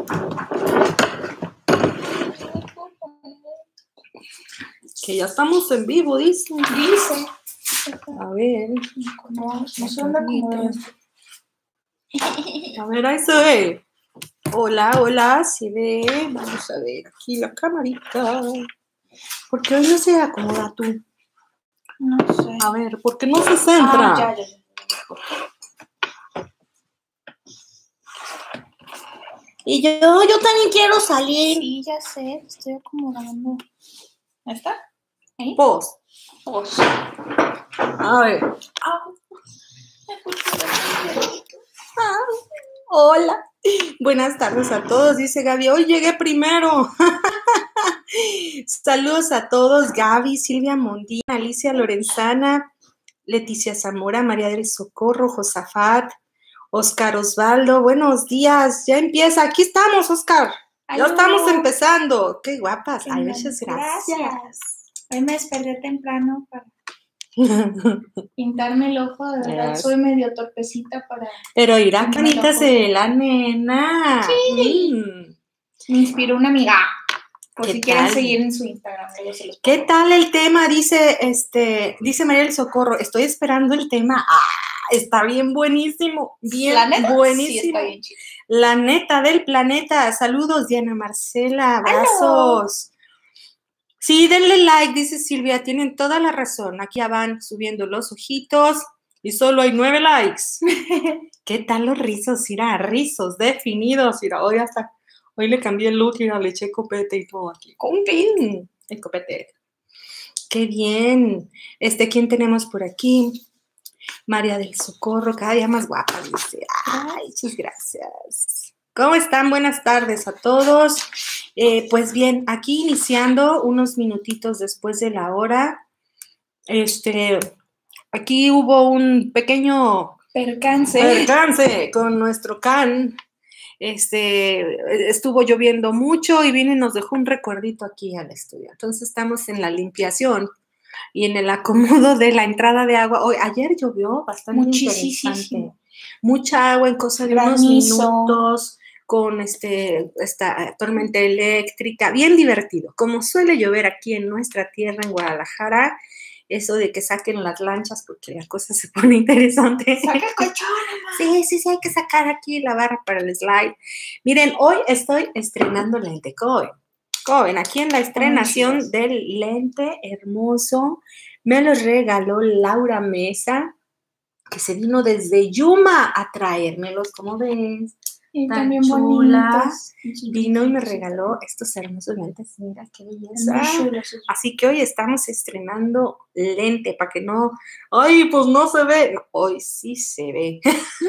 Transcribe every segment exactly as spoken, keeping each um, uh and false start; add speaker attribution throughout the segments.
Speaker 1: Que ya estamos en vivo, dice.
Speaker 2: Dice.
Speaker 1: A ver.
Speaker 2: No, no se anda acomodando.
Speaker 1: A ver, ahí se ve. Hola, hola, se ve. Vamos a ver aquí la camarita. ¿Por qué hoy no se acomoda tú?
Speaker 2: No sé.
Speaker 1: A ver, ¿por qué no se centra?
Speaker 2: Ah, ya, ya, ya.
Speaker 1: Y yo, yo también quiero salir.
Speaker 2: Sí, ya sé, estoy acomodando. ¿Ahí está? ¿Ahí?
Speaker 1: Vos.
Speaker 2: Vos.
Speaker 1: A ver.
Speaker 2: Ah, me escucho de
Speaker 1: Ah, hola. Buenas tardes a todos, dice Gaby. Hoy llegué primero. Saludos a todos, Gaby, Silvia Mondina, Alicia Lorenzana, Leticia Zamora, María del Socorro, Josafat, Oscar Osvaldo. Buenos días, ya empieza. Aquí estamos, Oscar. Ya estamos empezando. Qué guapas. Ay, muchas gracias. gracias.
Speaker 2: Hoy me desperté temprano para pintarme el ojo. De verdad, yes. Soy medio torpecita para...
Speaker 1: Pero irá canitas de la nena.
Speaker 2: Sí. Mm. Me inspiró una amiga. Por si
Speaker 1: tal?
Speaker 2: quieren seguir en su Instagram. Se los
Speaker 1: ¿Qué tal el tema? Dice, este, dice María del Socorro. Estoy esperando el tema. ¡Ah! Está bien buenísimo. Bien
Speaker 2: ¿La neta?
Speaker 1: buenísimo.
Speaker 2: Sí, está bien chido.
Speaker 1: La neta del planeta. Saludos, Diana Marcela. Abrazos. Hello. Sí, denle like, dice Silvia. Tienen toda la razón. Aquí ya van subiendo los ojitos y solo hay nueve likes. ¿Qué tal los rizos? Mira, rizos definidos. Mira, hoy hasta... Hoy le cambié el look y le eché copete y todo aquí. ¡Copete! El copete. ¡Qué bien! Este, ¿quién tenemos por aquí? María del Socorro, cada día más guapa, dice. ¡Ay, muchas gracias! ¿Cómo están? Buenas tardes a todos. Eh, pues bien, aquí iniciando unos minutitos después de la hora. Este, aquí hubo un pequeño...
Speaker 2: Percance.
Speaker 1: Percance con nuestro can. Este, estuvo lloviendo mucho y vino y nos dejó un recuerdito aquí al estudio. Entonces estamos en la limpiación y en el acomodo de la entrada de agua. Hoy, ayer llovió bastante interesante. Mucha agua en cosa de Granizo. unos minutos con este, esta tormenta eléctrica. Bien divertido. Como suele llover aquí en nuestra tierra, en Guadalajara, eso de que saquen las lanchas porque la cosa se pone interesante.
Speaker 2: ¡Saca el colchón!
Speaker 1: Sí, sí, sí, hay que sacar aquí la barra para el slide. Miren, hoy estoy estrenando lente. ¿Cómo ven? Aquí en la estrenación oh, del lente hermoso me lo regaló Laura Mesa, que se vino desde Yuma a traérmelos, ¿cómo ves?
Speaker 2: Y
Speaker 1: tan
Speaker 2: también
Speaker 1: chula,
Speaker 2: bonitos.
Speaker 1: vino y me regaló estos hermosos lentes, mira qué belleza. Así que hoy estamos estrenando lente, para que no, ay, pues no se ve, no, hoy sí se ve.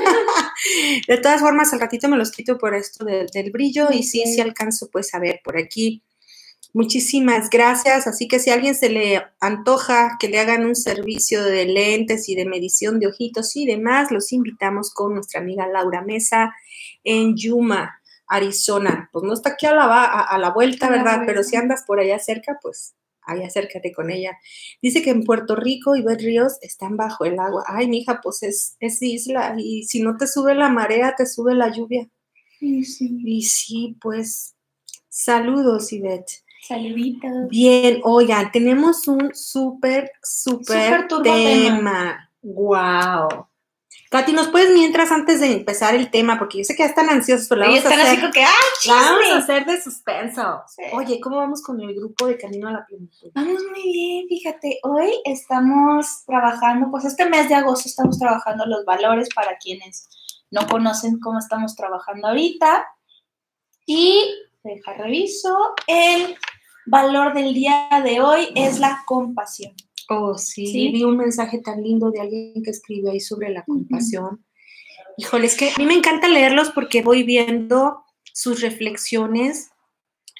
Speaker 1: De todas formas, al ratito me los quito por esto de, del brillo okay. Y sí, sí alcanzo pues a ver por aquí. Muchísimas gracias, así que si a alguien se le antoja que le hagan un servicio de lentes y de medición de ojitos y demás, los invitamos con nuestra amiga Laura Mesa en Yuma, Arizona. Pues no está aquí a la, a, a la vuelta, ¿verdad? La Pero si andas por allá cerca, pues ahí acércate con ella. Dice que en Puerto Rico y Ivette Ríos están bajo el agua. Ay, mija, pues es, es isla y si no te sube la marea, te sube la lluvia.
Speaker 2: Sí, sí.
Speaker 1: Y sí, pues, saludos, Ivette.
Speaker 2: Saluditos.
Speaker 1: Bien, oigan, tenemos un súper, súper tema. tema. Wow. Katy, ¿nos puedes mientras antes de empezar el tema? Porque yo sé que ya están ansiosos, pero la vamos,
Speaker 2: están
Speaker 1: a hacer,
Speaker 2: así como que, ¡ah,
Speaker 1: la vamos a hacer de suspenso.
Speaker 2: Sí.
Speaker 1: Oye, ¿cómo vamos con el grupo de Camino a la Plenitud?
Speaker 2: Vamos muy bien, fíjate. Hoy estamos trabajando, pues este mes de agosto estamos trabajando los valores para quienes no conocen cómo estamos trabajando ahorita. Y, deja reviso, el valor del día de hoy es la compasión.
Speaker 1: Oh, sí, ¿Sí? Vi un mensaje tan lindo de alguien que escribió ahí sobre la compasión. Uh-huh. Híjole, es que a mí me encanta leerlos porque voy viendo sus reflexiones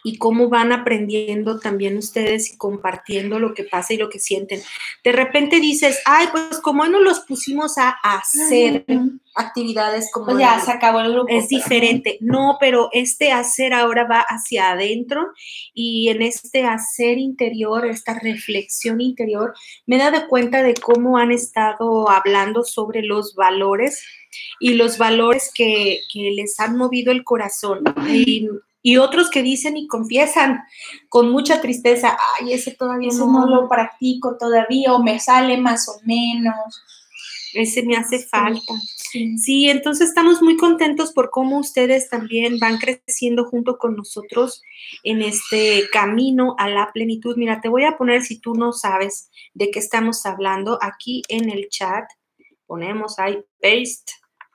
Speaker 1: y cómo van aprendiendo también ustedes y compartiendo lo que pasa y lo que sienten. De repente dices, ay, pues como no los pusimos a hacer uh-huh. actividades como...
Speaker 2: Pues ya se acabó el grupo.
Speaker 1: Es diferente. Uh-huh. No, pero este hacer ahora va hacia adentro y en este hacer interior, esta reflexión interior, me he dado cuenta de cómo han estado hablando sobre los valores y los valores que, que les han movido el corazón. Y, y otros que dicen y confiesan con mucha tristeza, ay, ese todavía
Speaker 2: ese
Speaker 1: no,
Speaker 2: no lo practico todavía, o me sale más o menos.
Speaker 1: Ese me hace falta. Sí. sí, entonces estamos muy contentos por cómo ustedes también van creciendo junto con nosotros en este camino a la plenitud. Mira, te voy a poner, si tú no sabes de qué estamos hablando, aquí en el chat, ponemos ahí, paste.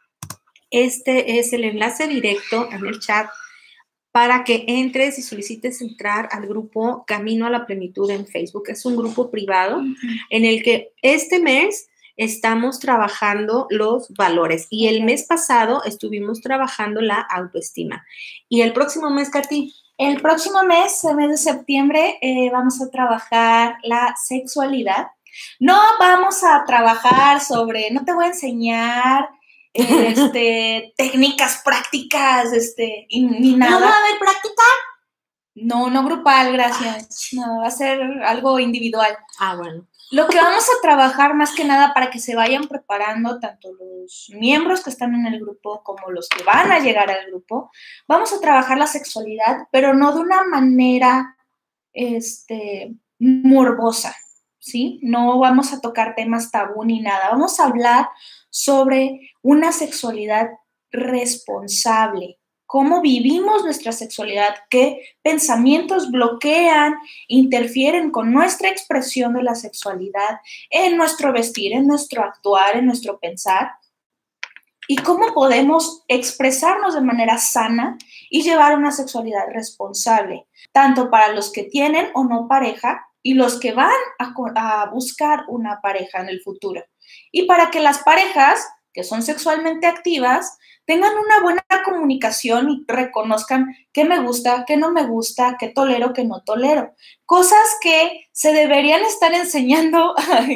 Speaker 1: Este es el enlace directo en el chat para que entres y solicites entrar al grupo Camino a la Plenitud en Facebook. Es un grupo privado uh-huh. en el que este mes estamos trabajando los valores y el mes pasado estuvimos trabajando la autoestima. ¿Y el próximo mes, Katy?
Speaker 2: El próximo mes, el mes de septiembre, eh, vamos a trabajar la sexualidad. No vamos a trabajar sobre, no te voy a enseñar este, técnicas prácticas, este, y, ni nada.
Speaker 1: ¿No va a haber práctica?
Speaker 2: No, no grupal, gracias. No, va a ser algo individual.
Speaker 1: Ah, bueno.
Speaker 2: Lo que vamos a trabajar más que nada para que se vayan preparando tanto los miembros que están en el grupo como los que van a llegar al grupo, vamos a trabajar la sexualidad, pero no de una manera este, morbosa, ¿sí? No vamos a tocar temas tabú ni nada. Vamos a hablar sobre una sexualidad responsable, cómo vivimos nuestra sexualidad, qué pensamientos bloquean, interfieren con nuestra expresión de la sexualidad, en nuestro vestir, en nuestro actuar, en nuestro pensar, y cómo podemos expresarnos de manera sana y llevar una sexualidad responsable, tanto para los que tienen o no pareja y los que van a, a buscar una pareja en el futuro. Y para que las parejas que son sexualmente activas tengan una buena comunicación y reconozcan qué me gusta, qué no me gusta, qué tolero, qué no tolero. Cosas que se deberían estar enseñando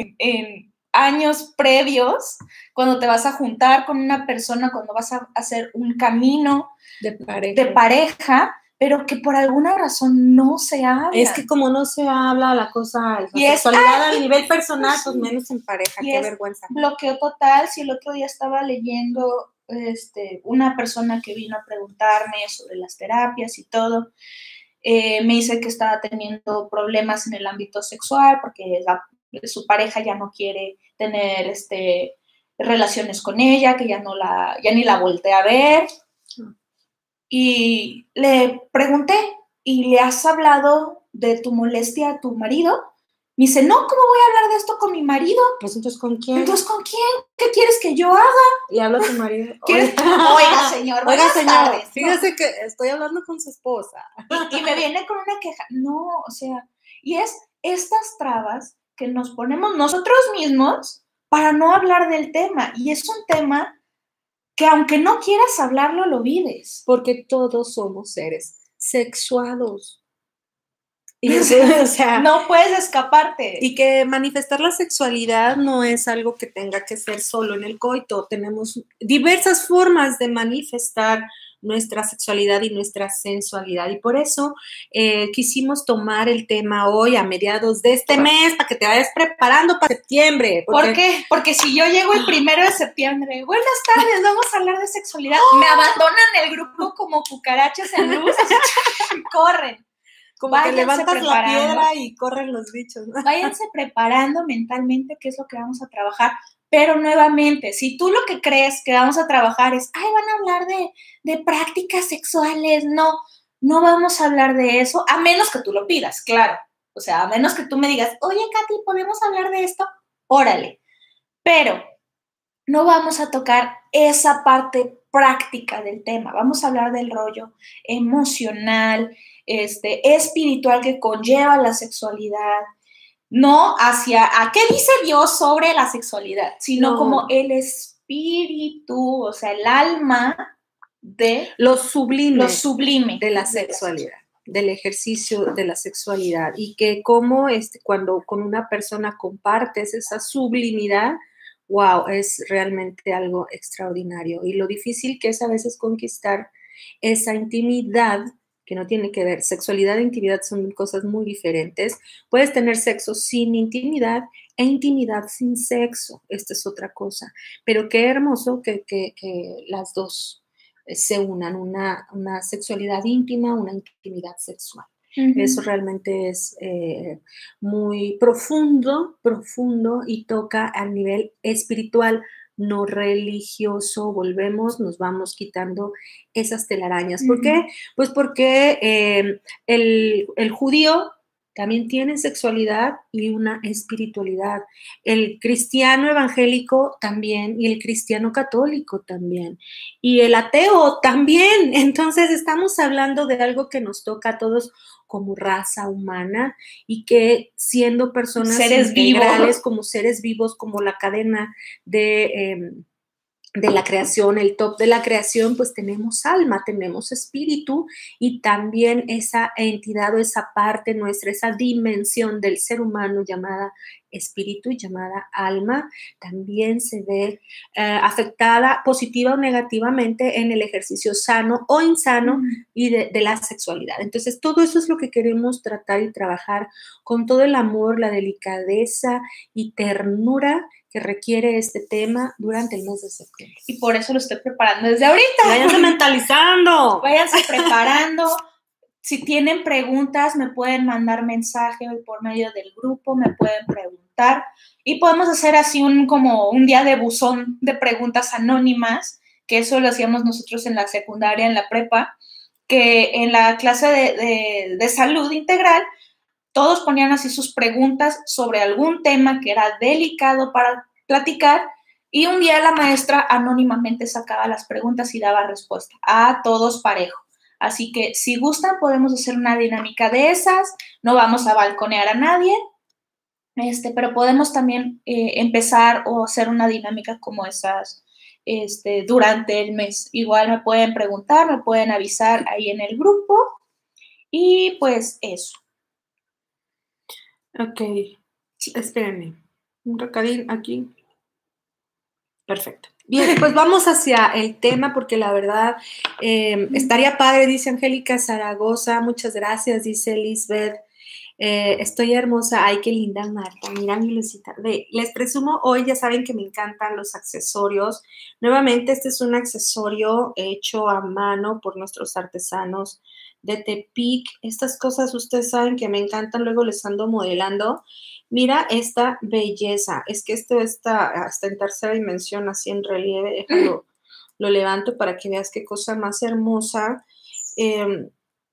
Speaker 2: en años previos, cuando te vas a juntar con una persona, cuando vas a hacer un camino
Speaker 1: de pareja,
Speaker 2: de pareja pero que por alguna razón no se habla.
Speaker 1: Es que como no se habla la cosa, la y sexualidad es, a nivel personal, pues menos en pareja, qué vergüenza.
Speaker 2: Bloqueo total. Si el otro día estaba leyendo este, una persona que vino a preguntarme sobre las terapias y todo, eh, me dice que estaba teniendo problemas en el ámbito sexual porque la, su pareja ya no quiere tener este, relaciones con ella, que ya, no la, ya ni la voltea a ver. Y le pregunté, ¿y le has hablado de tu molestia a tu marido? Me dice, no, ¿cómo voy a hablar de esto con mi marido?
Speaker 1: Pues entonces, ¿con quién?
Speaker 2: Entonces, ¿con quién? ¿Qué quieres que yo haga?
Speaker 1: Y habla a tu marido.
Speaker 2: Oiga, señor,
Speaker 1: Oiga, señor,
Speaker 2: tardes,
Speaker 1: fíjese ¿no? que estoy hablando con su esposa.
Speaker 2: Y, y me viene con una queja. No, o sea, y es estas trabas que nos ponemos nosotros mismos para no hablar del tema. Y es un tema que aunque no quieras hablarlo, lo vives.
Speaker 1: Porque todos somos seres sexuados. Y eso, o sea,
Speaker 2: no puedes escaparte.
Speaker 1: Y que manifestar la sexualidad no es algo que tenga que ser solo en el coito. Tenemos diversas formas de manifestar nuestra sexualidad y nuestra sensualidad. Y por eso eh, quisimos tomar el tema hoy a mediados de este mes para que te vayas preparando para septiembre.
Speaker 2: Porque... ¿Por qué? Porque si yo llego el primero de septiembre, buenas tardes, vamos a hablar de sexualidad, me abandonan el grupo como cucarachas en luz, corren.
Speaker 1: Como váyanse que levantas preparando. La piedra y corren los bichos.
Speaker 2: Váyanse preparando mentalmente qué es lo que vamos a trabajar. Pero nuevamente, si tú lo que crees que vamos a trabajar es, ay, van a hablar de, de prácticas sexuales, no, no vamos a hablar de eso, a menos que tú lo pidas, claro. O sea, a menos que tú me digas, oye, Katy, ¿podemos hablar de esto? Órale. Pero no vamos a tocar esa parte práctica del tema. Vamos a hablar del rollo emocional, este, espiritual que conlleva la sexualidad. No hacia a qué dice Dios sobre la sexualidad, sino no. como el espíritu, o sea, el alma de
Speaker 1: lo sublime,
Speaker 2: lo sublime
Speaker 1: de la sexualidad. del ejercicio de la sexualidad y que como este, cuando con una persona compartes esa sublimidad, wow, es realmente algo extraordinario. Y lo difícil que es a veces conquistar esa intimidad, que no tiene que ver, sexualidad e intimidad son cosas muy diferentes. Puedes tener sexo sin intimidad e intimidad sin sexo, esta es otra cosa. Pero qué hermoso que, que, que las dos se unan, una, una sexualidad íntima, una intimidad sexual. Uh-huh. Eso realmente es eh, muy profundo, profundo y toca al nivel espiritual, no religioso. Volvemos, nos vamos quitando esas telarañas. Uh-huh. ¿Por qué? Pues porque eh, el, el judío también tiene sexualidad y una espiritualidad. El cristiano evangélico también y el cristiano católico también. Y el ateo también. Entonces estamos hablando de algo que nos toca a todos como raza humana y que siendo personas
Speaker 2: seres
Speaker 1: integrales,
Speaker 2: vivos,
Speaker 1: como seres vivos, como la cadena de... Eh, de la creación, el top de la creación, pues tenemos alma, tenemos espíritu y también esa entidad o esa parte nuestra, esa dimensión del ser humano llamada espíritu y llamada alma, también se ve eh, afectada positiva o negativamente en el ejercicio sano o insano mm. y de, de la sexualidad. Entonces, todo eso es lo que queremos tratar y trabajar con todo el amor, la delicadeza y ternura que requiere este tema durante el mes de septiembre.
Speaker 2: Y por eso lo estoy preparando desde ahorita.
Speaker 1: Váyanse mentalizando.
Speaker 2: Váyanse preparando. Si tienen preguntas, me pueden mandar mensaje por medio del grupo, me pueden preguntar. Y podemos hacer así un, como un día de buzón de preguntas anónimas, que eso lo hacíamos nosotros en la secundaria, en la prepa, que en la clase de, de, de salud integral, todos ponían así sus preguntas sobre algún tema que era delicado para platicar y un día la maestra anónimamente sacaba las preguntas y daba respuesta a todos parejo. Así que si gustan podemos hacer una dinámica de esas, no vamos a balconear a nadie, este, pero podemos también eh, empezar o hacer una dinámica como esas este, durante el mes. Igual me pueden preguntar, me pueden avisar ahí en el grupo y pues eso.
Speaker 1: Ok, sí. Espérenme, un recadín aquí. Perfecto. Bien, pues vamos hacia el tema porque la verdad eh, estaría padre, dice Angélica Zaragoza, muchas gracias, dice Lisbeth, eh, estoy hermosa, ay, qué linda Marta, mira mi lucita. Ve, les presumo, hoy ya saben que me encantan los accesorios, nuevamente este es un accesorio hecho a mano por nuestros artesanos de Tepic, estas cosas ustedes saben que me encantan, luego les ando modelando. Mira esta belleza, es que esto está hasta en tercera dimensión, así en relieve, déjalo, lo levanto para que veas qué cosa más hermosa. Eh,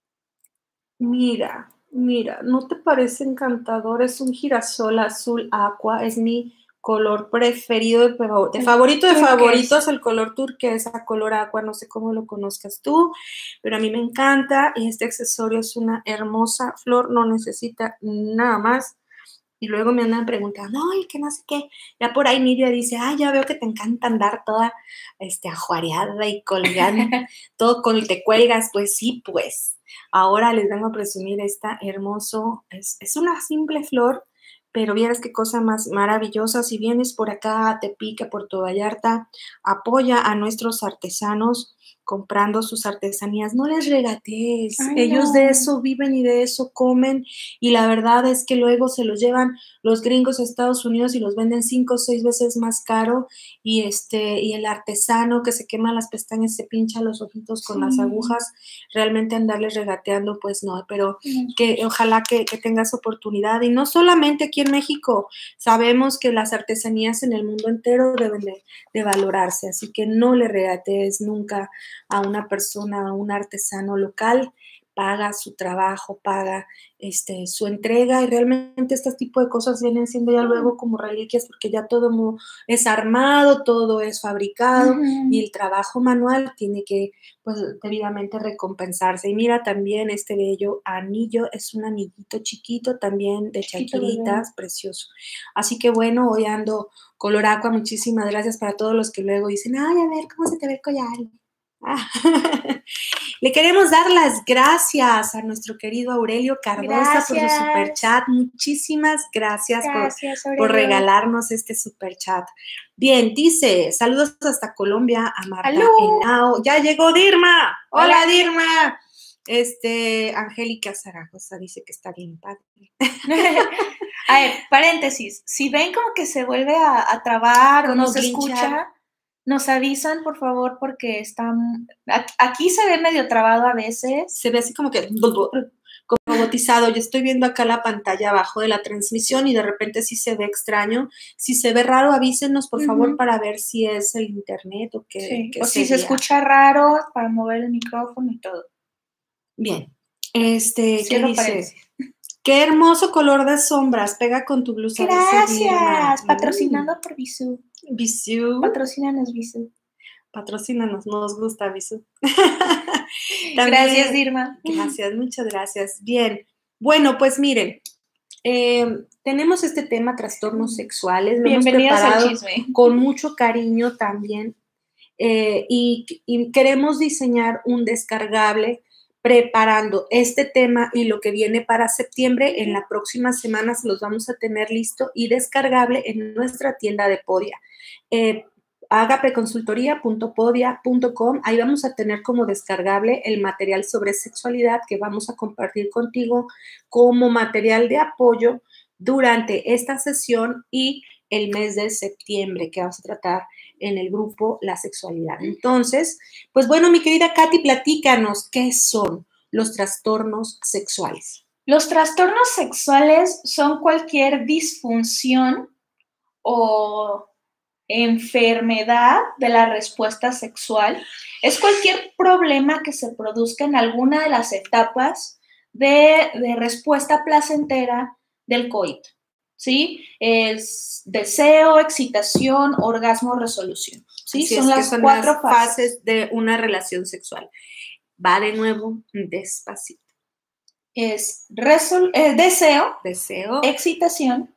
Speaker 1: mira, mira, ¿no te parece encantador? Es un girasol azul aqua, es mi color preferido, de, de favorito de favoritos, el color turquesa, color aqua, no sé cómo lo conozcas tú, pero a mí me encanta y este accesorio es una hermosa flor, no necesita nada más. Y luego me andan preguntando, ay, que no sé qué. Ya por ahí Nidia dice, ay, ya veo que te encanta andar toda este, ajuareada y colgando, todo con te cuelgas. Pues sí, pues. Ahora les vengo a presumir esta hermoso, es, es una simple flor, pero vieras qué cosa más maravillosa. Si vienes por acá a Tepic, a Puerto Vallarta, apoya a nuestros artesanos comprando sus artesanías, no les regatees, Ay, ellos no. de eso viven y de eso comen y la verdad es que luego se los llevan los gringos a Estados Unidos y los venden cinco o seis veces más caro y este y el artesano que se quema las pestañas, se pincha los ojitos con sí. las agujas, realmente andarles regateando pues no, pero sí. que ojalá que, que tengas oportunidad y no solamente aquí en México, sabemos que las artesanías en el mundo entero deben de, de valorarse, así que no le regatees nunca a una persona, a un artesano local, paga su trabajo, paga este, su entrega y realmente este tipo de cosas vienen siendo ya luego como reliquias porque ya todo es armado, todo es fabricado uh-huh. y el trabajo manual tiene que pues debidamente recompensarse. Y mira también este bello anillo, es un anillito chiquito también de chaquiritas, precioso. Así que bueno, hoy ando color aqua, muchísimas gracias para todos los que luego dicen, ay, a ver, ¿cómo se te ve el collar? Ah. Le queremos dar las gracias a nuestro querido Aurelio Cardosa gracias. por su superchat. Muchísimas gracias, gracias por, por regalarnos este superchat. Bien, dice, saludos hasta Colombia a Marta Henao. Ya llegó Dirma. Hola, Hola Dirma. Este, Angélica Zaragoza dice que está bien padre.
Speaker 2: A ver, paréntesis. Si ven como que se vuelve a, a trabar o no se escucha, nos avisan, por favor, porque están... Aquí se ve medio trabado a veces.
Speaker 1: Se ve así como que... como robotizado. Yo estoy viendo acá la pantalla abajo de la transmisión y de repente sí se ve extraño. Si se ve raro, avísenos, por uh-huh. favor, para ver si es el internet o qué.
Speaker 2: Sí.
Speaker 1: qué
Speaker 2: o sería. Si se escucha raro, para mover el micrófono y todo.
Speaker 1: Bien. Este, ¿qué dice? Qué hermoso color de sombras. Pega con tu blusa.
Speaker 2: Gracias. Patrocinando mm. por Bisú.
Speaker 1: Bisú.
Speaker 2: Patrocínanos, Bisú.
Speaker 1: Patrocínanos, nos gusta Bisú.
Speaker 2: Gracias, Dirma.
Speaker 1: Gracias, muchas gracias. Bien. Bueno, pues miren, eh, tenemos este tema, trastornos sexuales. Lo hemos preparado con mucho cariño también. Eh, y, y queremos diseñar un descargable preparando este tema y lo que viene para septiembre. En la próxima semana se los vamos a tener listo y descargable en nuestra tienda de Podia. Eh, agapeconsultoría punto podia punto com. Ahí vamos a tener como descargable el material sobre sexualidad que vamos a compartir contigo como material de apoyo durante esta sesión y el mes de septiembre que vamos a tratar en el grupo La Sexualidad. Entonces, pues bueno, mi querida Katy, platícanos, ¿qué son los trastornos sexuales?
Speaker 2: Los trastornos sexuales son cualquier disfunción o enfermedad de la respuesta sexual. Es cualquier problema que se produzca en alguna de las etapas de, de respuesta placentera del coito. ¿Sí? Es deseo, excitación, orgasmo, resolución. ¿Sí?
Speaker 1: Así
Speaker 2: son
Speaker 1: es,
Speaker 2: las
Speaker 1: son
Speaker 2: cuatro
Speaker 1: las
Speaker 2: fases.
Speaker 1: fases de una relación sexual. Va de nuevo despacito.
Speaker 2: Es resol eh, deseo,
Speaker 1: deseo,
Speaker 2: excitación,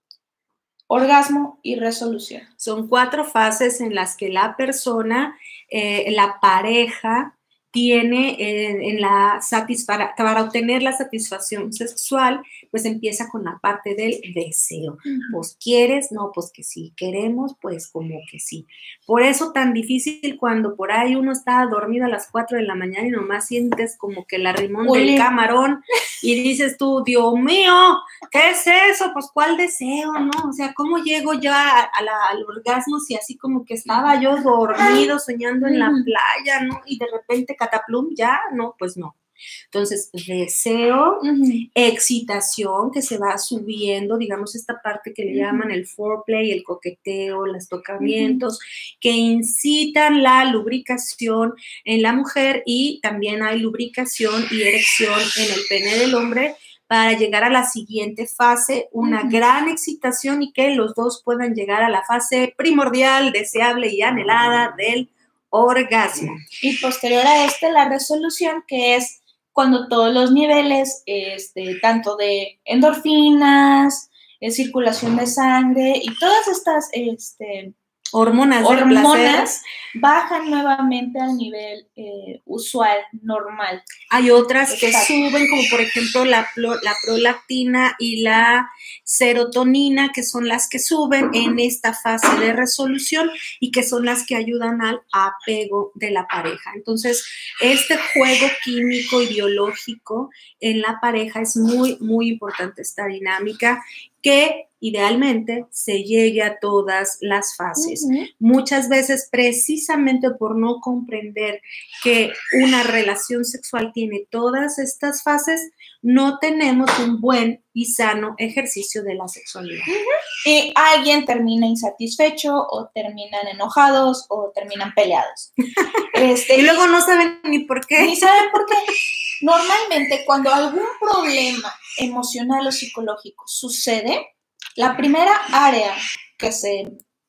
Speaker 2: orgasmo y resolución.
Speaker 1: Son cuatro fases en las que la persona, eh, la pareja, tiene en, en la para, para obtener la satisfacción sexual, pues empieza con la parte del deseo. Uh-huh. Pues quieres, no, pues que sí, queremos, pues como que sí. Por eso tan difícil cuando por ahí uno está dormido a las cuatro de la mañana y nomás sientes como que el arrimón Uli. del camarón y dices tú, Dios mío, ¿qué es eso? Pues ¿cuál deseo, no? O sea, ¿cómo llego yo a, a la, al orgasmo si así como que estaba yo dormido soñando en la playa, ¿no? Y de repente cataplum, ya, no, pues no. Entonces, deseo, uh-huh. excitación, que se va subiendo, digamos, esta parte que le uh-huh. llaman el foreplay, el coqueteo, los tocamientos, uh-huh. que incitan la lubricación en la mujer y también hay lubricación y erección en el pene del hombre para llegar a la siguiente fase, una uh-huh. gran excitación y que los dos puedan llegar a la fase primordial, deseable y anhelada del orgasmo.
Speaker 2: Y posterior a este, la resolución, que es cuando todos los niveles, este, tanto de endorfinas, eh, circulación de sangre y todas estas este,
Speaker 1: hormonas,
Speaker 2: hormonas bajan nuevamente al nivel eh, usual, normal.
Speaker 1: Hay otras que Exacto. suben, como por ejemplo la, la prolactina y la serotonina, que son las que suben en esta fase de resolución y que son las que ayudan al apego de la pareja. Entonces, este juego químico y biológico en la pareja es muy, muy importante, esta dinámica que idealmente se llegue a todas las fases. Uh-huh. Muchas veces, precisamente por no comprender que una relación sexual tiene todas estas fases, no tenemos un buen y sano ejercicio de la sexualidad.
Speaker 2: Uh-huh. Y alguien termina insatisfecho, o terminan enojados, o terminan peleados.
Speaker 1: Este, y luego no saben ni por qué.
Speaker 2: Ni saben por qué. Normalmente, cuando algún problema emocional o psicológico sucede, la primera área que se,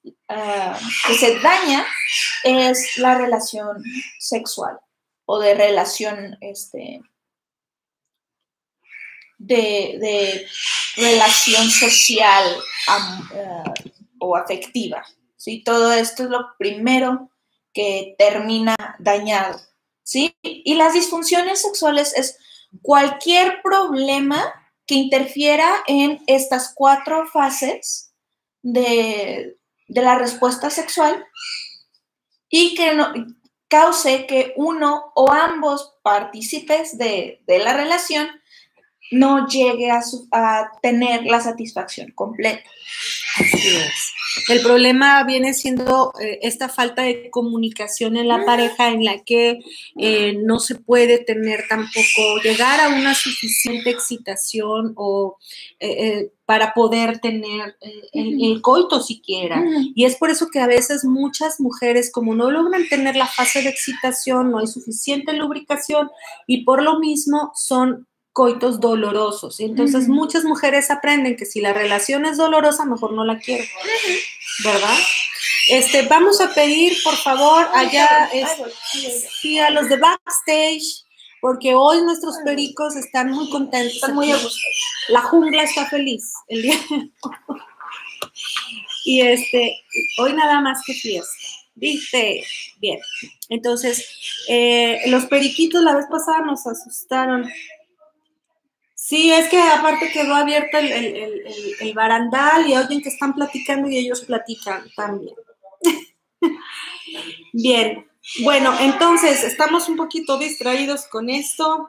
Speaker 2: uh, que se daña es la relación sexual o de relación este, de, de relación social um, uh, o afectiva. ¿Sí? Todo esto es lo primero que termina dañado, ¿sí? Y las disfunciones sexuales es cualquier problema que interfiera en estas cuatro fases de, de la respuesta sexual y que no, cause que uno o ambos partícipes de, de la relación no llegue a, su, a tener la satisfacción completa.
Speaker 1: Así es. El problema viene siendo eh, esta falta de comunicación en la pareja, en la que eh, no se puede tener tampoco, llegar a una suficiente excitación o eh, eh, para poder tener eh, el, el coito siquiera. Y es por eso que a veces muchas mujeres, como no logran tener la fase de excitación, no hay suficiente lubricación y por lo mismo son coitos dolorosos. Entonces, uh-huh. muchas mujeres aprenden que si la relación es dolorosa, mejor no la quiero, ¿verdad? Este, vamos a pedir, por favor, allá este, sí, a los de backstage, porque hoy nuestros pericos están muy contentos, están muy a gusto. La jungla está feliz el día de hoy. Y este, hoy nada más que fiesta. ¿Viste? Bien. Entonces, eh, los periquitos la vez pasada nos asustaron. Sí, es que aparte quedó abierto el, el, el, el barandal y oyen que están platicando y ellos platican también. Bien, bueno, entonces estamos un poquito distraídos con esto,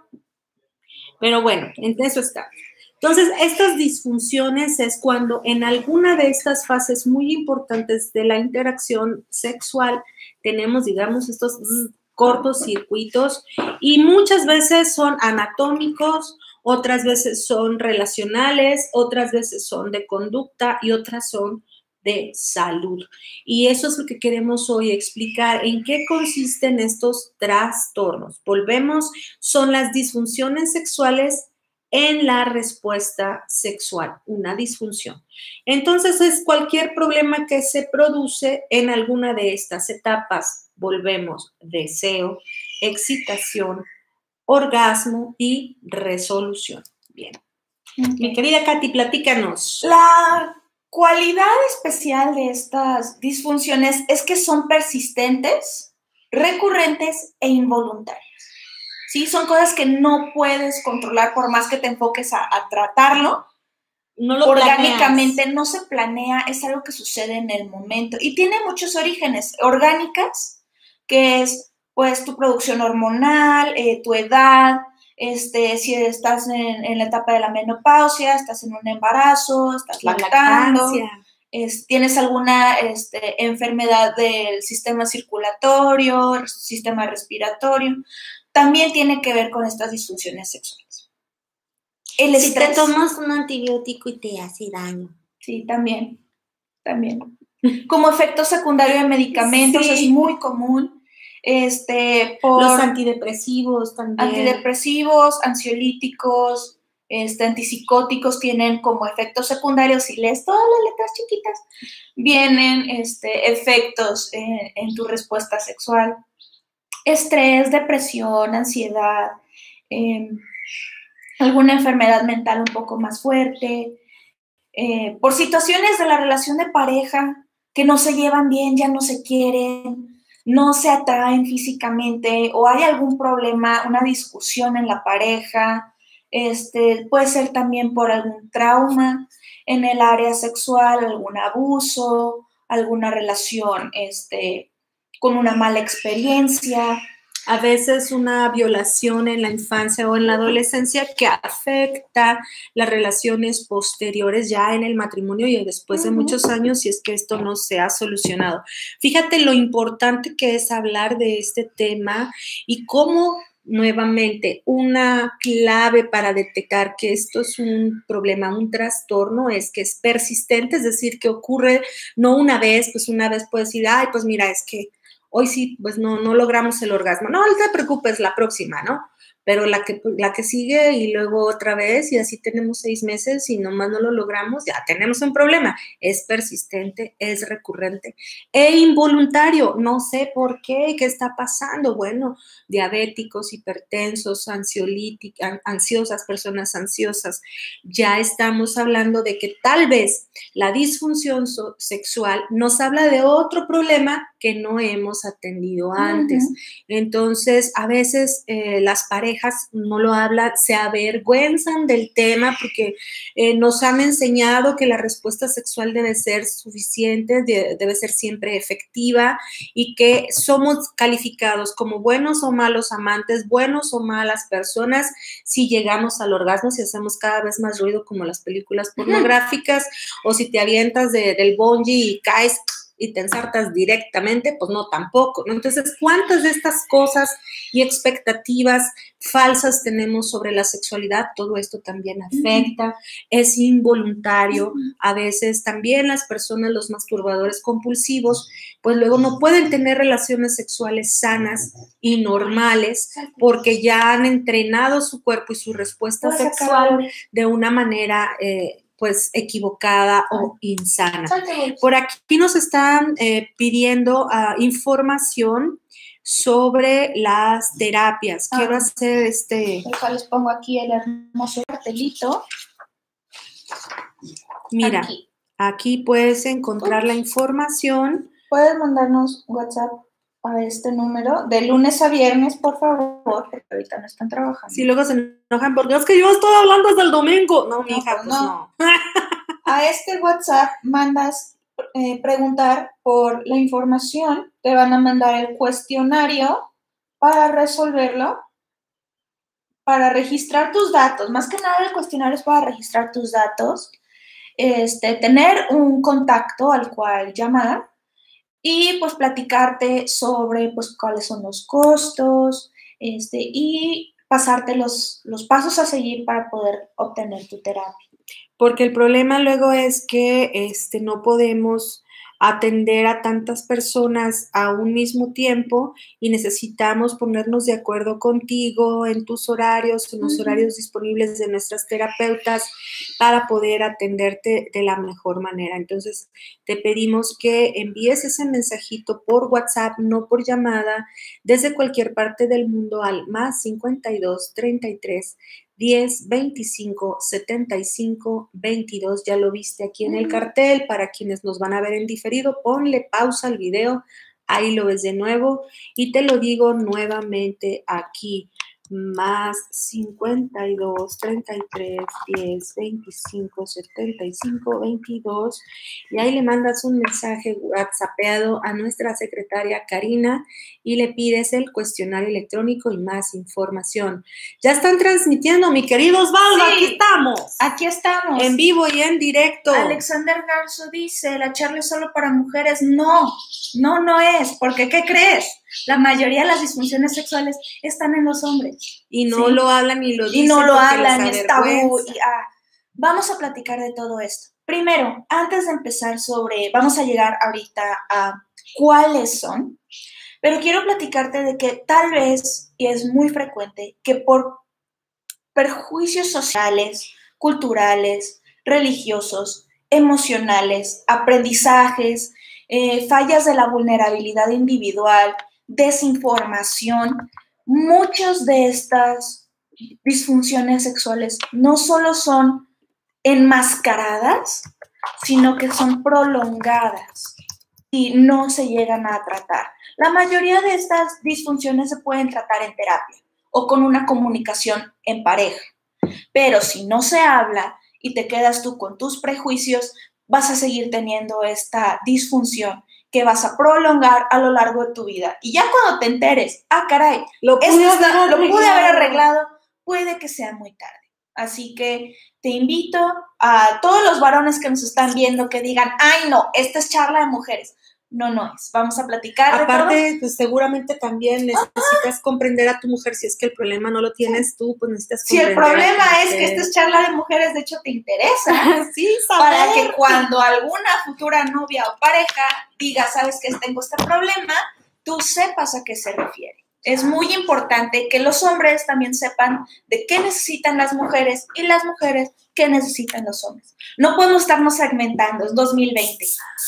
Speaker 1: pero bueno, en eso está. Entonces, estas disfunciones es cuando en alguna de estas fases muy importantes de la interacción sexual tenemos, digamos, estos cortos circuitos y muchas veces son anatómicos, otras veces son relacionales, otras veces son de conducta y otras son de salud. Y eso es lo que queremos hoy explicar, en qué consisten estos trastornos. Volvemos, son las disfunciones sexuales en la respuesta sexual, una disfunción. Entonces, es cualquier problema que se produce en alguna de estas etapas. Volvemos, deseo, excitación, orgasmo y resolución. Bien. Okay. Mi querida Katy, platícanos.
Speaker 2: La cualidad especial de estas disfunciones es que son persistentes, recurrentes e involuntarias. ¿Sí? Son cosas que no puedes controlar por más que te enfoques a, a tratarlo. No lo Orgánicamente planeas. No se planea, es algo que sucede en el momento. Y tiene muchos orígenes orgánicas, que es pues tu producción hormonal, eh, tu edad, este, si estás en, en la etapa de la menopausia, estás en un embarazo, estás la lactando, es, tienes alguna este, enfermedad del sistema circulatorio, sistema respiratorio, también tiene que ver con estas disfunciones sexuales.
Speaker 1: El si estrés, te tomas un antibiótico y te hace daño.
Speaker 2: Sí, también, también. Como efecto secundario de medicamentos sí. Es muy común. Este, por
Speaker 1: los antidepresivos también.
Speaker 2: Antidepresivos, ansiolíticos, este, antipsicóticos tienen como efectos secundarios, si lees todas las letras chiquitas, vienen este, efectos en, en tu respuesta sexual. Estrés, depresión, ansiedad, eh, alguna enfermedad mental un poco más fuerte, eh, por situaciones de la relación de pareja que no se llevan bien, ya no se quieren, no se atraen físicamente o hay algún problema, una discusión en la pareja, este, puede ser también por algún trauma en el área sexual, algún abuso, alguna relación este, con una mala experiencia.
Speaker 1: A veces una violación en la infancia o en la adolescencia que afecta las relaciones posteriores ya en el matrimonio y después de muchos años si es que esto no se ha solucionado. Fíjate lo importante que es hablar de este tema y cómo nuevamente una clave para detectar que esto es un problema, un trastorno, es que es persistente, es decir, que ocurre no una vez, pues una vez puedes decir, ay, pues mira, es que hoy sí, pues no, no logramos el orgasmo. No, no te preocupes, la próxima, ¿no? Pero la que, la que sigue y luego otra vez y así tenemos seis meses y nomás no lo logramos, ya tenemos un problema. Es persistente, es recurrente e involuntario. No sé por qué, qué está pasando. Bueno, diabéticos, hipertensos, ansiolíticos, ansiosas, personas ansiosas. Ya estamos hablando de que tal vez la disfunción sexual nos habla de otro problema que no hemos atendido antes. Uh-huh. Entonces, a veces eh, las parejas no lo hablan, se avergüenzan del tema porque eh, nos han enseñado que la respuesta sexual debe ser suficiente, de, debe ser siempre efectiva y que somos calificados como buenos o malos amantes, buenos o malas personas si llegamos al orgasmo, si hacemos cada vez más ruido como las películas pornográficas o si te avientas de, del bungee y caes y te ensartas directamente, pues no, tampoco, ¿no? Entonces, ¿cuántas de estas cosas y expectativas falsas tenemos sobre la sexualidad? Todo esto también afecta, uh-huh. es involuntario, uh-huh. a veces también las personas, los masturbadores compulsivos, pues luego no pueden tener relaciones sexuales sanas y normales porque ya han entrenado su cuerpo y su respuesta pues sexual de una manera eh, pues equivocada o insana. Por aquí nos están eh, pidiendo uh, información sobre las terapias. Quiero ah, hacer este...
Speaker 2: Les pongo aquí el hermoso cartelito.
Speaker 1: Mira, aquí, aquí puedes encontrar Uy. la información.
Speaker 2: Puedes mandarnos WhatsApp a este número de lunes a viernes, por favor, porque ahorita no están trabajando.
Speaker 1: Si luego se enojan porque es que yo estoy hablando desde el domingo. No, mi hija, pues no. no.
Speaker 2: A este WhatsApp mandas eh, preguntar por la información, te van a mandar el cuestionario para resolverlo, para registrar tus datos. Más que nada el cuestionario es para registrar tus datos, este, tener un contacto al cual llamar y pues platicarte sobre pues cuáles son los costos este, y pasarte los, los pasos a seguir para poder obtener tu terapia.
Speaker 1: Porque el problema luego es que este, no podemos atender a tantas personas a un mismo tiempo y necesitamos ponernos de acuerdo contigo en tus horarios, en los uh-huh. horarios disponibles de nuestras terapeutas para poder atenderte de la mejor manera. Entonces, te pedimos que envíes ese mensajito por WhatsApp, no por llamada, desde cualquier parte del mundo al más cincuenta y dos, treinta y tres, diez, veinticinco, setenta y cinco, veintidós, ya lo viste aquí en el cartel, para quienes nos van a ver en diferido, ponle pausa al video, ahí lo ves de nuevo y te lo digo nuevamente aquí, más cincuenta y dos, treinta y tres, diez, veinticinco, setenta y cinco, veintidós y ahí le mandas un mensaje whatsappeado a nuestra secretaria Karina y le pides el cuestionario electrónico y más información. Ya están transmitiendo, mi querido Osvaldo, sí, aquí estamos.
Speaker 2: Aquí estamos.
Speaker 1: En vivo y en directo.
Speaker 2: Alexander Garzo dice, ¿la charla es solo para mujeres? No, no, no es, porque ¿qué crees? La mayoría de las disfunciones sexuales están en los hombres.
Speaker 1: Y no ¿sí? lo hablan ni lo dicen.
Speaker 2: Y no lo hablan, es tabú. Y, ah, vamos a platicar de todo esto. Primero, antes de empezar sobre, vamos a llegar ahorita a cuáles son, pero quiero platicarte de que tal vez, y es muy frecuente, que por perjuicios sociales, culturales, religiosos, emocionales, aprendizajes, eh, fallas de la vulnerabilidad individual, desinformación, muchas de estas disfunciones sexuales no solo son enmascaradas, sino que son prolongadas y no se llegan a tratar. La mayoría de estas disfunciones se pueden tratar en terapia o con una comunicación en pareja, pero si no se habla y te quedas tú con tus prejuicios, vas a seguir teniendo esta disfunción que vas a prolongar a lo largo de tu vida. Y ya cuando te enteres, ah, caray, lo pude, está, lo pude haber arreglado, puede que sea muy tarde. Así que te invito a todos los varones que nos están viendo que digan, ay, no, esta es charla de mujeres. No, no es. Vamos a platicar
Speaker 1: Aparte,
Speaker 2: de todo.
Speaker 1: Pues seguramente también necesitas ah. comprender a tu mujer. Si es que el problema no lo tienes tú, pues necesitas comprender.
Speaker 2: Si el problema es que esta es charla de mujeres, de hecho te interesa.
Speaker 1: Sí,
Speaker 2: para que cuando alguna futura novia o pareja diga, sabes que tengo este problema, tú sepas a qué se refiere. Es muy importante que los hombres también sepan de qué necesitan las mujeres y las mujeres qué necesitan los hombres. No podemos estarnos segmentando, es dos mil veinte.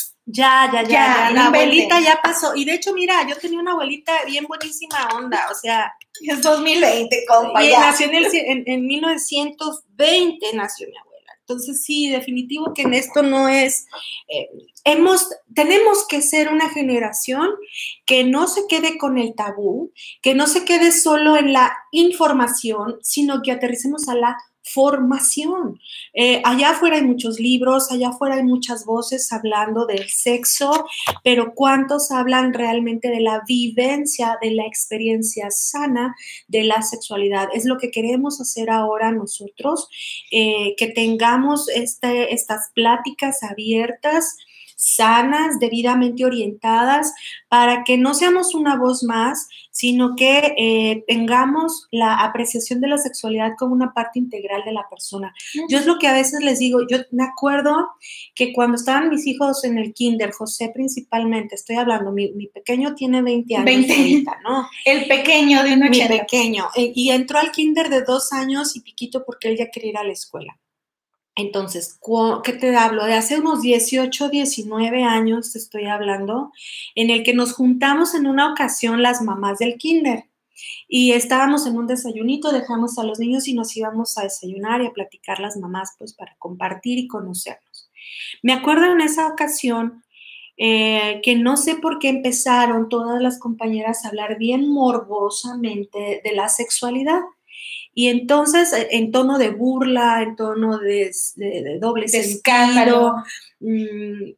Speaker 1: Ya, ya, ya, ya, ya. La abuelita ya pasó. Y de hecho, mira, yo tenía una abuelita bien buenísima onda, o sea.
Speaker 2: Es dos mil veinte, compa,
Speaker 1: y
Speaker 2: ya.
Speaker 1: nació en, el, en, en mil novecientos veinte nació mi abuela. Entonces, sí, definitivo que en esto no es, eh, hemos, tenemos que ser una generación que no se quede con el tabú, que no se quede solo en la información, sino que aterricemos a la formación. Eh, allá afuera hay muchos libros, allá afuera hay muchas voces hablando del sexo, pero ¿cuántos hablan realmente de la vivencia, de la experiencia sana de la sexualidad? Es lo que queremos hacer ahora nosotros, eh, que tengamos este, estas pláticas abiertas, sanas, debidamente orientadas, para que no seamos una voz más, sino que eh, tengamos la apreciación de la sexualidad como una parte integral de la persona. Yo es lo que a veces les digo, yo me acuerdo que cuando estaban mis hijos en el kinder, José principalmente, estoy hablando, mi, mi pequeño tiene veinte años
Speaker 2: veinte
Speaker 1: ahorita, ¿no?
Speaker 2: El pequeño de un ochenta.
Speaker 1: Mi pequeño, eh, y entró al kinder de dos años y piquito porque él ya quería ir a la escuela. Entonces, ¿qué te hablo? De hace unos dieciocho, diecinueve años te estoy hablando, en el que nos juntamos en una ocasión las mamás del kinder y estábamos en un desayunito, dejamos a los niños y nos íbamos a desayunar y a platicar las mamás, pues para compartir y conocernos. Me acuerdo en esa ocasión eh, que no sé por qué empezaron todas las compañeras a hablar bien morbosamente de la sexualidad. Y entonces, en tono de burla, en tono de, de, de doble
Speaker 2: de
Speaker 1: sentido,
Speaker 2: escándalo,
Speaker 1: mmm,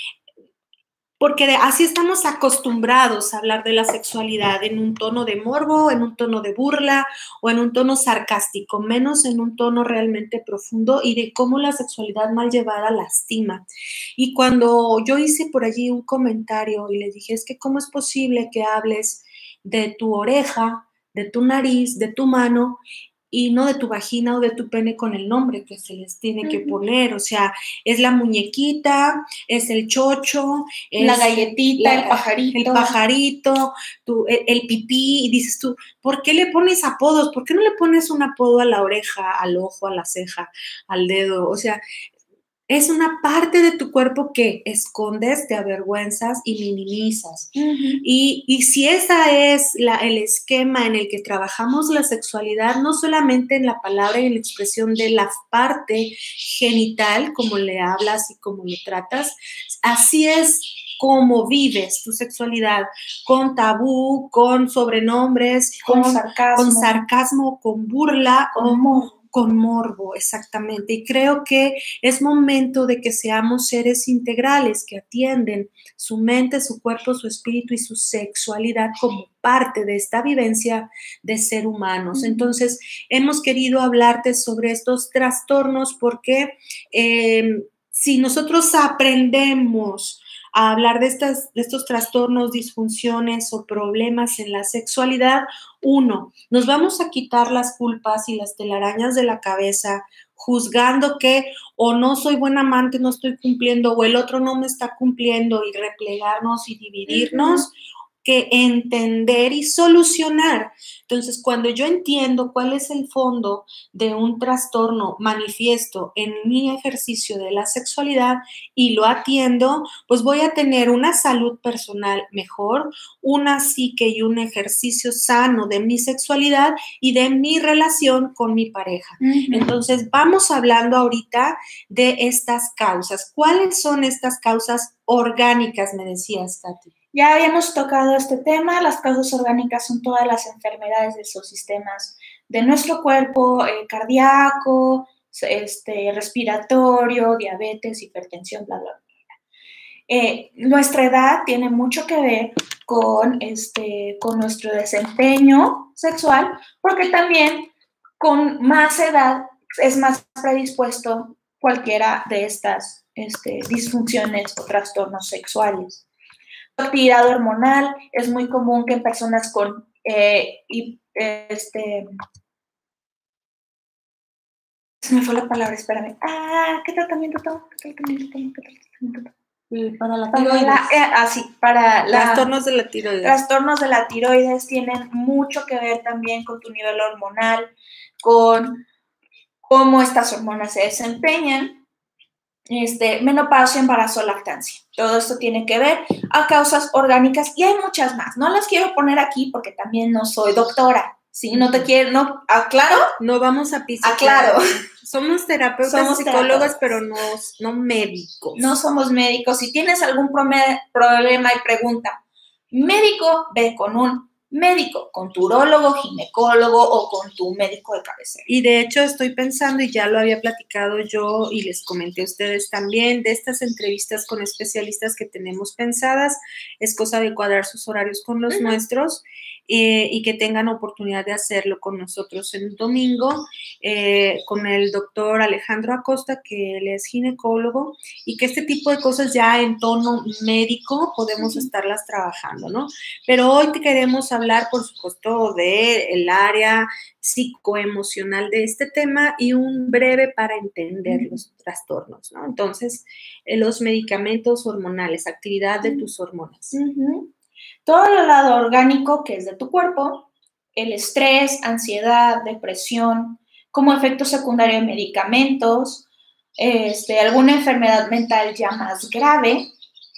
Speaker 1: porque de, así estamos acostumbrados a hablar de la sexualidad, en un tono de morbo, en un tono de burla o en un tono sarcástico, menos en un tono realmente profundo y de cómo la sexualidad mal llevada lastima. Y cuando yo hice por allí un comentario y le dije, es que ¿cómo es posible que hables de tu oreja, de tu nariz, de tu mano y no de tu vagina o de tu pene con el nombre que se les tiene uh-huh. que poner? O sea, es la muñequita, es el chocho, es
Speaker 2: la galletita,
Speaker 1: la,
Speaker 2: el pajarito,
Speaker 1: el pajarito, tu, el, el pipí, y dices tú, ¿por qué le pones apodos? ¿Por qué no le pones un apodo a la oreja, al ojo, a la ceja, al dedo? O sea, es una parte de tu cuerpo que escondes, te avergüenzas y minimizas. Uh-huh. Y, y si ese es la, el esquema en el que trabajamos la sexualidad, no solamente en la palabra y en la expresión de la parte genital, como le hablas y como le tratas, así es como vives tu sexualidad, con tabú, con sobrenombres,
Speaker 2: con,
Speaker 1: con
Speaker 2: sarcasmo,
Speaker 1: con, sarcasmo, con burla
Speaker 2: con
Speaker 1: o
Speaker 2: morbo.
Speaker 1: Con morbo, exactamente. Y creo que es momento de que seamos seres integrales que atienden su mente, su cuerpo, su espíritu y su sexualidad como parte de esta vivencia de ser humanos. Uh-huh. Entonces, hemos querido hablarte sobre estos trastornos porque eh, si nosotros aprendemos a hablar de, estas, de estos trastornos, disfunciones o problemas en la sexualidad, uno, nos vamos a quitar las culpas y las telarañas de la cabeza, juzgando que o no soy buen amante, no estoy cumpliendo, o el otro no me está cumpliendo, y replegarnos y dividirnos, uh-huh. que entender y solucionar. Entonces, cuando yo entiendo cuál es el fondo de un trastorno manifiesto en mi ejercicio de la sexualidad y lo atiendo, pues voy a tener una salud personal mejor, una psique y un ejercicio sano de mi sexualidad y de mi relación con mi pareja. Uh-huh. Entonces, vamos hablando ahorita de estas causas. ¿Cuáles son estas causas orgánicas, me decías, Katy?
Speaker 2: Ya habíamos tocado este tema. Las causas orgánicas son todas las enfermedades de esos sistemas de nuestro cuerpo, eh, cardíaco, este, respiratorio, diabetes, hipertensión, bla, bla, bla. Eh, nuestra edad tiene mucho que ver con, este, con nuestro desempeño sexual, porque también con más edad es más predispuesto cualquiera de estas este, disfunciones o trastornos sexuales. Actividad hormonal, es muy común que en personas con eh, y, este se me fue la palabra, espérame. Ah, ¿qué tratamiento tomo? ¿Qué tratamiento tomo? ¿Qué tratamiento tomo?
Speaker 1: Sí, para la
Speaker 2: tiroides. Para la, eh, ah, sí, para la,
Speaker 1: trastornos de la tiroides.
Speaker 2: Trastornos de la tiroides tienen mucho que ver también con tu nivel hormonal, con cómo estas hormonas se desempeñan. Este, menopausia, embarazo, lactancia. Todo esto tiene que ver a causas orgánicas y hay muchas más. No las quiero poner aquí porque también no soy doctora, ¿sí? No te quiero, no, aclaro.
Speaker 1: No vamos a pisar.
Speaker 2: Aclaro.
Speaker 1: Somos terapeutas, somos psicólogos, terapeutas. Pero no, no médicos.
Speaker 2: No somos médicos. Si tienes algún problema y pregunta, médico, ve con un médico, con tu urólogo, ginecólogo o con tu médico de cabecera.
Speaker 1: Y de hecho estoy pensando, y ya lo había platicado yo y les comenté a ustedes también, de estas entrevistas con especialistas que tenemos pensadas, es cosa de cuadrar sus horarios con los uh-huh. nuestros eh, y que tengan oportunidad de hacerlo con nosotros el domingo, eh, con el doctor Alejandro Acosta, que él es ginecólogo, y que este tipo de cosas ya en tono médico podemos uh-huh. estarlas trabajando, ¿no? Pero hoy te queremos hablar, por supuesto, del área psicoemocional de este tema y un breve para entender uh-huh. los trastornos, ¿no? Entonces, eh, los medicamentos hormonales, actividad de tus hormonas.
Speaker 2: Uh-huh. Todo el lado orgánico que es de tu cuerpo, el estrés, ansiedad, depresión, como efecto secundario de medicamentos, este, alguna enfermedad mental ya más grave.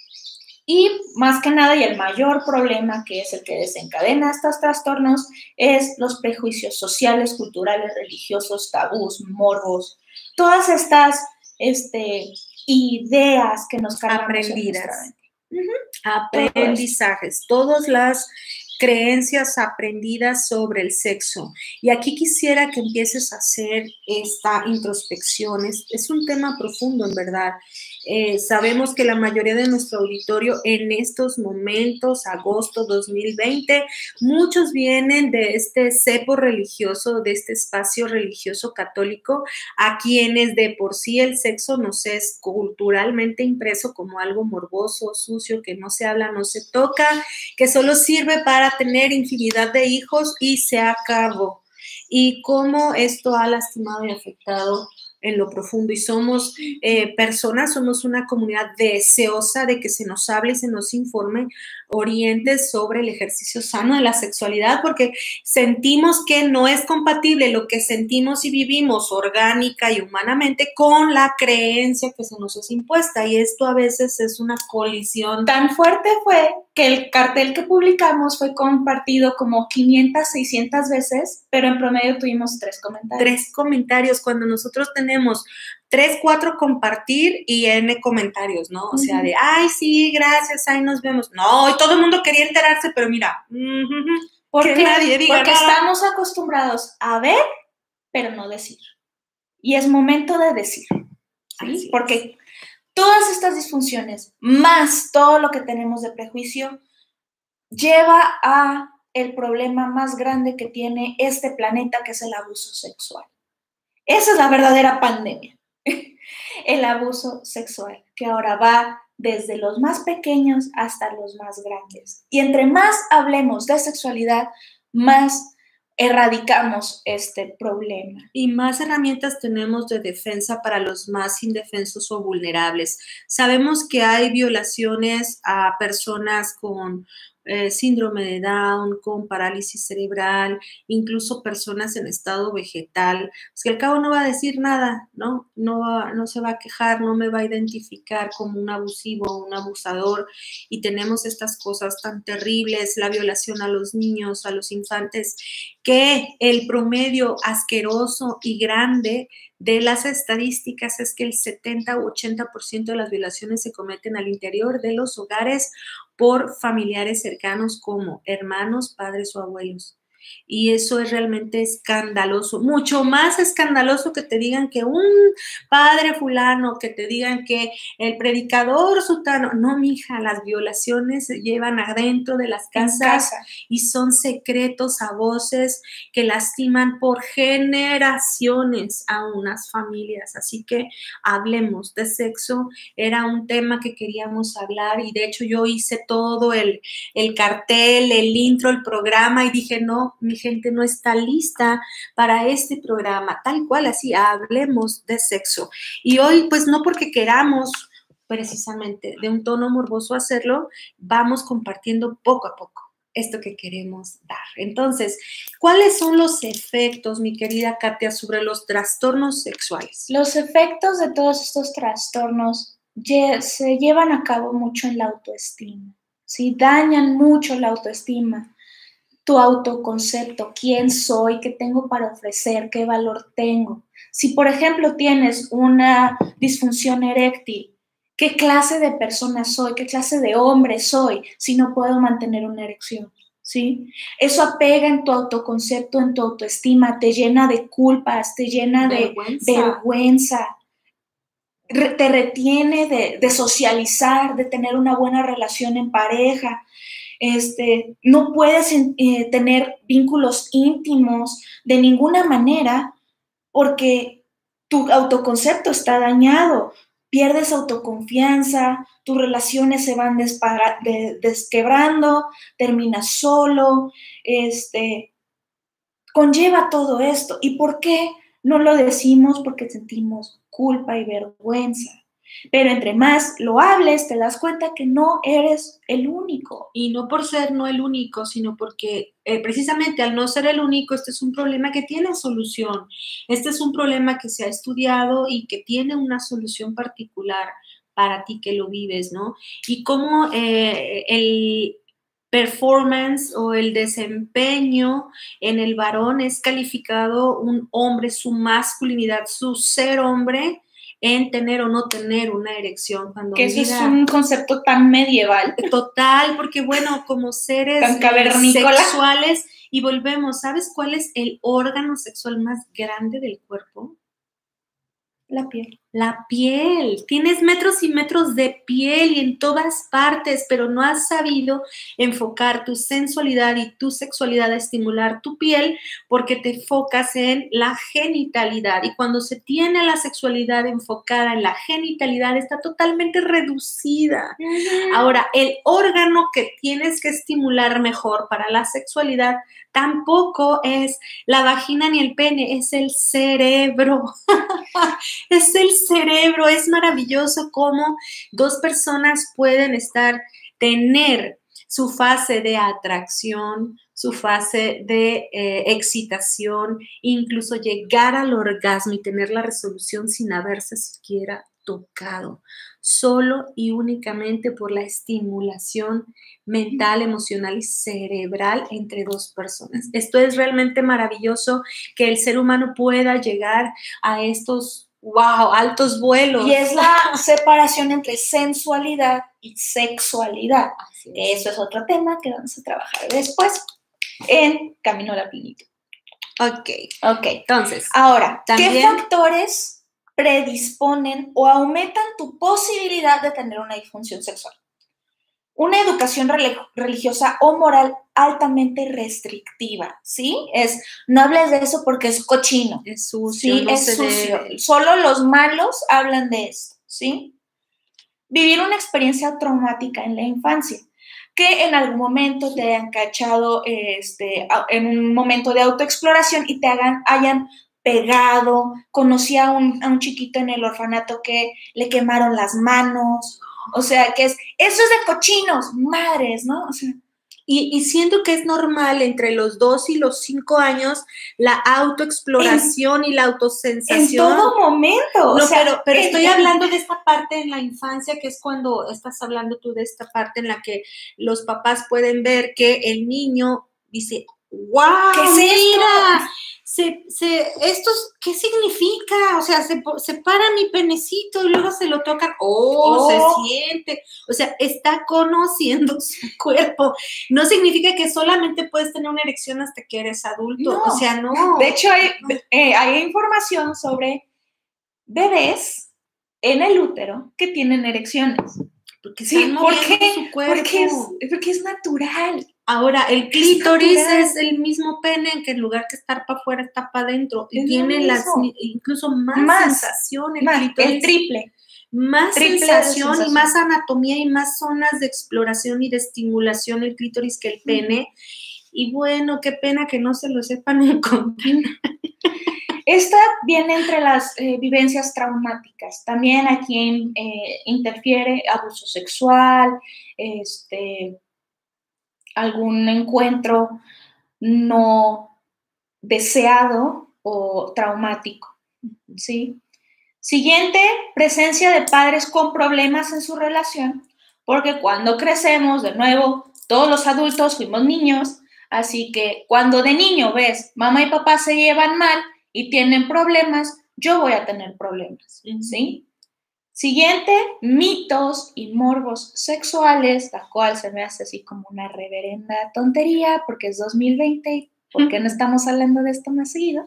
Speaker 2: Y más que nada, y el mayor problema que es el que desencadena estos trastornos, es los prejuicios sociales, culturales, religiosos, tabús, morbos, todas estas este, ideas que nos cargamos
Speaker 1: aprendidas. Uh-huh. Aprendizajes, todas las creencias aprendidas sobre el sexo. Y aquí quisiera que empieces a hacer esta introspección. Es, es un tema profundo, en verdad. Eh, sabemos que la mayoría de nuestro auditorio en estos momentos, agosto dos mil veinte, muchos vienen de este cepo religioso, de este espacio religioso católico, a quienes de por sí el sexo nos es culturalmente impreso como algo morboso, sucio, que no se habla, no se toca, que solo sirve para tener infinidad de hijos y se acabó. Y cómo esto ha lastimado y afectado en lo profundo, y somos eh, personas, somos una comunidad deseosa de que se nos hable y se nos informe, oriente sobre el ejercicio sano de la sexualidad, porque sentimos que no es compatible lo que sentimos y vivimos orgánica y humanamente con la creencia que se nos es impuesta, y esto a veces es una colisión.
Speaker 2: Tan fuerte fue que el cartel que publicamos fue compartido como quinientas, seiscientas veces, pero en promedio tuvimos tres comentarios.
Speaker 1: Tres comentarios, cuando nosotros tenemos tres, cuatro compartir y N comentarios, ¿no? O uh-huh. sea, de, ay, sí, gracias, ahí nos vemos. No, y todo el mundo quería enterarse, pero mira, uh-huh,
Speaker 2: porque, que nadie diga porque nada. Estamos acostumbrados a ver, pero no decir. Y es momento de decir, ¿sí? Porque todas estas disfunciones, más todo lo que tenemos de prejuicio, lleva a el problema más grande que tiene este planeta, que es el abuso sexual. Esa es la verdadera pandemia, el abuso sexual, que ahora va desde los más pequeños hasta los más grandes. Y entre más hablemos de sexualidad, más erradicamos este problema.
Speaker 1: Y más herramientas tenemos de defensa para los más indefensos o vulnerables. Sabemos que hay violaciones a personas con eh, síndrome de Down, con parálisis cerebral, incluso personas en estado vegetal, pues que al cabo no va a decir nada, ¿no? No, va, no se va a quejar, no me va a identificar como un abusivo o un abusador, y tenemos estas cosas tan terribles, la violación a los niños, a los infantes, que el promedio asqueroso y grande de las estadísticas es que el setenta u ochenta por ciento de las violaciones se cometen al interior de los hogares por familiares cercanos como hermanos, padres o abuelos. Y eso es realmente escandaloso, mucho más escandaloso que te digan que un padre fulano, que te digan que el predicador sutano. No, mija, las violaciones se llevan adentro de las casas casa. Y son secretos a voces que lastiman por generaciones a unas familias. Así que hablemos de sexo, era un tema que queríamos hablar, y de hecho yo hice todo el, el cartel, el intro, el programa, y dije, no, mi gente no está lista para este programa, tal cual, así, hablemos de sexo. Y hoy, pues no porque queramos precisamente de un tono morboso hacerlo, vamos compartiendo poco a poco esto que queremos dar. Entonces, ¿cuáles son los efectos, mi querida Katia, sobre los trastornos sexuales?
Speaker 2: Los efectos de todos estos trastornos se llevan a cabo mucho en la autoestima, ¿sí? Dañan mucho la autoestima. tu autoconcepto, quién soy, qué tengo para ofrecer, qué valor tengo. Si, por ejemplo, tienes una disfunción eréctil, ¿qué clase de persona soy? ¿Qué clase de hombre soy si no puedo mantener una erección? ¿Sí? Eso apega en tu autoconcepto, en tu autoestima, te llena de culpas, te llena vergüenza. de vergüenza, te retiene de, de socializar, de tener una buena relación en pareja. Este, no puedes eh, tener vínculos íntimos de ninguna manera porque tu autoconcepto está dañado, pierdes autoconfianza, tus relaciones se van despara, de, desquebrando, terminas solo, este, conlleva todo esto. ¿Y por qué no lo decimos? Porque sentimos culpa y vergüenza. Pero entre más lo hables, te das cuenta que no eres el único.
Speaker 1: Y no por ser no el único, sino porque eh, precisamente al no ser el único, este es un problema que tiene solución. Este es un problema que se ha estudiado y que tiene una solución particular para ti que lo vives, ¿no? Y cómo eh, el performance o el desempeño en el varón es calificado un hombre, su masculinidad, su ser hombre, en tener o no tener una erección. Cuando
Speaker 2: que eso mira, es un concepto tan medieval.
Speaker 1: Total, porque bueno, como seres
Speaker 2: tan cavernícola.
Speaker 1: sexuales, y volvemos, ¿sabes cuál es el órgano sexual más grande del cuerpo?
Speaker 2: La piel.
Speaker 1: La piel. Tienes metros y metros de piel y en todas partes, pero no has sabido enfocar tu sensualidad y tu sexualidad a estimular tu piel porque te enfocas en la genitalidad. Y cuando se tiene la sexualidad enfocada en la genitalidad, está totalmente reducida. Uh-huh. Ahora, el órgano que tienes que estimular mejor para la sexualidad tampoco es la vagina ni el pene, es el cerebro. Es el cerebro. Es maravilloso cómo dos personas pueden estar, tener su fase de atracción, su fase de eh, excitación, incluso llegar al orgasmo y tener la resolución sin haberse siquiera tocado, solo y únicamente por la estimulación mental, emocional y cerebral entre dos personas. Esto es realmente maravilloso, que el ser humano pueda llegar a estos, wow, altos vuelos.
Speaker 2: Y es la separación entre sensualidad y sexualidad. Así es. Eso es otro tema que vamos a trabajar después en Camino a la Plenitud.
Speaker 1: Ok.
Speaker 2: Ok.
Speaker 1: Entonces,
Speaker 2: ahora,
Speaker 1: también,
Speaker 2: ¿qué factores predisponen o aumentan tu posibilidad de tener una disfunción sexual? Una educación religiosa o moral altamente restrictiva, ¿sí? Es, no hables de eso porque es cochino.
Speaker 1: Es sucio,
Speaker 2: sí,
Speaker 1: no
Speaker 2: es
Speaker 1: se
Speaker 2: sucio.
Speaker 1: debe.
Speaker 2: Solo los malos hablan de esto, ¿sí? Vivir una experiencia traumática en la infancia, que en algún momento te hayan cachado este, en un momento de autoexploración y te hagan, hayan pegado. Conocí a un, a un chiquito en el orfanato que le quemaron las manos. O sea, que es, eso es de cochinos, madres, ¿no? O sea,
Speaker 1: y, y siento que es normal entre los dos y los cinco años la autoexploración en, y la autosensación.
Speaker 2: En todo momento.
Speaker 1: No,
Speaker 2: o sea,
Speaker 1: pero, pero
Speaker 2: en,
Speaker 1: estoy hablando de esta parte en la infancia, que es cuando estás hablando tú de esta parte en la que los papás pueden ver que el niño dice, wow,
Speaker 2: ¿qué es
Speaker 1: mira,
Speaker 2: esto?
Speaker 1: Se, se, esto, ¿qué significa? O sea, se, se para mi penecito y luego se lo tocan, oh, oh, se siente, o sea, está conociendo su cuerpo. No significa que solamente puedes tener una erección hasta que eres adulto,
Speaker 2: no.
Speaker 1: o sea, no.
Speaker 2: De hecho, hay, eh, hay información sobre bebés en el útero que tienen erecciones.
Speaker 1: Porque
Speaker 2: sí,
Speaker 1: porque,
Speaker 2: su cuerpo. Porque es, porque es natural.
Speaker 1: Ahora, el clítoris es, es el mismo pene, que en lugar que estar para afuera, está para adentro. Y es tiene las, incluso más, más sensación el
Speaker 2: más,
Speaker 1: clítoris.
Speaker 2: El triple.
Speaker 1: Más
Speaker 2: triple
Speaker 1: sensación,
Speaker 2: sensación
Speaker 1: y más anatomía y más zonas de exploración y de estimulación el clítoris que el pene. Uh-huh. Y bueno, qué pena que no se lo sepan encontrar.
Speaker 2: Esta viene entre las eh, vivencias traumáticas. También aquí eh, interfiere abuso sexual, este, algún encuentro no deseado o traumático, ¿sí? Siguiente, presencia de padres con problemas en su relación, porque cuando crecemos, de nuevo, todos los adultos fuimos niños, Así que cuando de niño ves, mamá y papá se llevan mal y tienen problemas, yo voy a tener problemas, ¿sí? Siguiente, mitos y morbos sexuales, la cual se me hace así como una reverenda tontería porque es dos mil veinte y ¿por qué no estamos hablando de esto más seguido?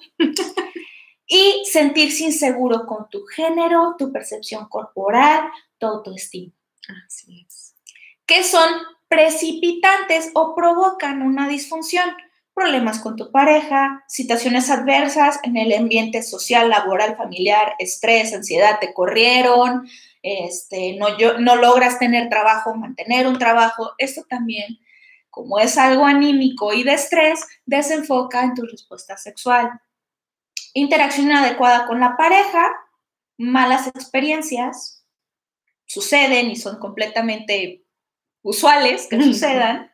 Speaker 2: Y sentirse inseguro con tu género, tu percepción corporal, tu autoestima.
Speaker 1: Así es.
Speaker 2: Que son precipitantes o provocan una disfunción. Problemas con tu pareja, situaciones adversas en el ambiente social, laboral, familiar, estrés, ansiedad, te corrieron, este, no, yo, no logras tener trabajo, mantener un trabajo. Esto también, como es algo anímico y de estrés, desenfoca en tu respuesta sexual. Interacción inadecuada con la pareja, malas experiencias, suceden y son completamente usuales que sucedan.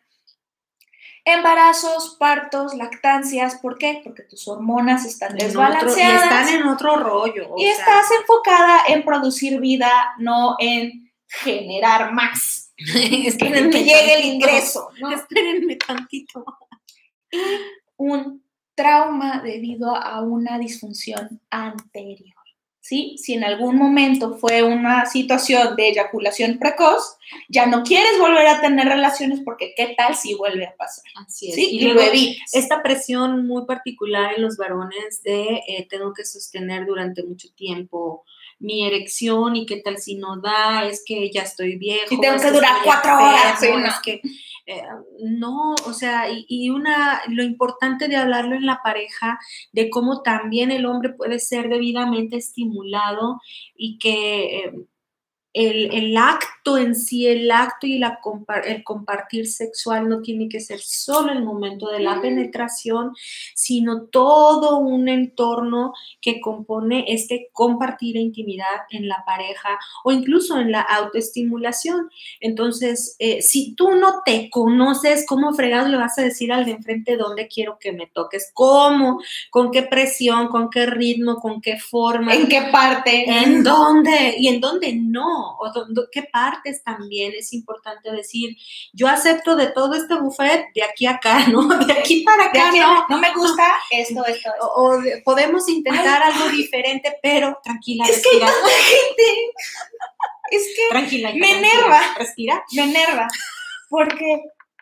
Speaker 2: Embarazos, partos, lactancias, ¿por qué? Porque tus hormonas están desbalanceadas.
Speaker 1: En otro, y están en otro rollo.
Speaker 2: Y sea, estás enfocada en producir vida, no en generar más. Es que me llegue el ingreso, ¿no?
Speaker 1: Espérenme tantito.
Speaker 2: Y un trauma debido a una disfunción anterior. ¿Sí? Si en algún momento fue una situación de eyaculación precoz, ya no quieres volver a tener relaciones porque ¿qué tal si vuelve a pasar?
Speaker 1: Así es.
Speaker 2: ¿Sí?
Speaker 1: Y, y luego esta presión muy particular en los varones de eh, tengo que sostener durante mucho tiempo mi erección y qué tal si no da, es que ya estoy viejo.
Speaker 2: Y tengo que durar cuatro horas.
Speaker 1: Sí, no. Es que eh, no, o sea, y, y una, lo importante de hablarlo en la pareja, de cómo también el hombre puede ser debidamente estimulado y que eh, el, el acto en sí, el acto y la el compartir sexual no tiene que ser solo el momento de la mm. penetración, sino todo un entorno que compone este compartir intimidad en la pareja o incluso en la autoestimulación. Entonces, eh, si tú no te conoces, ¿cómo fregados le vas a decir al de enfrente dónde quiero que me toques? ¿Cómo? ¿Con qué presión? ¿Con qué ritmo? ¿Con qué forma?
Speaker 2: ¿En qué parte?
Speaker 1: ¿En dónde? ¿Y en dónde no? O qué partes también es importante decir, yo acepto de todo este buffet de aquí a acá, ¿no? De aquí para acá,
Speaker 2: aquí,
Speaker 1: no.
Speaker 2: No me gusta esto, esto, esto.
Speaker 1: O, o de, podemos intentar Ay. algo diferente, pero tranquila,
Speaker 2: es
Speaker 1: respira.
Speaker 2: que hay tanta gente. Es que
Speaker 1: tranquila,
Speaker 2: me
Speaker 1: tranquila,
Speaker 2: enerva.
Speaker 1: Respira.
Speaker 2: Me enerva. Porque,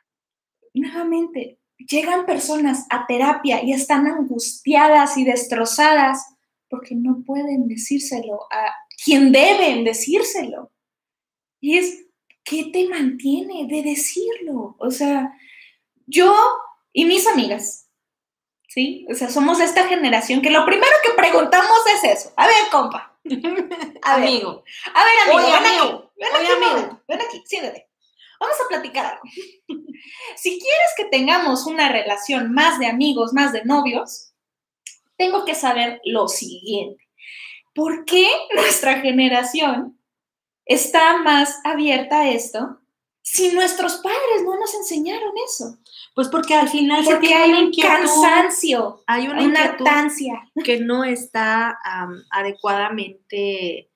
Speaker 2: nuevamente, llegan personas a terapia y están angustiadas y destrozadas porque no pueden decírselo a quien deben decírselo. Y es, ¿qué te mantiene de decirlo? O sea, yo y mis amigas, ¿sí? O sea, somos de esta generación que lo primero que preguntamos es eso. A ver, compa.
Speaker 1: A amigo.
Speaker 2: Ver, a ver, amigo.
Speaker 1: Oye,
Speaker 2: ven
Speaker 1: amigo.
Speaker 2: aquí. Ven
Speaker 1: Oye,
Speaker 2: aquí,
Speaker 1: amigo.
Speaker 2: momento. Ven aquí, siéntate. Vamos a platicar algo. Si quieres que tengamos una relación más de amigos, más de novios, tengo que saber lo siguiente. ¿Por qué nuestra generación está más abierta a esto si nuestros padres no nos enseñaron eso?
Speaker 1: Pues porque al final
Speaker 2: porque
Speaker 1: se tiene
Speaker 2: hay
Speaker 1: una
Speaker 2: un
Speaker 1: inquietud,
Speaker 2: cansancio,
Speaker 1: hay una,
Speaker 2: una hartancia
Speaker 1: que no está um, adecuadamente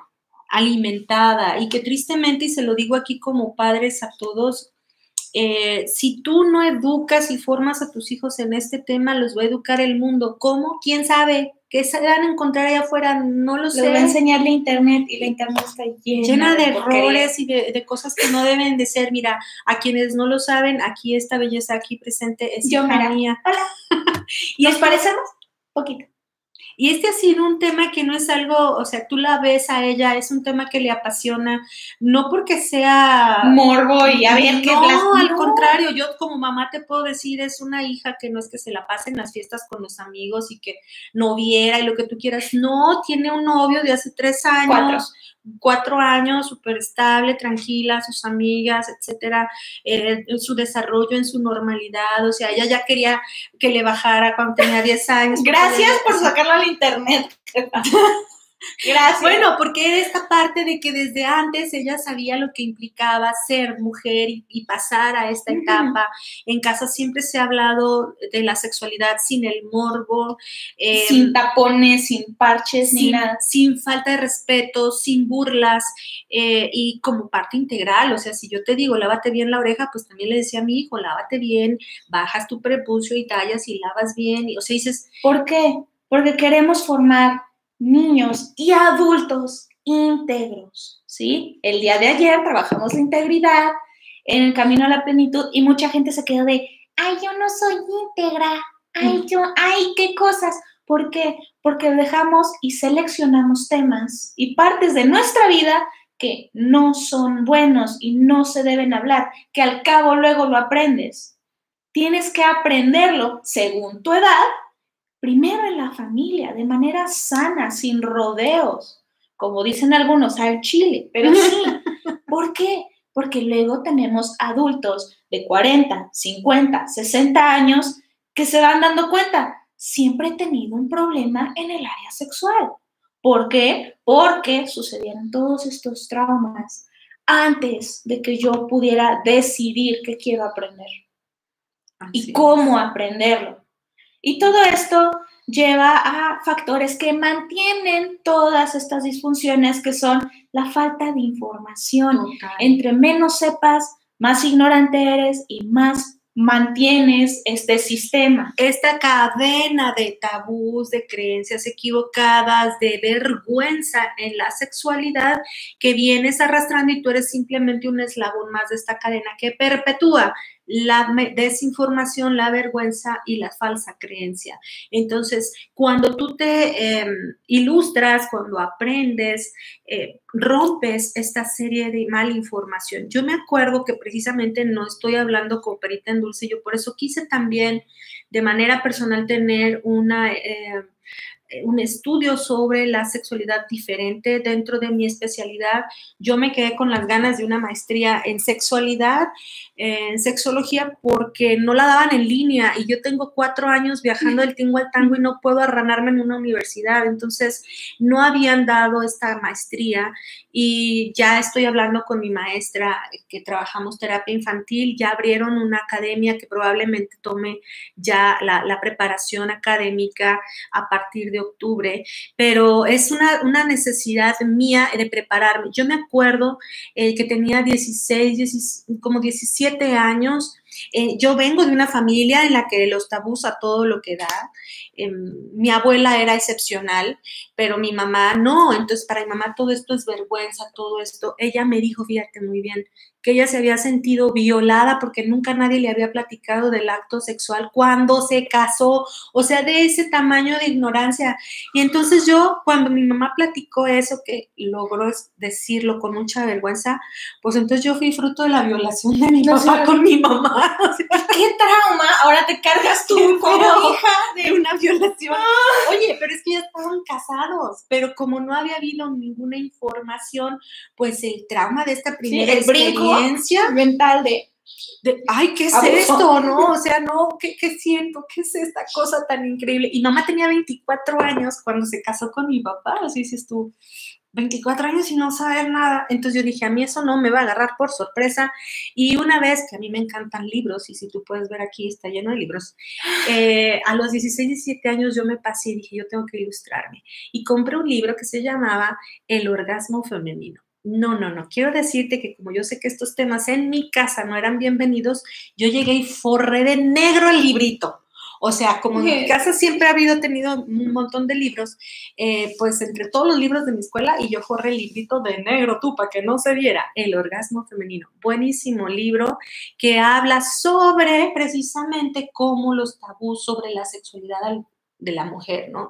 Speaker 1: alimentada y que tristemente, y se lo digo aquí como padres a todos, eh, si tú no educas y formas a tus hijos en este tema, los va a educar el mundo. ¿Cómo? ¿Quién sabe? ¿Qué se van a encontrar allá afuera? No lo
Speaker 2: Les
Speaker 1: sé.
Speaker 2: Les voy a enseñar la internet y la internet está llena,
Speaker 1: llena de,
Speaker 2: de
Speaker 1: errores y de, de cosas que no deben de ser. Mira, a quienes no lo saben, aquí esta belleza aquí presente es
Speaker 2: Yo,
Speaker 1: hija
Speaker 2: mira.
Speaker 1: mía.
Speaker 2: Hola. ¿Y ¿Nos parecemos? Poquito.
Speaker 1: Y este ha sido un tema que no es algo, o sea, tú la ves a ella, es un tema que le apasiona, no porque sea
Speaker 2: morbo y a ver qué
Speaker 1: no,
Speaker 2: las...
Speaker 1: al no. contrario, yo como mamá te puedo decir, es una hija que no es que se la pase en las fiestas con los amigos y que no viera y lo que tú quieras, no, tiene un novio de hace tres años,
Speaker 2: cuatro,
Speaker 1: cuatro años, súper estable, tranquila, sus amigas, etcétera, eh, su desarrollo en su normalidad, o sea, ella ya quería que le bajara cuando tenía diez años.
Speaker 2: Gracias por sacarlo al internet. Gracias.
Speaker 1: Bueno, porque era esta parte de que desde antes ella sabía lo que implicaba ser mujer y, y pasar a esta uh-huh. etapa. En casa siempre se ha hablado de la sexualidad sin el morbo.
Speaker 2: Eh, sin tapones, sin parches,
Speaker 1: sin,
Speaker 2: ni nada.
Speaker 1: Sin falta de respeto, sin burlas eh, y como parte integral. O sea, si yo te digo, lávate bien la oreja, pues también le decía a mi hijo, lávate bien, bajas tu prepucio y tallas y lavas bien. Y, o sea, dices...
Speaker 2: ¿Por qué? Porque queremos formar niños y adultos íntegros, ¿sí? El día de ayer trabajamos la integridad en el camino a la plenitud y mucha gente se quedó de, ay, yo no soy íntegra, ay, yo, ay, qué cosas. ¿Por qué? Porque dejamos y seleccionamos temas y partes de nuestra vida que no son buenos y no se deben hablar, que al cabo luego lo aprendes. Tienes que aprenderlo según tu edad, primero en la familia, de manera sana, sin rodeos, como dicen algunos, al chile, pero sí. ¿Por qué? Porque luego tenemos adultos de cuarenta, cincuenta, sesenta años que se van dando cuenta, siempre he tenido un problema en el área sexual. ¿Por qué? Porque sucedieron todos estos traumas antes de que yo pudiera decidir qué quiero aprender y cómo aprenderlo. Y todo esto lleva a factores que mantienen todas estas disfunciones, que son la falta de información.
Speaker 1: Total.
Speaker 2: Entre menos sepas, más ignorante eres y más mantienes este sistema.
Speaker 1: Esta cadena de tabús, de creencias equivocadas, de vergüenza en la sexualidad que vienes arrastrando y tú eres simplemente un eslabón más de esta cadena que perpetúa la desinformación, la vergüenza y la falsa creencia. Entonces, cuando tú te eh, ilustras, cuando aprendes, eh, rompes esta serie de mala información. Yo me acuerdo que precisamente no estoy hablando con perita en dulce, yo por eso quise también de manera personal tener una... Eh, un estudio sobre la sexualidad diferente dentro de mi especialidad. Yo me quedé con las ganas de una maestría en sexualidad, en sexología, porque no la daban en línea y yo tengo cuatro años viajando del tingo al tango y no puedo arranarme en una universidad. Entonces, no habían dado esta maestría y ya estoy hablando con mi maestra que trabajamos terapia infantil, ya abrieron una academia que probablemente tome ya la, la preparación académica a partir de octubre, pero es una, una necesidad mía de prepararme. Yo me acuerdo eh, que tenía dieciséis, diecisiete, como diecisiete años. Eh, yo vengo de una familia en la que los tabús a todo lo que da. Eh, mi abuela era excepcional, pero mi mamá no. Entonces, para mi mamá todo esto es vergüenza, todo esto. Ella me dijo, fíjate muy bien, que ella se había sentido violada porque nunca nadie le había platicado del acto sexual cuando se casó, o sea, de ese tamaño de ignorancia. Y entonces yo, cuando mi mamá platicó eso, que logró decirlo con mucha vergüenza, pues entonces yo fui fruto de la violación de mi
Speaker 2: no,
Speaker 1: papá
Speaker 2: sí.
Speaker 1: con mi mamá. O sea,
Speaker 2: ¡qué trauma! Ahora te cargas tú como hija
Speaker 1: de una violación. Oye, pero es que ya estaban casados, pero como no había habido ninguna información, pues el trauma de esta primera
Speaker 2: sí, el
Speaker 1: experiencia
Speaker 2: brinco mental de,
Speaker 1: de, ay, ¿qué es abuso. Esto? ¿No? O sea, no, ¿qué, ¿qué siento? ¿Qué es esta cosa tan increíble? Y mamá tenía veinticuatro años cuando se casó con mi papá, así dices tú, veinticuatro años y no saber nada. Entonces yo dije, a mí eso no me va a agarrar por sorpresa. Y una vez, que a mí me encantan libros, y si tú puedes ver aquí, está lleno de libros, eh, a los dieciséis, diecisiete años yo me pasé y dije, yo tengo que ilustrarme. Y compré un libro que se llamaba El orgasmo femenino. No, no, no. Quiero decirte que como yo sé que estos temas en mi casa no eran bienvenidos, yo llegué y forré de negro el librito. O sea, como en mi casa siempre ha habido, tenido un montón de libros, eh, pues entre todos los libros de mi escuela y yo forré el librito de negro, tú, para que no se viera, El orgasmo femenino. Buenísimo libro que habla sobre precisamente cómo los tabús sobre la sexualidad de la mujer, ¿no?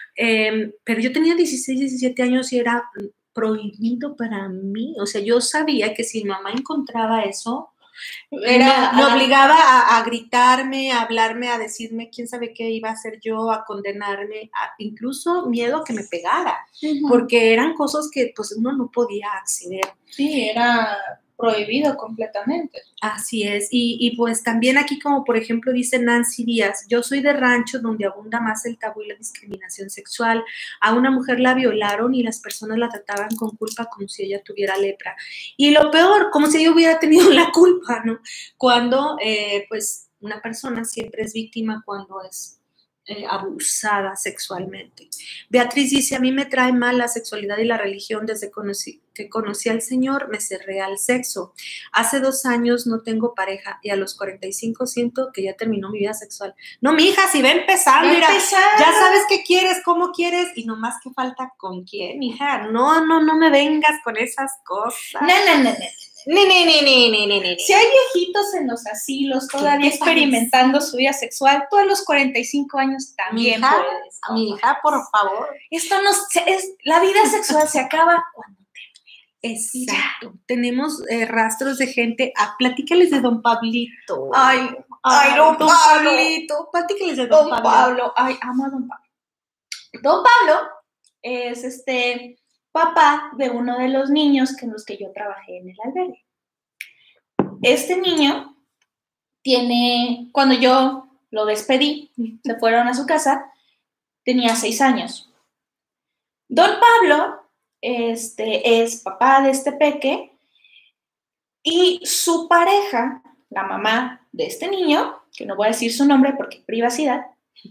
Speaker 1: Eh, pero yo tenía dieciséis, diecisiete años y era prohibido para mí. O sea, yo sabía que si mi mamá encontraba eso, Era, me, me obligaba a, a gritarme, a hablarme, a decirme quién sabe qué iba a hacer yo, a condenarme, a, incluso miedo a que me pegara, uh-huh. porque eran cosas que pues uno no podía acceder.
Speaker 2: Sí, era prohibido completamente.
Speaker 1: Así es, y, y pues también aquí como por ejemplo dice Nancy Díaz, yo soy de rancho donde abunda más el tabú y la discriminación sexual, a una mujer la violaron y las personas la trataban con culpa como si ella tuviera lepra, y lo peor, como si ella hubiera tenido la culpa, ¿no? Cuando eh, pues una persona siempre es víctima cuando es Eh, abusada sexualmente. Beatriz dice, a mí me trae mal la sexualidad y la religión desde conocí, que conocí al Señor, me cerré al sexo. Hace dos años no tengo pareja y a los cuarenta y cinco siento que ya terminó mi vida sexual. No, mi hija, si va empezando,
Speaker 2: Va
Speaker 1: mira,
Speaker 2: empezando.
Speaker 1: ya sabes qué quieres, cómo quieres y nomás que falta con quién, hija. No, no, no me vengas con esas cosas.
Speaker 2: No, no, no, no.
Speaker 1: Ni, ni, ni, ni, ni, ni, ni.
Speaker 2: Si hay viejitos en los asilos todavía experimentando su vida sexual, tú a los cuarenta y cinco años también
Speaker 1: mi hija,
Speaker 2: puedes. ¿No?
Speaker 1: Mi hija, por favor.
Speaker 2: Esto no es, la vida sexual se acaba cuando te
Speaker 1: Exacto. Ya. Tenemos eh, rastros de gente. Ah, platícales de don Pablito.
Speaker 2: Ay, ay, ay don, don Pablo.
Speaker 1: Pablito. Platícales de don,
Speaker 2: don
Speaker 1: Pablo.
Speaker 2: Pablo. Ay, amo a don Pablo. Don Pablo es este papá de uno de los niños con los que yo trabajé en el albergue. Este niño tiene, cuando yo lo despedí, se fueron a su casa, tenía seis años. Don Pablo este, es papá de este peque y su pareja, la mamá de este niño, que no voy a decir su nombre porque privacidad,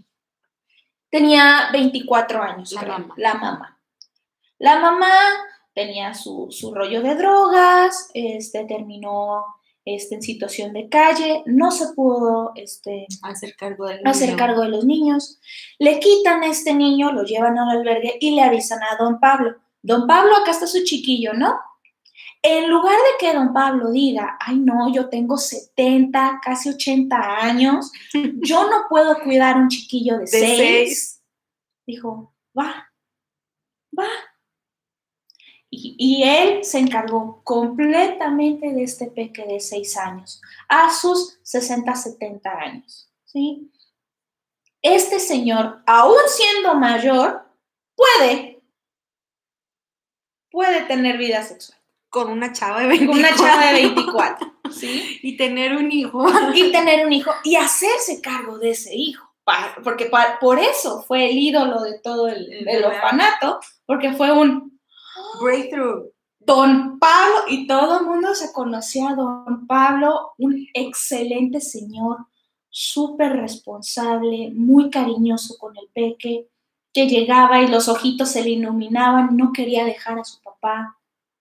Speaker 2: tenía veinticuatro años,
Speaker 1: la mamá.
Speaker 2: la mamá. La mamá tenía su, su rollo de drogas, este, terminó este, en situación de calle, no se pudo este,
Speaker 1: hacer, cargo del
Speaker 2: hacer
Speaker 1: niño.
Speaker 2: cargo de los niños. Le quitan a este niño, lo llevan al albergue y le avisan a don Pablo. Don Pablo, acá está su chiquillo, ¿no? En lugar de que don Pablo diga, ay no, yo tengo setenta, casi ochenta años, yo no puedo cuidar a un chiquillo de, de seis. seis, dijo, va, va. Y, y él se encargó completamente de este peque de seis años, a sus sesenta, setenta años, ¿sí? Este señor, aún siendo mayor, puede, puede tener vida sexual.
Speaker 1: Con una chava de veinticuatro.
Speaker 2: Con una chava de veinticuatro, ¿sí?
Speaker 1: Y tener un hijo.
Speaker 2: Y tener un hijo y hacerse cargo de ese hijo. Porque por eso fue el ídolo de todo el, el orfanato, porque fue un
Speaker 1: breakthrough.
Speaker 2: Don Pablo, y todo el mundo se conocía a don Pablo, un excelente señor, súper responsable, muy cariñoso con el peque, que llegaba y los ojitos se le iluminaban, no quería dejar a su papá,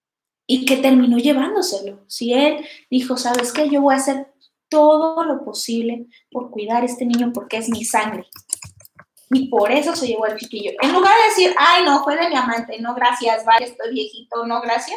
Speaker 2: y que terminó llevándoselo. Si él dijo, ¿sabes qué? Yo voy a hacer todo lo posible por cuidar a este niño porque es mi sangre. Y por eso se llevó al chiquillo. En lugar de decir, ay, no, fue de mi amante, no, gracias, va, estoy viejito, no, gracias.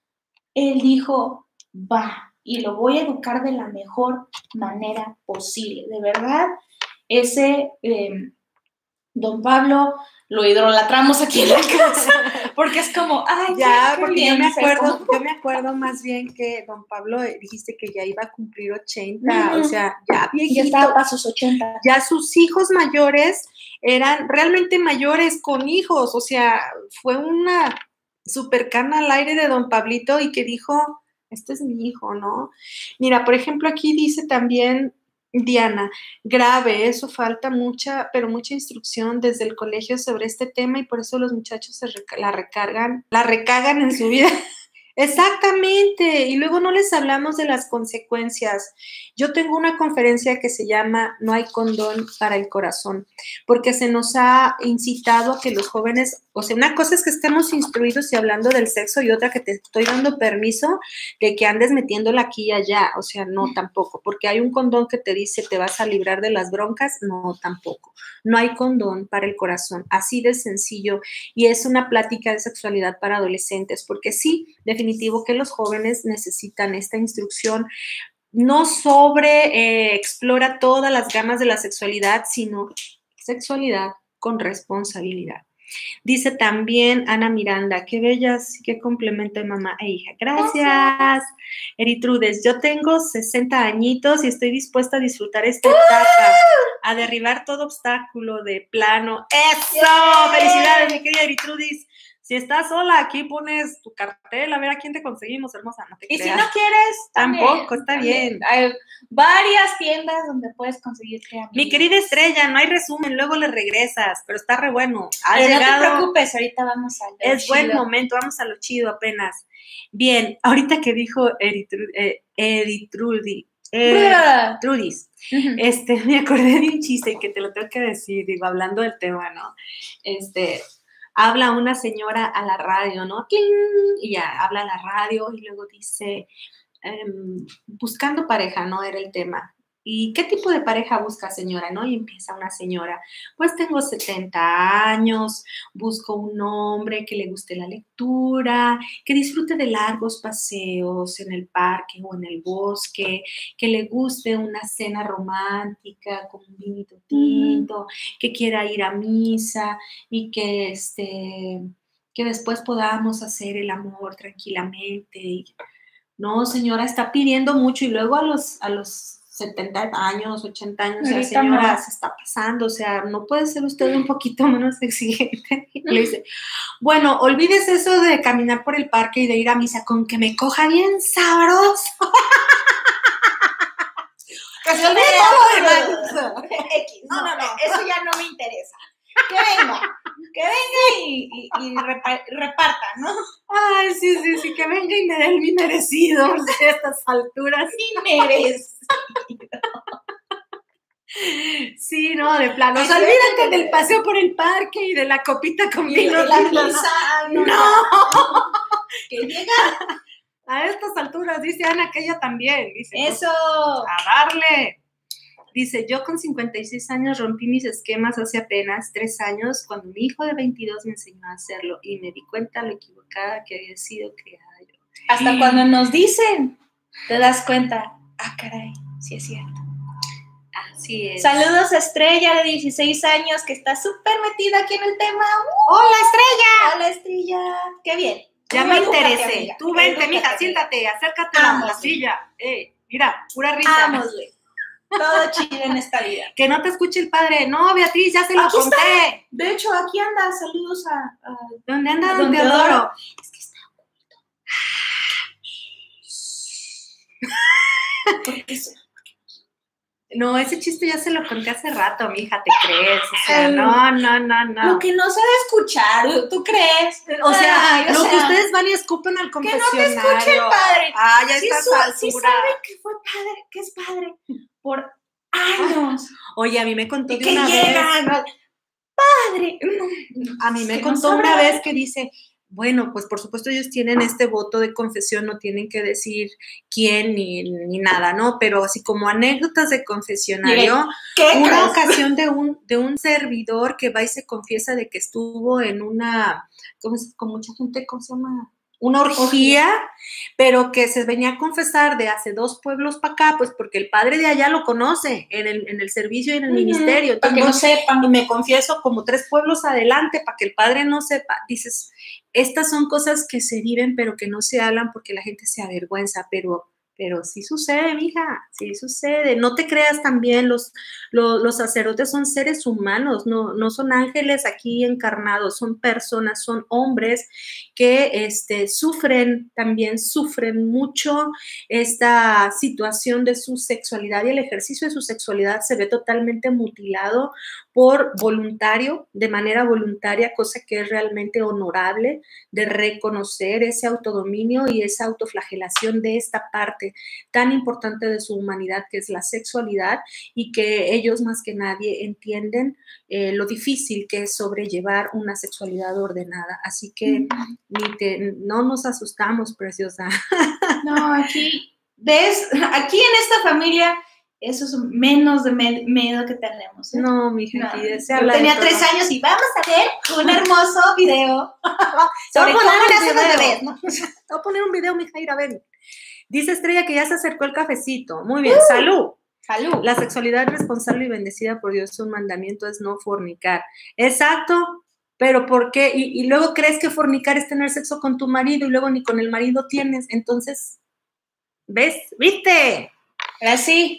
Speaker 2: Él dijo, va, y lo voy a educar de la mejor manera posible. De verdad, ese eh, don Pablo lo idolatramos aquí en la casa, porque es como, ay,
Speaker 1: ya,
Speaker 2: qué
Speaker 1: porque
Speaker 2: bien,
Speaker 1: yo me acuerdo, yo me acuerdo más bien que don Pablo dijiste que ya iba a cumplir ochenta, uh-huh. O sea, ya viejito.
Speaker 2: Ya estaba para sus ochenta.
Speaker 1: Ya sus hijos mayores eran realmente mayores con hijos, o sea, fue una super cana al aire de don Pablito y que dijo, este es mi hijo, ¿no? Mira, por ejemplo, aquí dice también Diana, grave, eso falta mucha, pero mucha instrucción desde el colegio sobre este tema y por eso los muchachos se reca- la recargan, la recagan en su vida. Exactamente, y luego no les hablamos de las consecuencias. Yo tengo una conferencia que se llama No hay condón para el corazón, porque se nos ha incitado a que los jóvenes, o sea, una cosa es que estemos instruidos y hablando del sexo y otra que te estoy dando permiso de que andes metiéndola aquí y allá, o sea, no tampoco, porque hay un condón que te dice te vas a librar de las broncas, no tampoco. No hay condón para el corazón, así de sencillo, y es una plática de sexualidad para adolescentes, porque sí, definitivamente definitivo que los jóvenes necesitan esta instrucción, no sobre eh, explora todas las gamas de la sexualidad, sino sexualidad con responsabilidad. Dice también Ana Miranda, qué bellas, qué complemento de mamá e hija. Gracias. Eritrudes, yo tengo sesenta añitos y estoy dispuesta a disfrutar esta etapa, a derribar todo obstáculo de plano. ¡Eso! ¡Felicidades, mi querida Eritrudes! Si estás sola, aquí pones tu cartel, a ver a quién te conseguimos, hermosa. No te
Speaker 2: y
Speaker 1: creas.
Speaker 2: si no quieres, también,
Speaker 1: tampoco, está
Speaker 2: también.
Speaker 1: bien.
Speaker 2: Hay varias tiendas donde puedes conseguirte amigos.
Speaker 1: Mi querida Estrella, no hay resumen, luego le regresas, pero está re bueno. Ha
Speaker 2: pero
Speaker 1: llegado,
Speaker 2: no te preocupes, ahorita vamos a lo
Speaker 1: Es
Speaker 2: chido.
Speaker 1: buen momento, vamos a lo chido apenas. Bien, ahorita que dijo Eritru, eh, Eritrudi, eh, Trudis, uh-huh. este, me acordé de un chiste que te lo tengo que decir, digo, hablando del tema, ¿no? Este... Habla una señora a la radio, ¿no? ¡Cling! Y ya habla a la radio y luego dice, eh, buscando pareja, ¿no? Era el tema. ¿Y qué tipo de pareja busca, señora, no? Y empieza una señora, pues tengo setenta años, busco un hombre que le guste la lectura, que disfrute de largos paseos en el parque o en el bosque, que le guste una cena romántica con un vinito tinto, mm. que quiera ir a misa y que, este, que después podamos hacer el amor tranquilamente. Y, no, señora, está pidiendo mucho y luego a los... A los setenta años, ochenta años, la señora no. se está pasando, o sea, ¿no puede ser usted un poquito menos exigente? Y le dice, bueno, olvídese eso de caminar por el parque y de ir a misa, con que me coja bien sabroso.
Speaker 2: Que se olvide todo lo demás. No, no, no, eso ya no me interesa. Que venga, que venga y, y, y reparta, ¿no?
Speaker 1: Ay, sí, sí, sí, que venga y me dé el mi merecido de estas alturas.
Speaker 2: Sí, merecido.
Speaker 1: Sí, no, de plano. O sea, olvídate del paseo por el parque y de la copita con vino.
Speaker 2: Y la misa,
Speaker 1: no.
Speaker 2: no. Que llega.
Speaker 1: A estas alturas, dice Ana, que ella también. Dice,
Speaker 2: eso.
Speaker 1: Pues, a darle. Dice, yo con cincuenta y seis años rompí mis esquemas hace apenas tres años cuando mi hijo de veintidós me enseñó a hacerlo y me di cuenta lo equivocada que había sido criada yo.
Speaker 2: Hasta y... cuando nos dicen, te das cuenta, ah, caray, sí es cierto.
Speaker 1: Así es.
Speaker 2: Saludos a Estrella de dieciséis años que está súper metida aquí en el tema.
Speaker 1: ¡Uh! ¡Hola, Estrella!
Speaker 2: ¡Hola, Estrella! ¡Qué bien!
Speaker 1: Ya me interesé. Tú vente, mija, siéntate, acércate a la silla. Eh, mira, pura risa.
Speaker 2: Vamos, güey. Todo chido en esta vida.
Speaker 1: Que no te escuche el padre. No, Beatriz, ya se lo
Speaker 2: aquí
Speaker 1: conté.
Speaker 2: Está. De hecho, aquí anda. Saludos a... a
Speaker 1: ¿Dónde anda don Teodoro?
Speaker 2: Es que está oculto. ¿Por qué eso?
Speaker 1: No, ese chiste ya se lo conté hace rato, mija, ¿te crees? O sea, no, no, no, no.
Speaker 2: Lo que no se debe escuchar, ¿tú crees?
Speaker 1: O sea, Ay, o
Speaker 2: lo
Speaker 1: sea,
Speaker 2: que
Speaker 1: ustedes van y escupen al confesionario.
Speaker 2: Que no te escuche el padre.
Speaker 1: Ah, ya
Speaker 2: sí,
Speaker 1: está
Speaker 2: su, sí sabe que fue padre, que es padre por años.
Speaker 1: Oye, a mí me contó
Speaker 2: y
Speaker 1: de
Speaker 2: que
Speaker 1: una
Speaker 2: llegan,
Speaker 1: vez.
Speaker 2: Padre.
Speaker 1: A mí me
Speaker 2: que
Speaker 1: contó
Speaker 2: no
Speaker 1: una vez que dice... Bueno, pues por supuesto ellos tienen este voto de confesión, no tienen que decir quién ni, ni nada, ¿no? Pero así como anécdotas de confesionario,
Speaker 2: ¿Qué
Speaker 1: una
Speaker 2: crees?
Speaker 1: ocasión de un, de un servidor que va y se confiesa de que estuvo en una, ¿cómo es? Con mucha gente, ¿cómo se llama? Una orgía, pero que se venía a confesar de hace dos pueblos para acá, pues porque el padre de allá lo conoce en el, en el servicio y en el uh-huh, ministerio.
Speaker 2: Para que no sepan.
Speaker 1: Y me confieso como tres pueblos adelante para que el padre no sepa. Dices, estas son cosas que se viven, pero que no se hablan porque la gente se avergüenza, pero... Pero sí sucede, mija, sí sucede. No te creas también, los, los, los sacerdotes son seres humanos, no, no son ángeles aquí encarnados, son personas, son hombres que este, sufren, también sufren mucho esta situación de su sexualidad y el ejercicio de su sexualidad se ve totalmente mutilado por voluntario, de manera voluntaria, cosa que es realmente honorable de reconocer ese autodominio y esa autoflagelación de esta parte tan importante de su humanidad que es la sexualidad y que ellos más que nadie entienden eh, lo difícil que es sobrellevar una sexualidad ordenada. Así que mm. ni te, no nos asustamos, preciosa.
Speaker 2: No, aquí, ¿ves? Aquí en esta familia... Eso es menos de med- miedo que tenemos. ¿eh?
Speaker 1: No, mi hija,
Speaker 2: no.
Speaker 1: se
Speaker 2: Yo
Speaker 1: habla
Speaker 2: tenía
Speaker 1: de
Speaker 2: tres
Speaker 1: todo.
Speaker 2: años y vamos a ver un hermoso video sobre cómo nacen los bebés, ¿no?
Speaker 1: Te voy a poner un video, mi hija, ir a ver. Dice Estrella que ya se acercó el cafecito. Muy bien, uh, salud.
Speaker 2: Salud.
Speaker 1: La sexualidad responsable y bendecida por Dios, un mandamiento es no fornicar. Exacto, pero ¿por qué? Y, y luego crees que fornicar es tener sexo con tu marido y luego ni con el marido tienes. Entonces, ¿ves? ¿Viste?
Speaker 2: Así.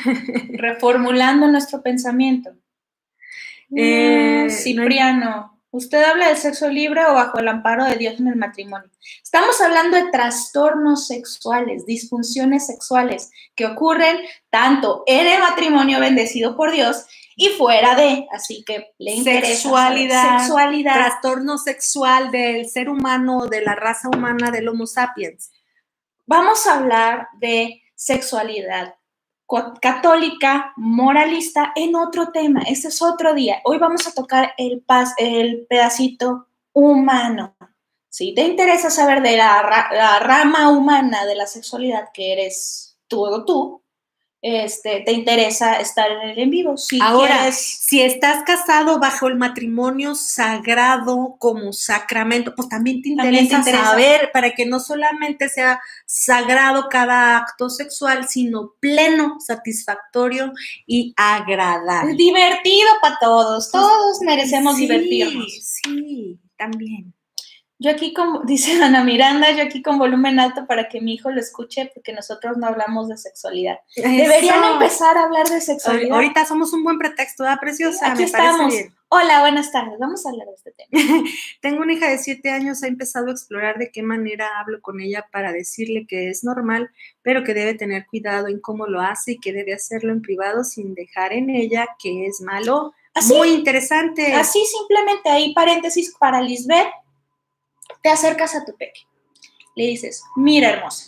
Speaker 2: Reformulando nuestro pensamiento.
Speaker 1: Eh,
Speaker 2: Cipriano, ¿Usted habla del sexo libre o bajo el amparo de Dios en el matrimonio? Estamos hablando de trastornos sexuales, disfunciones sexuales que ocurren tanto en el matrimonio bendecido por Dios y fuera de, así que le interesa
Speaker 1: sexualidad,
Speaker 2: saber. Sexualidad,
Speaker 1: trastorno sexual del ser humano, de la raza humana, del Homo sapiens.
Speaker 2: Vamos a hablar de sexualidad católica, moralista, en otro tema. Este es otro día. Hoy vamos a tocar el, pas, el pedacito humano. Si te interesa saber de la, la rama humana de la sexualidad, que eres tú o tú, este, te interesa estar en el en vivo. Si
Speaker 1: Ahora,
Speaker 2: quieres...
Speaker 1: si estás casado bajo el matrimonio sagrado como sacramento, pues también te interesa, también te interesa saber, para que no solamente sea sagrado cada acto sexual, sino pleno, satisfactorio y agradable.
Speaker 2: Divertido para todos, todos merecemos
Speaker 1: sí,
Speaker 2: divertirnos.
Speaker 1: Sí, también.
Speaker 2: Yo aquí, con, dice Ana Miranda, yo aquí con volumen alto para que mi hijo lo escuche, porque nosotros no hablamos de sexualidad. Eso. Deberían empezar a hablar de sexualidad.
Speaker 1: Ahorita somos un buen pretexto, ¿verdad, preciosa?
Speaker 2: Sí, aquí
Speaker 1: me
Speaker 2: estamos.
Speaker 1: Parece bien.
Speaker 2: Hola, buenas tardes. Vamos a hablar de este tema.
Speaker 1: Tengo una hija de siete años, ha empezado a explorar de qué manera hablo con ella para decirle que es normal, pero que debe tener cuidado en cómo lo hace y que debe hacerlo en privado sin dejar en ella que es malo. Así, muy interesante.
Speaker 2: Así simplemente, ahí paréntesis para Lisbeth. Te acercas a tu peque, le dices, mira hermosa,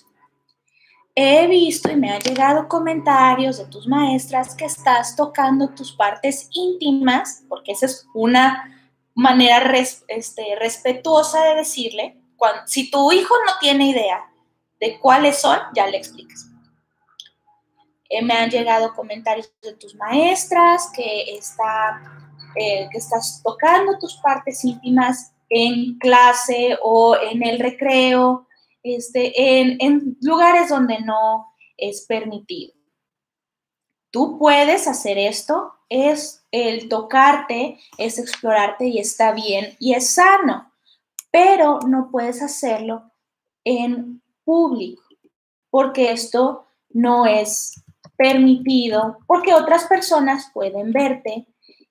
Speaker 2: he visto y me han llegado comentarios de tus maestras que estás tocando tus partes íntimas, porque esa es una manera res, este, respetuosa de decirle, cuando, si tu hijo no tiene idea de cuáles son, ya le explicas. Eh, me han llegado comentarios de tus maestras que, está, eh, que estás tocando tus partes íntimas en clase o en el recreo, este, en, en lugares donde no es permitido. Tú puedes hacer esto, es el tocarte, es explorarte y está bien y es sano, pero no puedes hacerlo en público, porque esto no es permitido, porque otras personas pueden verte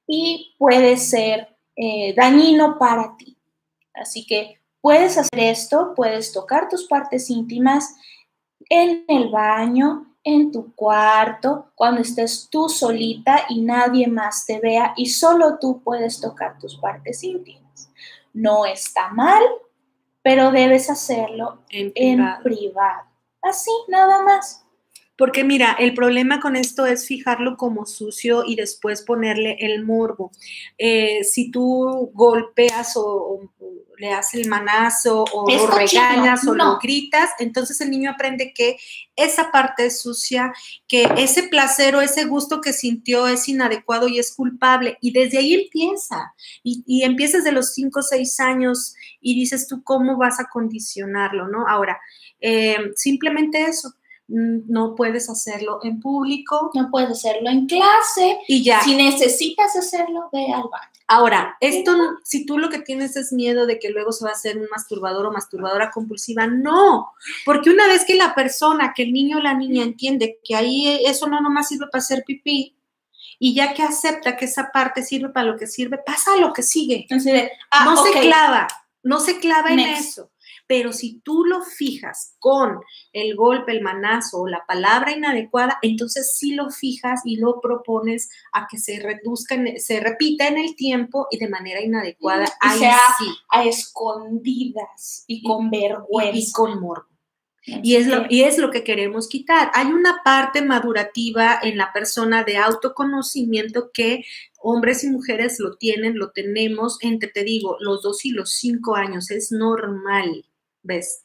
Speaker 2: y puede ser eh, dañino para ti. Así que puedes hacer esto, puedes tocar tus partes íntimas en el baño, en tu cuarto, cuando estés tú solita y nadie más te vea y solo tú puedes tocar tus partes íntimas. No está mal, pero debes hacerlo en privado. En privado. Así, nada más.
Speaker 1: Porque mira, el problema con esto es fijarlo como sucio y después ponerle el morbo. Eh, si tú golpeas o, o le haces el manazo o es lo regañas no. o lo gritas, entonces el niño aprende que esa parte es sucia, que ese placer o ese gusto que sintió es inadecuado y es culpable. Y desde ahí empieza. Y, y empiezas de los cinco o seis años y dices tú cómo vas a condicionarlo, ¿no? Ahora, eh, simplemente eso. No puedes hacerlo en público.
Speaker 2: No puedes hacerlo en clase.
Speaker 1: Y ya.
Speaker 2: Si necesitas hacerlo, ve al baño.
Speaker 1: Ahora, esto, ¿no? Si tú lo que tienes es miedo de que luego se va a hacer un masturbador o masturbadora compulsiva, no. Porque una vez que la persona, que el niño o la niña entiende que ahí eso no nomás sirve para hacer pipí, y ya que acepta que esa parte sirve para lo que sirve, pasa a lo que sigue.
Speaker 2: Entonces, ah,
Speaker 1: no
Speaker 2: okay.
Speaker 1: se clava, no se clava
Speaker 2: Next.
Speaker 1: en eso. Pero si tú lo fijas con el golpe, el manazo o la palabra inadecuada, entonces sí lo fijas y lo propones a que se reduzca, se repita en el tiempo y de manera inadecuada.
Speaker 2: Y
Speaker 1: ahí
Speaker 2: sea
Speaker 1: sí.
Speaker 2: a escondidas y con vergüenza.
Speaker 1: Y, y con morbo. Y es, lo, y es lo que queremos quitar. Hay una parte madurativa en la persona de autoconocimiento que hombres y mujeres lo tienen, lo tenemos entre, te digo, los dos y los cinco años. Es normal. ¿Ves?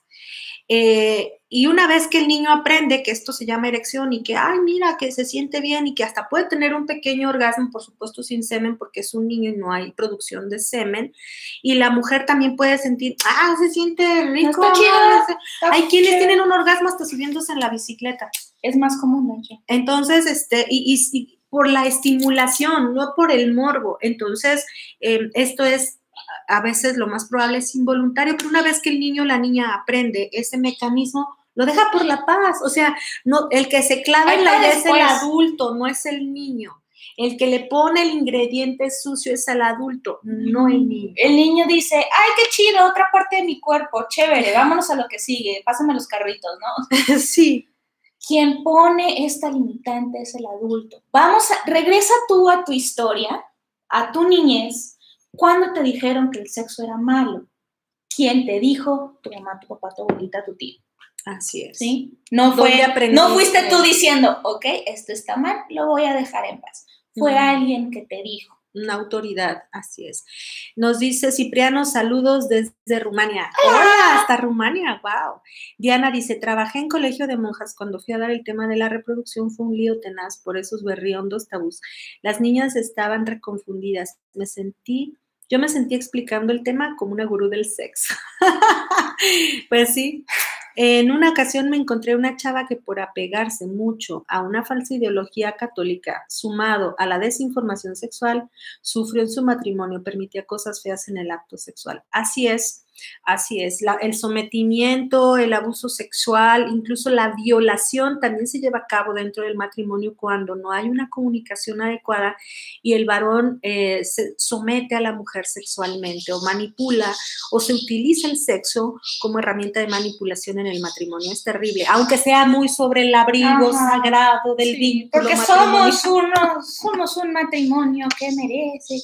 Speaker 1: Eh, y una vez que el niño aprende que esto se llama erección y que, ay, mira, que se siente bien y que hasta puede tener un pequeño orgasmo, por supuesto sin semen, porque es un niño y no hay producción de semen, y la mujer también puede sentir, ah, se siente rico.
Speaker 2: Está chido,
Speaker 1: ¿no?
Speaker 2: está
Speaker 1: hay quienes
Speaker 2: chido.
Speaker 1: tienen un orgasmo hasta subiéndose en la bicicleta.
Speaker 2: Es más común, ¿no?
Speaker 1: Entonces, este, y, y, y por la estimulación, no por el morbo. Entonces, eh, esto es a veces lo más probable es involuntario, pero una vez que el niño o la niña aprende ese mecanismo, lo deja por la paz. O sea, no, el que se clava en la idea es el adulto, no es el niño. El que le pone el ingrediente sucio es al adulto, no el niño.
Speaker 2: El niño dice, ay, qué chido, otra parte de mi cuerpo, chévere, vámonos a lo que sigue, pásame los carritos, ¿no?
Speaker 1: Sí.
Speaker 2: Quien pone esta limitante es el adulto. Vamos a, regresa tú a tu historia, a tu niñez, cuando te dijeron que el sexo era malo. ¿Quién te dijo? Tu mamá, tu papá, tu abuelita, tu tío.
Speaker 1: Así es.
Speaker 2: ¿Sí? No, fue, no fuiste tú diciendo, ok, esto está mal, lo voy a dejar en paz. Fue mm. alguien que te dijo.
Speaker 1: Una autoridad, así es. Nos dice Cipriano, saludos desde Rumania. ¡Hola! ¡Hola! Hasta Rumania, wow. Diana dice, trabajé en colegio de monjas. Cuando fui a dar el tema de la reproducción fue un lío tenaz por esos berriondos tabús. Las niñas estaban reconfundidas. Me sentí, yo me sentí explicando el tema como una gurú del sexo. Pues sí. En una ocasión me encontré una chava que por apegarse mucho a una falsa ideología católica, sumado a la desinformación sexual, sufrió en su matrimonio, permitía cosas feas en el acto sexual. Así es, así es. La, el sometimiento, el abuso sexual, incluso la violación también se lleva a cabo dentro del matrimonio cuando no hay una comunicación adecuada y el varón eh, se somete a la mujer sexualmente o manipula o se utiliza el sexo como herramienta de manipulación en el matrimonio. Es terrible, aunque sea muy sobre el abrigo Ajá, sagrado del
Speaker 2: sí,
Speaker 1: vínculo
Speaker 2: porque somos, unos, somos un matrimonio que merece.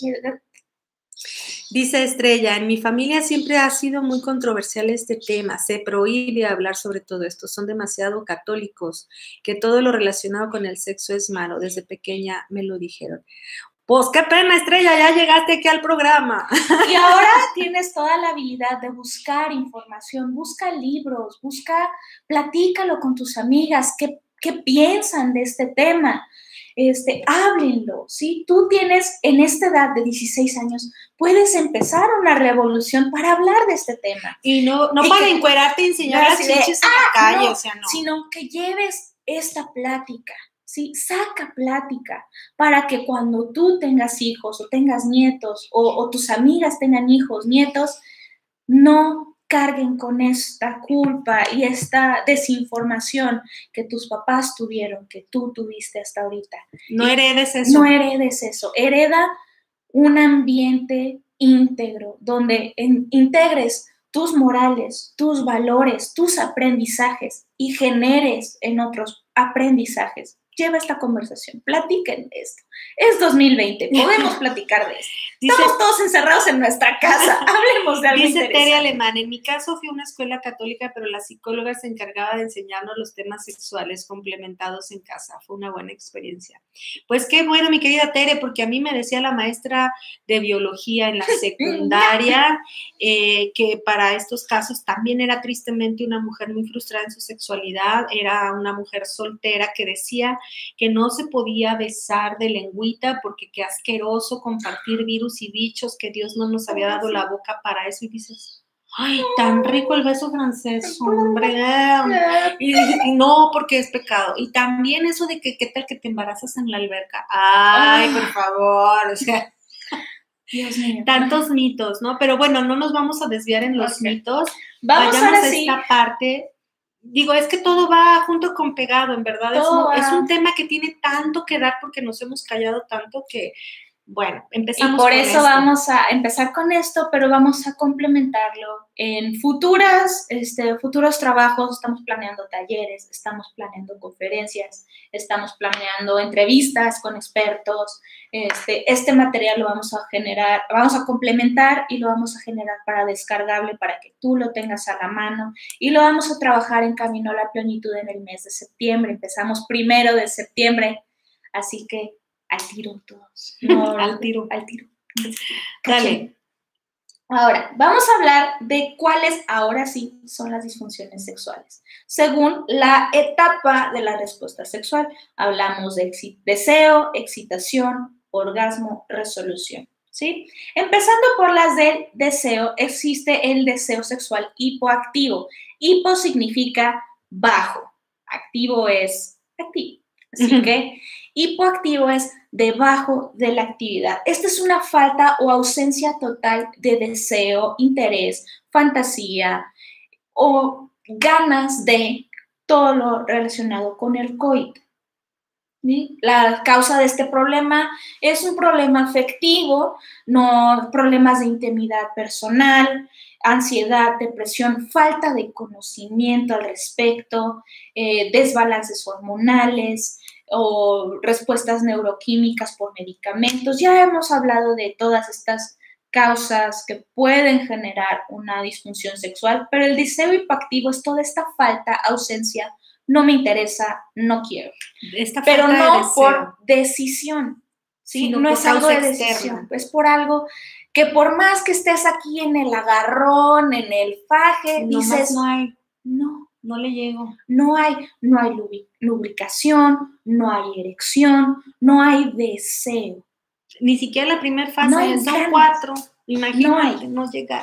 Speaker 1: Dice Estrella, en mi familia siempre ha sido muy controversial este tema, se prohíbe hablar sobre todo esto, son demasiado católicos, que todo lo relacionado con el sexo es malo, desde pequeña me lo dijeron. Pues qué pena, Estrella, ya llegaste aquí al programa.
Speaker 2: Y ahora tienes toda la habilidad de buscar información, busca libros, busca, platícalo con tus amigas, qué, qué piensan de este tema. Este, háblenlo, ¿sí? Tú tienes, en esta edad de dieciséis años, puedes empezar una revolución para hablar de este tema.
Speaker 1: Y no, no
Speaker 2: y
Speaker 1: para
Speaker 2: que,
Speaker 1: encuerarte y enseñar las chichis en la calle, no, o sea, no.
Speaker 2: Sino que lleves esta plática, ¿sí? Saca plática para que cuando tú tengas hijos o tengas nietos o, o tus amigas tengan hijos, nietos, no carguen con esta culpa y esta desinformación que tus papás tuvieron, que tú tuviste hasta ahorita.
Speaker 1: No heredes eso.
Speaker 2: No heredes eso. Hereda un ambiente íntegro, donde en, integres tus morales, tus valores, tus aprendizajes y generes en otros aprendizajes. Lleva esta conversación, platiquen de esto. Es dos mil veinte, podemos platicar de esto. Dice, estamos todos encerrados en nuestra casa, hablemos de algo
Speaker 1: Dice
Speaker 2: interesante.
Speaker 1: Tere Alemán, en mi caso fui a una escuela católica, pero la psicóloga se encargaba de enseñarnos los temas sexuales complementados en casa. Fue una buena experiencia. Pues qué bueno, mi querida Tere, porque a mí me decía la maestra de biología en la secundaria eh, que para estos casos también era tristemente una mujer muy frustrada en su sexualidad, era una mujer soltera que decía que no se podía besar de lengüita porque qué asqueroso compartir virus y bichos, que Dios no nos había dado la boca para eso. Y dices, ay, tan rico el beso francés, hombre. Y, y no, porque es pecado. Y también eso de que qué tal que te embarazas en la alberca. Ay, por favor, o sea.
Speaker 2: Dios mío.
Speaker 1: Tantos mitos, ¿no? Pero bueno, no nos vamos a desviar en los okay. mitos.
Speaker 2: Vamos
Speaker 1: Vayamos
Speaker 2: ahora
Speaker 1: a
Speaker 2: sí.
Speaker 1: esta parte. Digo, es que todo va junto con pegado, en verdad. Es un, es un tema que tiene tanto que dar porque nos hemos callado tanto que, bueno, empezamos
Speaker 2: y por
Speaker 1: con
Speaker 2: eso
Speaker 1: esto.
Speaker 2: Vamos a empezar con esto, pero vamos a complementarlo en futuras, este, futuros trabajos. Estamos planeando talleres, estamos planeando conferencias, estamos planeando entrevistas con expertos. Este, este material lo vamos a generar, vamos a complementar y lo vamos a generar para descargable para que tú lo tengas a la mano y lo vamos a trabajar en Camino a la Plenitud en el mes de septiembre. Empezamos primero de septiembre, así que al tiro todos.
Speaker 1: No, al tiro.
Speaker 2: Al tiro.
Speaker 1: Dale.
Speaker 2: Ahora, vamos a hablar de cuáles ahora sí son las disfunciones sexuales. Según la etapa de la respuesta sexual, hablamos de exi- deseo, excitación, orgasmo, resolución. ¿Sí? Empezando por las del deseo, existe el deseo sexual hipoactivo. Hipo significa bajo. Activo es activo. Así que hipoactivo es debajo de la actividad. Esta es una falta o ausencia total de deseo, interés, fantasía o ganas de todo lo relacionado con el coito. ¿Sí? La causa de este problema es un problema afectivo, no problemas de intimidad personal, ansiedad, depresión, falta de conocimiento al respecto, eh, desbalances hormonales o respuestas neuroquímicas por medicamentos. Ya hemos hablado de todas estas causas que pueden generar una disfunción sexual, pero el deseo hipoactivo es toda esta falta, ausencia, no me interesa, no quiero.
Speaker 1: Esta
Speaker 2: pero
Speaker 1: falta
Speaker 2: no
Speaker 1: de deseo,
Speaker 2: por decisión, ¿sí?
Speaker 1: sino
Speaker 2: no
Speaker 1: por
Speaker 2: es algo de
Speaker 1: causa
Speaker 2: decisión,
Speaker 1: externa.
Speaker 2: es por algo que por más que estés aquí en el agarrón, en el faje,
Speaker 1: No más
Speaker 2: dices,
Speaker 1: no hay,
Speaker 2: no,
Speaker 1: no le llego.
Speaker 2: no hay, no hay lubi- lubricación, no hay erección, no hay deseo.
Speaker 1: Ni siquiera la primera fase,
Speaker 2: No hay
Speaker 1: son
Speaker 2: ganas.
Speaker 1: cuatro. Imagínate
Speaker 2: No hay.
Speaker 1: no llegar.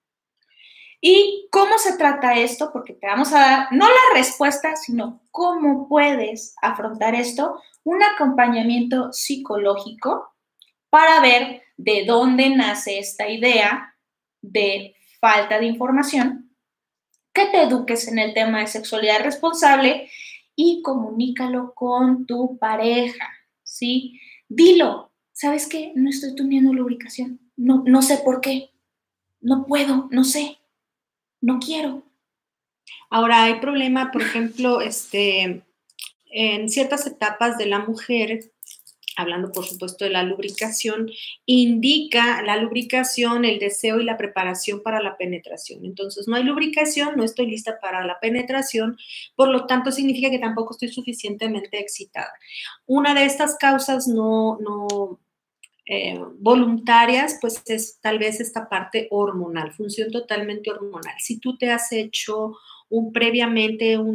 Speaker 2: ¿Y cómo se trata esto? Porque te vamos a dar, no la respuesta, sino cómo puedes afrontar esto, un acompañamiento psicológico para ver de dónde nace esta idea de falta de información, que te eduques en el tema de sexualidad responsable y comunícalo con tu pareja, ¿sí? Dilo, ¿sabes qué? No estoy teniendo lubricación, no, no sé por qué, no puedo, no sé, no quiero.
Speaker 1: Ahora hay problema, por ejemplo, este, en ciertas etapas de la mujer, hablando por supuesto de la lubricación, indica la lubricación, el deseo y la preparación para la penetración. Entonces, no hay lubricación, no estoy lista para la penetración, por lo tanto significa que tampoco estoy suficientemente excitada. Una de estas causas no, no eh, voluntarias, pues es tal vez esta parte hormonal, función totalmente hormonal. Si tú te has hecho un previamente un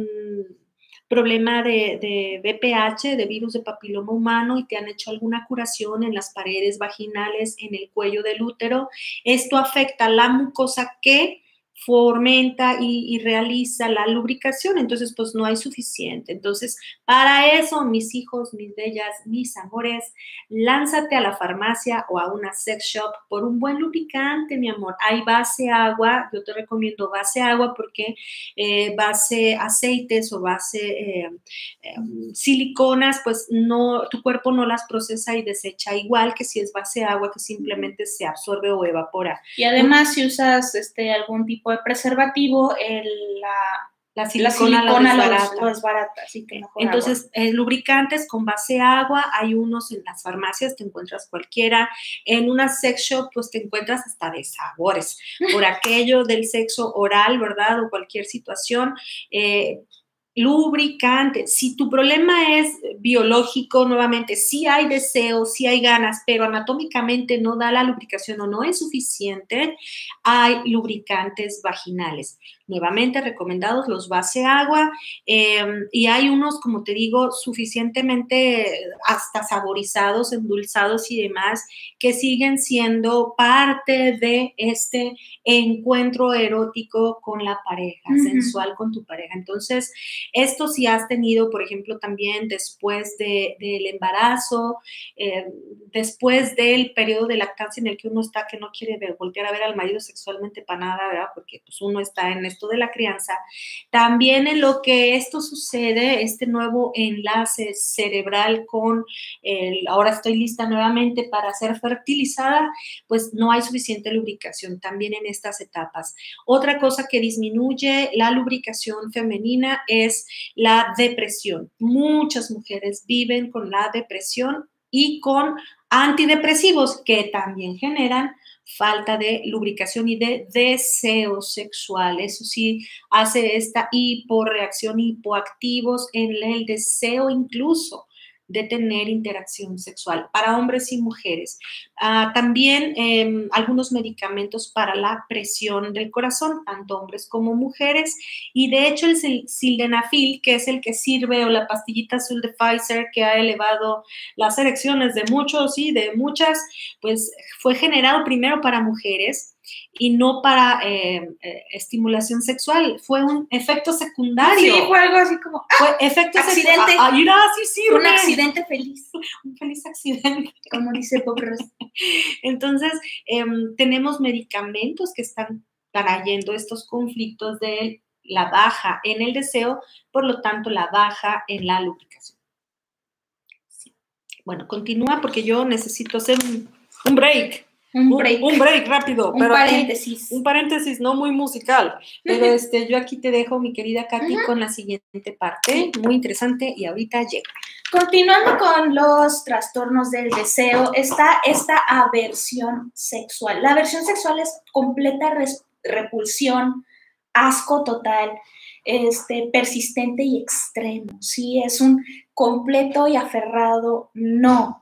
Speaker 1: problema de, de V P H, de virus de papiloma humano, y te han hecho alguna curación en las paredes vaginales, en el cuello del útero, esto afecta la mucosa que fomenta y, y realiza la lubricación, entonces pues no hay suficiente. Entonces, para eso, mis hijos, mis bellas, mis amores, lánzate a la farmacia o a una sex shop por un buen lubricante, mi amor. Hay base agua, yo te recomiendo base agua porque eh, base aceites o base eh, eh, siliconas, pues no, tu cuerpo no las procesa y desecha igual que si es base agua que simplemente se absorbe o evapora.
Speaker 2: Y además, si usas este, algún tipo de preservativo, el, la,
Speaker 1: la silicona,
Speaker 2: la silicona
Speaker 1: lo
Speaker 2: desbarata. Lo desbarata, así que mejor
Speaker 1: Entonces, eh, lubricantes con base agua, hay unos en las farmacias, te encuentras cualquiera. En una sex shop, pues te encuentras hasta de sabores, por aquello del sexo oral, ¿verdad? O cualquier situación. Eh, lubricante. Si tu problema es biológico, nuevamente, sí hay deseo, sí hay ganas, pero anatómicamente no da la lubricación o no es suficiente, hay lubricantes vaginales. Nuevamente recomendados los base agua eh, y hay unos, como te digo, suficientemente hasta saborizados, endulzados y demás, que siguen siendo parte de este encuentro erótico con la pareja, uh-huh. sensual con tu pareja. Entonces, esto si has tenido, por ejemplo, también después de, del embarazo, eh, después del periodo de lactancia en el que uno está, que no quiere ver, voltear a ver al marido sexualmente para nada, ¿verdad? Porque pues uno está en esto de la crianza. También en lo que esto sucede, este nuevo enlace cerebral con el, ahora estoy lista nuevamente para ser fertilizada, pues no hay suficiente lubricación también en estas etapas. Otra cosa que disminuye la lubricación femenina es la depresión. Muchas mujeres viven con la depresión y con antidepresivos que también generan falta de lubricación y de deseo sexual. Eso sí hace esta hiporreacción, hipoactivos en el deseo incluso de tener interacción sexual para hombres y mujeres. Uh, también eh, algunos medicamentos para la presión del corazón, tanto hombres como mujeres, y de hecho el sildenafil, que es el que sirve, o la pastillita azul de Pfizer, que ha elevado las erecciones de muchos y de muchas, pues fue generado primero para mujeres y no para eh, eh, estimulación sexual, fue un efecto secundario.
Speaker 2: Sí, fue algo así como, ¡ah!
Speaker 1: Fue efecto
Speaker 2: accidente.
Speaker 1: Ah, ah, sí sirve.
Speaker 2: Un accidente feliz.
Speaker 1: Un feliz accidente.
Speaker 2: Como dice Bob Ross.
Speaker 1: Entonces, eh, tenemos medicamentos que están trayendo estos conflictos de la baja en el deseo, por lo tanto, la baja en la lubricación. Bueno, continúa porque yo necesito hacer un, un break.
Speaker 2: Un break.
Speaker 1: Un, un break rápido.
Speaker 2: Un
Speaker 1: pero
Speaker 2: paréntesis.
Speaker 1: Aquí, un paréntesis, no muy musical. Pero este, yo aquí te dejo, mi querida Katy, uh-huh. con la siguiente parte. Muy interesante y ahorita llego.
Speaker 2: Continuando con los trastornos del deseo, está esta aversión sexual. La aversión sexual es completa res- repulsión, asco total, este, persistente y extremo. ¿Sí? Es un completo y aferrado no.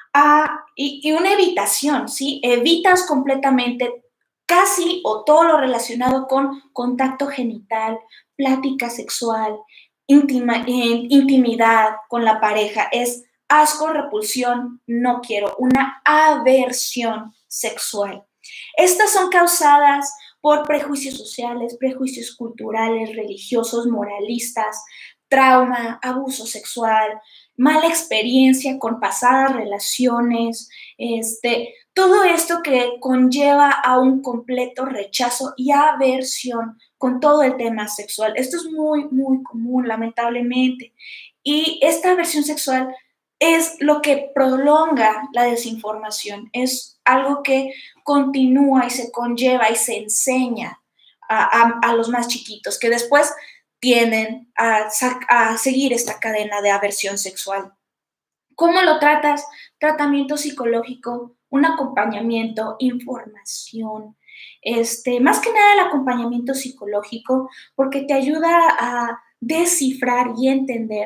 Speaker 2: Ah, y, y una evitación, ¿sí? Evitas completamente casi o todo lo relacionado con contacto genital, plática sexual, íntima, eh, intimidad con la pareja. Es asco, repulsión, no quiero, una aversión sexual. Estas son causadas por prejuicios sociales, prejuicios culturales, religiosos, moralistas, trauma, abuso sexual, mala experiencia con pasadas relaciones, este, todo esto que conlleva a un completo rechazo y aversión con todo el tema sexual. Esto es muy, muy común, lamentablemente. Y esta aversión sexual es lo que prolonga la desinformación, es algo que continúa y se conlleva y se enseña a, a, a los más chiquitos, que después tienden a, a seguir esta cadena de aversión sexual. ¿Cómo lo tratas? Tratamiento psicológico, un acompañamiento, información, este, más que nada el acompañamiento psicológico, porque te ayuda a descifrar y entender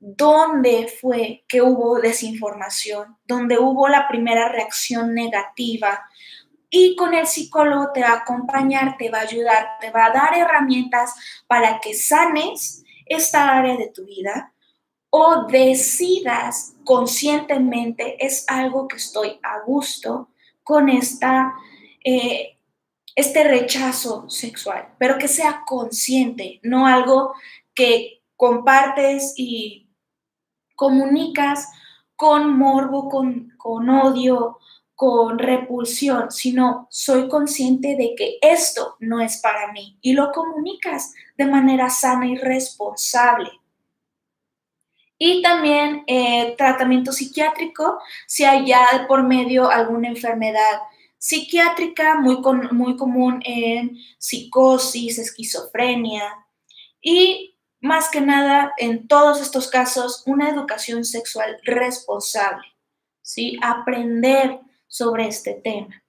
Speaker 2: dónde fue que hubo desinformación, dónde hubo la primera reacción negativa. Y con el psicólogo te va a acompañar, te va a ayudar, te va a dar herramientas para que sanes esta área de tu vida o decidas conscientemente, es algo que estoy a gusto con esta, eh, este rechazo sexual, pero que sea consciente, no algo que compartes y comunicas con morbo, con, con odio, con repulsión, sino soy consciente de que esto no es para mí y lo comunicas de manera sana y responsable. Y también eh, tratamiento psiquiátrico, si hay ya por medio alguna enfermedad psiquiátrica muy, con, muy común en psicosis, esquizofrenia y más que nada en todos estos casos una educación sexual responsable, ¿sí? Aprender sobre este tema.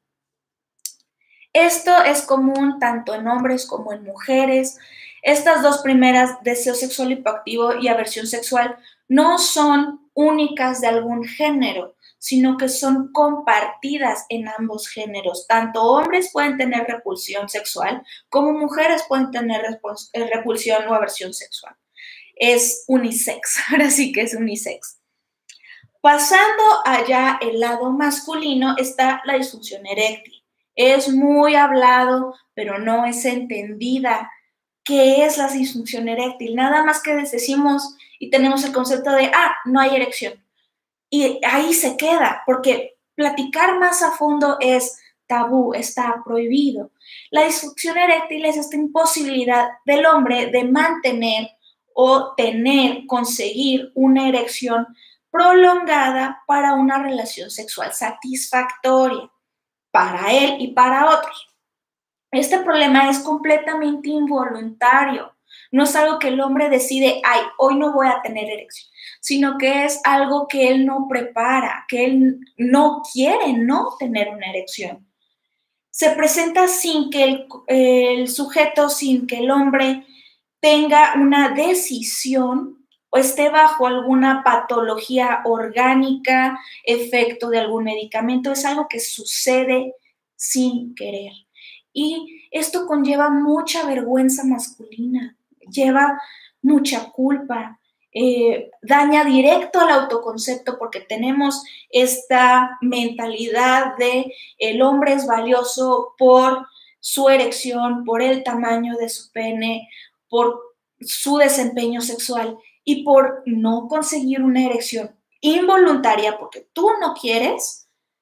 Speaker 2: Esto es común tanto en hombres como en mujeres. Estas dos primeras, deseo sexual hipoactivo y aversión sexual, no son únicas de algún género, sino que son compartidas en ambos géneros. Tanto hombres pueden tener repulsión sexual como mujeres pueden tener repulsión o aversión sexual. Es unisex, ahora sí que es unisex. Pasando allá el lado masculino está la disfunción eréctil. Es muy hablado, pero no es entendida. ¿Qué es la disfunción eréctil? Nada más que decimos y tenemos el concepto de, ah, no hay erección. Y ahí se queda, porque platicar más a fondo es tabú, está prohibido. La disfunción eréctil es esta imposibilidad del hombre de mantener o tener, conseguir una erección prolongada para una relación sexual satisfactoria para él y para otros. Este problema es completamente involuntario. No es algo que el hombre decide, ay, hoy no voy a tener erección, sino que es algo que él no prepara, que él no quiere no tener una erección. Se presenta sin que el, el sujeto, sin que el hombre tenga una decisión o esté bajo alguna patología orgánica, efecto de algún medicamento. Es algo que sucede sin querer. Y esto conlleva mucha vergüenza masculina, lleva mucha culpa, eh, daña directo al autoconcepto porque tenemos esta mentalidad de el hombre es valioso por su erección, por el tamaño de su pene, por su desempeño sexual y por no conseguir una erección involuntaria porque tú no quieres,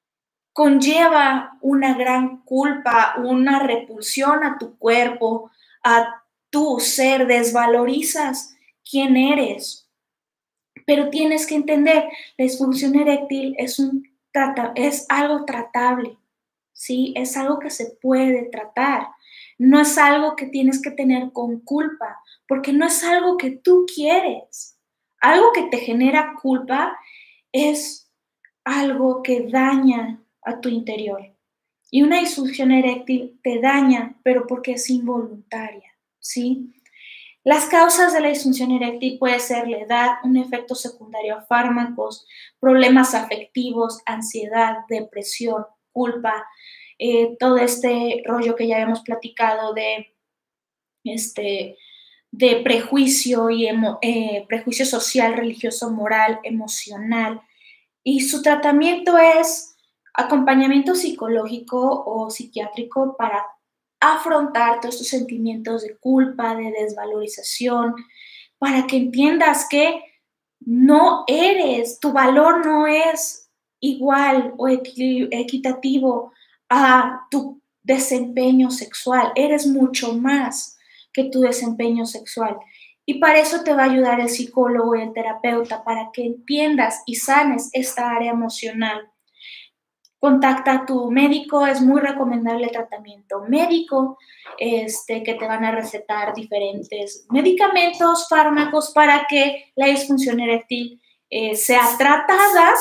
Speaker 2: conlleva una gran culpa, una repulsión a tu cuerpo, a tu ser, desvalorizas quién eres. Pero tienes que entender, la disfunción eréctil es, un, trata, es algo tratable, ¿sí? Es algo que se puede tratar. No es algo que tienes que tener con culpa, porque no es algo que tú quieres. Algo que te genera culpa es algo que daña a tu interior. Y una disfunción eréctil te daña, pero porque es involuntaria, ¿sí? Las causas de la disfunción eréctil puede ser la edad, un efecto secundario a fármacos, problemas afectivos, ansiedad, depresión, culpa, eh, todo este rollo que ya habíamos platicado de, este, de prejuicio, y emo, eh, prejuicio social, religioso, moral, emocional. Y su tratamiento es acompañamiento psicológico o psiquiátrico para afrontar todos estos sentimientos de culpa, de desvalorización, para que entiendas que no eres, tu valor no es igual o equitativo a tu desempeño sexual, eres mucho más que tu desempeño sexual. Y para eso te va a ayudar el psicólogo y el terapeuta, para que entiendas y sanes esta área emocional. Contacta a tu médico, es muy recomendable el tratamiento médico, este, que te van a recetar diferentes medicamentos, fármacos, para que la disfunción eréctil eh, sea tratada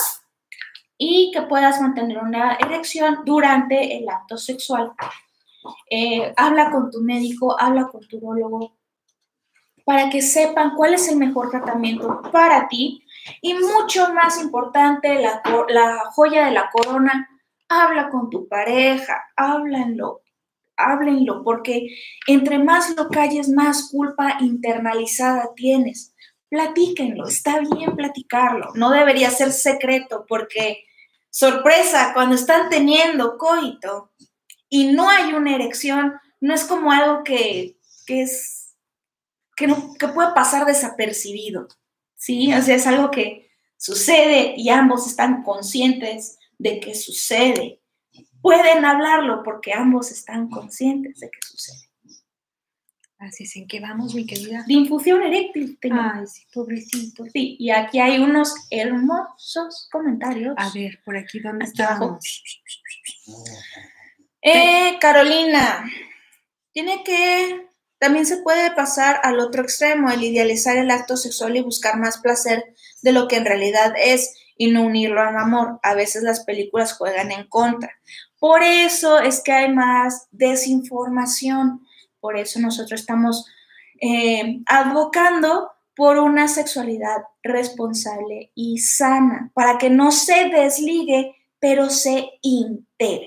Speaker 2: y que puedas mantener una erección durante el acto sexual. Eh, habla con tu médico, habla con tu urólogo, para que sepan cuál es el mejor tratamiento para ti. Y mucho más importante, la, la joya de la corona, habla con tu pareja, háblenlo, háblenlo, porque entre más lo calles, más culpa internalizada tienes. Platíquenlo, está bien platicarlo, no debería ser secreto, porque, sorpresa, cuando están teniendo coito y no hay una erección, no es como algo que, que es Que, no, que puede pasar desapercibido, ¿sí? O sea, es algo que sucede y ambos están conscientes de que sucede. Pueden hablarlo porque ambos están conscientes de que sucede.
Speaker 1: Así es, ¿en qué vamos, mi querida?
Speaker 2: De infusión eréctil. Tengo.
Speaker 1: Ay, sí, pobrecito.
Speaker 2: Sí, y aquí hay unos hermosos comentarios.
Speaker 1: A ver, por aquí, ¿dónde estamos?
Speaker 2: Eh, Carolina, tiene que... También se puede pasar al otro extremo, el idealizar el acto sexual y buscar más placer de lo que en realidad es y no unirlo al amor. A veces las películas juegan en contra. Por eso es que hay más desinformación. Por eso nosotros estamos eh, advocando por una sexualidad responsable y sana, para que no se desligue, pero se integre.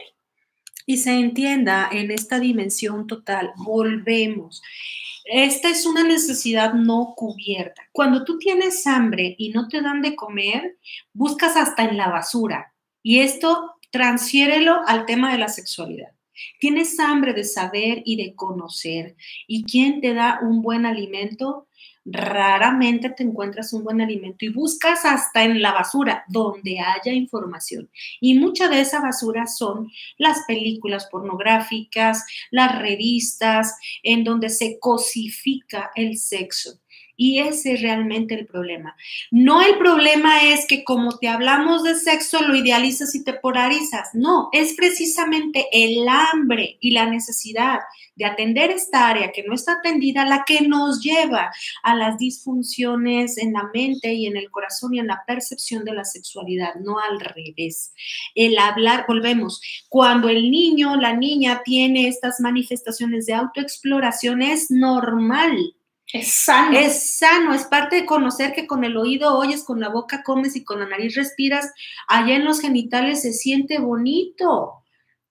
Speaker 1: Y se entienda en esta dimensión total. Volvemos. Esta es una necesidad no cubierta. Cuando tú tienes hambre y no te dan de comer, buscas hasta en la basura. Y esto transfiérelo al tema de la sexualidad. Tienes hambre de saber y de conocer. ¿Y quién te da un buen alimento? Raramente te encuentras un buen alimento y buscas hasta en la basura donde haya información. Y mucha de esa basura son las películas pornográficas, las revistas, en donde se cosifica el sexo. Y ese es realmente el problema. No, el problema es que como te hablamos de sexo, lo idealizas y te polarizas. No, es precisamente el hambre y la necesidad de atender esta área que no está atendida la que nos lleva a las disfunciones en la mente y en el corazón y en la percepción de la sexualidad, no al revés. El hablar, volvemos, cuando el niño, la niña tiene estas manifestaciones de autoexploración, es normal.
Speaker 2: Es sano.
Speaker 1: Es sano, es parte de conocer que con el oído oyes, con la boca comes y con la nariz respiras. Allá en los genitales se siente bonito.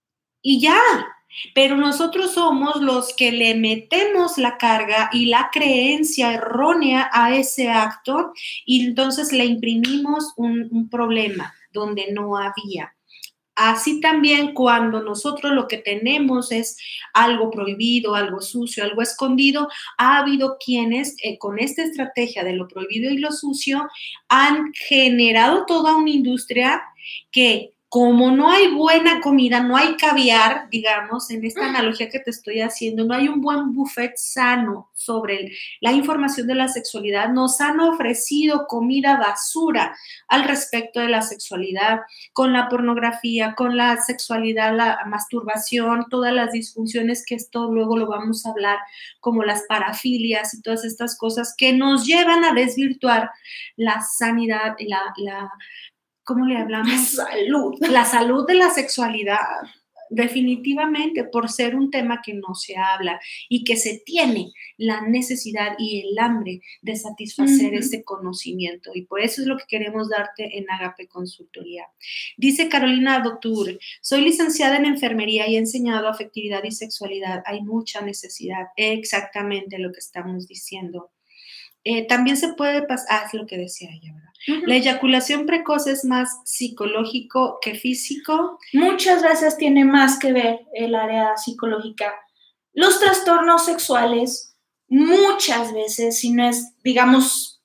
Speaker 1: Y ya. Pero nosotros somos los que le metemos la carga y la creencia errónea a ese acto y entonces le imprimimos un, un problema donde no había. Así también cuando nosotros lo que tenemos es algo prohibido, algo sucio, algo escondido, ha habido quienes eh, con esta estrategia de lo prohibido y lo sucio han generado toda una industria que como no hay buena comida, no hay caviar, digamos, en esta analogía que te estoy haciendo, no hay un buen buffet sano sobre el, la información de la sexualidad, nos han ofrecido comida basura al respecto de la sexualidad, con la pornografía, con la sexualidad, la masturbación, todas las disfunciones que esto luego lo vamos a hablar, como las parafilias y todas estas cosas que nos llevan a desvirtuar la sanidad, la, la ¿cómo le hablamos?
Speaker 2: La salud.
Speaker 1: La salud de la sexualidad, definitivamente, por ser un tema que no se habla y que se tiene la necesidad y el hambre de satisfacer uh-huh. ese conocimiento. Y por eso es lo que queremos darte en Agape Consultoría. Dice Carolina Dotur, soy licenciada en enfermería y he enseñado afectividad y sexualidad. Hay mucha necesidad. Exactamente lo que estamos diciendo. Eh, también se puede pasar, ah, es lo que decía ella, ¿verdad? Uh-huh. La eyaculación precoz es más psicológico que físico.
Speaker 2: Muchas veces tiene más que ver el área psicológica. Los trastornos sexuales, muchas veces, si no es, digamos,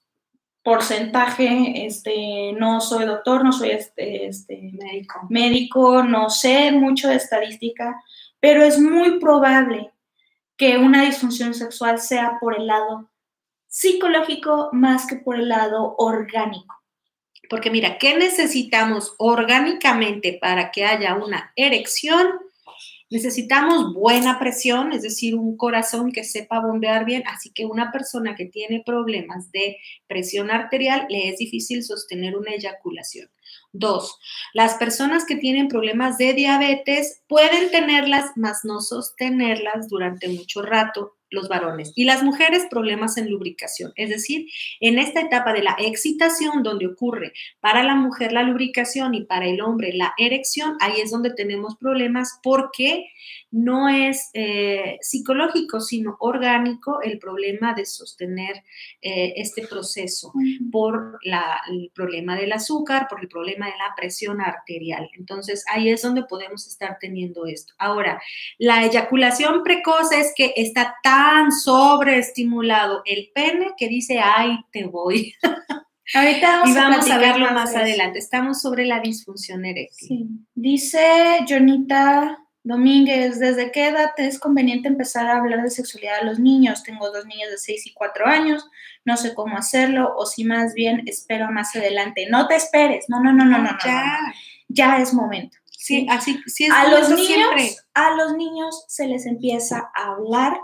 Speaker 2: porcentaje, este, no soy doctor, no soy este, este,
Speaker 1: médico.
Speaker 2: médico, no sé mucho de estadística, pero es muy probable que una disfunción sexual sea por el lado psicológico más que por el lado orgánico.
Speaker 1: Porque mira, ¿qué necesitamos orgánicamente para que haya una erección? Necesitamos buena presión, es decir, un corazón que sepa bombear bien, así que una persona que tiene problemas de presión arterial le es difícil sostener una eyaculación. Dos, las personas que tienen problemas de diabetes pueden tenerlas, mas no sostenerlas durante mucho rato, los varones. Y las mujeres, problemas en lubricación. Es decir, en esta etapa de la excitación, donde ocurre para la mujer la lubricación y para el hombre la erección, ahí es donde tenemos problemas porque no es eh, psicológico, sino orgánico el problema de sostener eh, este proceso uh-huh. por la, el problema del azúcar, por el problema de la presión arterial. Entonces, ahí es donde podemos estar teniendo esto. Ahora, la eyaculación precoz es que está tan sobreestimulado el pene que dice, ay, te voy.
Speaker 2: Ahorita vamos
Speaker 1: y vamos
Speaker 2: a,
Speaker 1: a verlo más adelante. Estamos sobre la disfunción eréctil.
Speaker 2: Sí. Dice Jonita Domínguez, ¿desde qué edad es conveniente empezar a hablar de sexualidad a los niños? Tengo dos niños de seis y cuatro años, no sé cómo hacerlo, o si más bien espero más adelante. No te esperes, no, no, no, no, no, no,
Speaker 1: ya,
Speaker 2: no, no. Ya es momento.
Speaker 1: Sí,
Speaker 2: ¿sí?
Speaker 1: así, sí es
Speaker 2: a los niños,
Speaker 1: siempre.
Speaker 2: A los niños se les empieza a hablar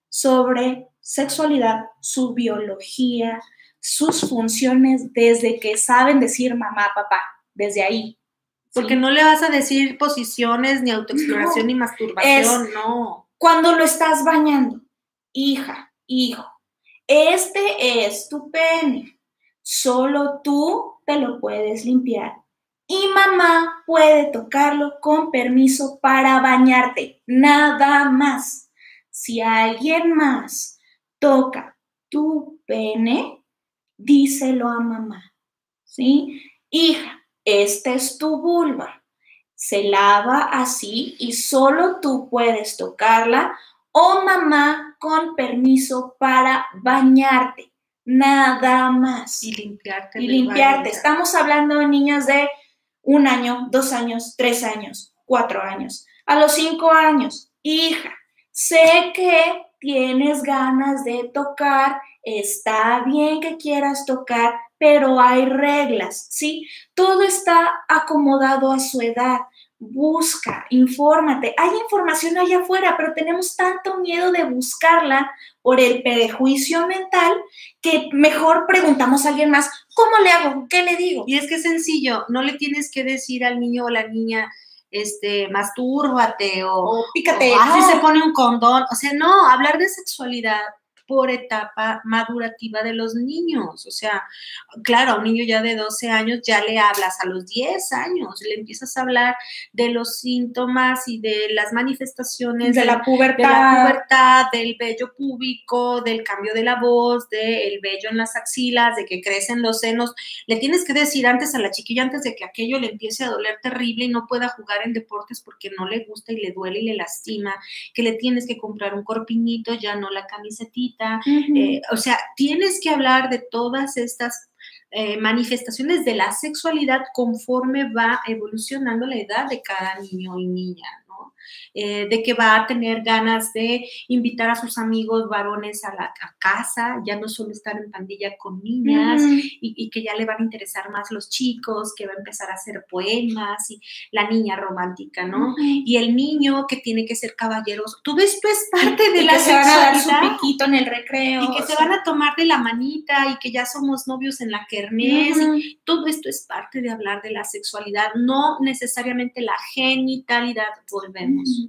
Speaker 2: sobre sexualidad, su biología, sus funciones desde que saben decir mamá, papá, desde ahí.
Speaker 1: Porque ¿sí? No le vas a decir posiciones, ni autoexploración, no, ni masturbación,
Speaker 2: es
Speaker 1: no.
Speaker 2: Cuando lo estás bañando, hija, hijo, este es tu pene, solo tú te lo puedes limpiar y mamá puede tocarlo con permiso para bañarte, nada más. Si alguien más toca tu pene, díselo a mamá, ¿sí? Hija, esta es tu vulva. Se lava así y solo tú puedes tocarla o mamá con permiso para bañarte, nada más.
Speaker 1: Y limpiarte.
Speaker 2: Y limpiarte. Estamos hablando de niñas de un año, dos años, tres años, cuatro años. A los cinco años, hija, sé que tienes ganas de tocar, está bien que quieras tocar, pero hay reglas, ¿sí? Todo está acomodado a su edad. Busca, infórmate. Hay información allá afuera, pero tenemos tanto miedo de buscarla por el prejuicio mental que mejor preguntamos a alguien más, ¿cómo le hago? ¿Qué le digo?
Speaker 1: Y es que es sencillo, no le tienes que decir al niño o la niña, este, mastúrbate o,
Speaker 2: o pícate.
Speaker 1: O, ah, se pone un condón. O sea, no, hablar de sexualidad por etapa madurativa de los niños. O sea, claro, a un niño ya de doce años ya le hablas, a los diez años le empiezas a hablar de los síntomas y de las manifestaciones
Speaker 2: de, de la pubertad,
Speaker 1: de la pubertad, del vello púbico, del cambio de la voz, del vello en las axilas, de que crecen los senos. Le tienes que decir antes a la chiquilla, antes de que aquello le empiece a doler terrible y no pueda jugar en deportes porque no le gusta y le duele y le lastima, que le tienes que comprar un corpiñito, ya no la camisetita. Uh-huh. eh, o sea, tienes que hablar de todas estas eh, manifestaciones de la sexualidad conforme va evolucionando la edad de cada niño y niña, ¿no? Eh, de que va a tener ganas de invitar a sus amigos varones a la a casa, ya no solo estar en pandilla con niñas, uh-huh. y, y que ya le van a interesar más los chicos, que va a empezar a hacer poemas, y la niña romántica, ¿no? Uh-huh. Y el niño que tiene que ser caballeroso. Todo esto es parte de
Speaker 2: y
Speaker 1: la
Speaker 2: que
Speaker 1: sexualidad.
Speaker 2: Se van a dar su piquito en el recreo.
Speaker 1: Y que se van a tomar de la manita, y que ya somos novios en la kermés. Uh-huh. Y todo esto es parte de hablar de la sexualidad, no necesariamente la genitalidad. Volvemos. Uh-huh.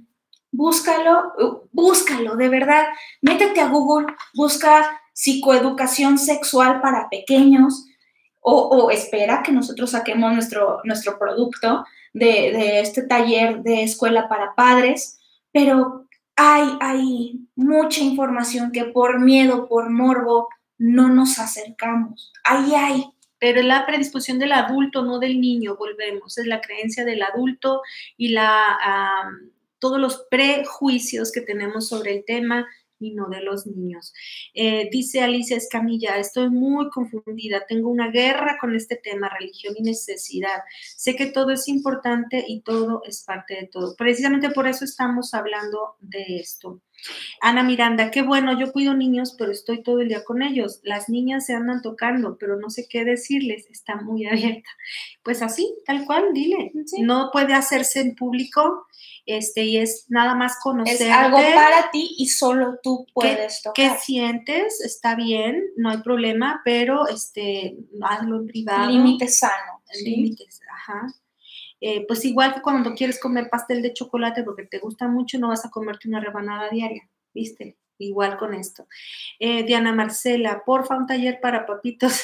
Speaker 2: Búscalo, búscalo, de verdad. Métete a Google, busca psicoeducación sexual para pequeños, o, o espera que nosotros saquemos nuestro, nuestro producto de, de este taller de escuela para padres, pero hay, hay mucha información que por miedo, por morbo, no nos acercamos. Ahí hay.
Speaker 1: Pero la predisposición del adulto, no del niño, volvemos. Es la creencia del adulto y la... Um, todos los prejuicios que tenemos sobre el tema y no de los niños. Eh, dice Alicia Escamilla, estoy muy confundida, tengo una guerra con este tema, religión y necesidad. Sé que todo es importante y todo es parte de todo. Precisamente por eso estamos hablando de esto. Ana Miranda, qué bueno, yo cuido niños, pero estoy todo el día con ellos. Las niñas se andan tocando, pero no sé qué decirles, está muy abierta. Pues así, tal cual, dile. Sí. No puede hacerse en público, este, y es nada más conocerte.
Speaker 2: Es algo para ti y solo tú puedes
Speaker 1: ¿Qué,
Speaker 2: tocar.
Speaker 1: ¿Qué sientes? Está bien, no hay problema, pero este, hazlo en privado.
Speaker 2: Límites sanos.
Speaker 1: Límites, ajá. Eh, pues igual que cuando quieres comer pastel de chocolate porque te gusta mucho, no vas a comerte una rebanada diaria, ¿viste? Igual con esto. Eh, Diana Marcela, porfa, un taller para papitos.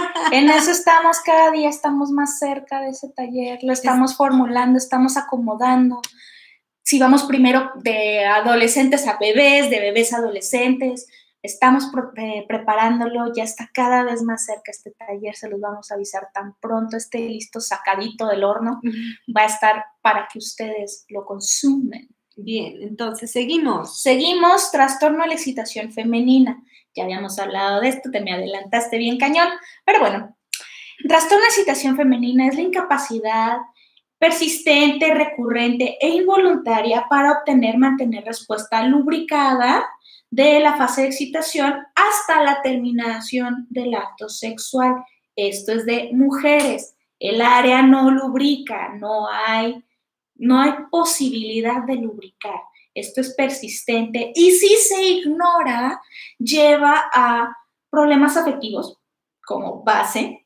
Speaker 2: En eso estamos, cada día estamos más cerca de ese taller, lo estamos es... formulando, estamos acomodando. Si vamos primero de adolescentes a bebés, de bebés a adolescentes, estamos pre- preparándolo, ya está cada vez más cerca este taller, se los vamos a avisar tan pronto esté listo, sacadito del horno, uh-huh. va a estar para que ustedes lo consumen.
Speaker 1: Bien, entonces seguimos.
Speaker 2: Seguimos, trastorno a la excitación femenina. Ya habíamos hablado de esto, te me adelantaste bien cañón, pero bueno, trastorno a la excitación femenina es la incapacidad persistente, recurrente e involuntaria para obtener, mantener respuesta lubricada de la fase de excitación hasta la terminación del acto sexual. Esto es de mujeres. El área no lubrica, no hay, no hay posibilidad de lubricar. Esto es persistente y si se ignora, lleva a problemas afectivos como base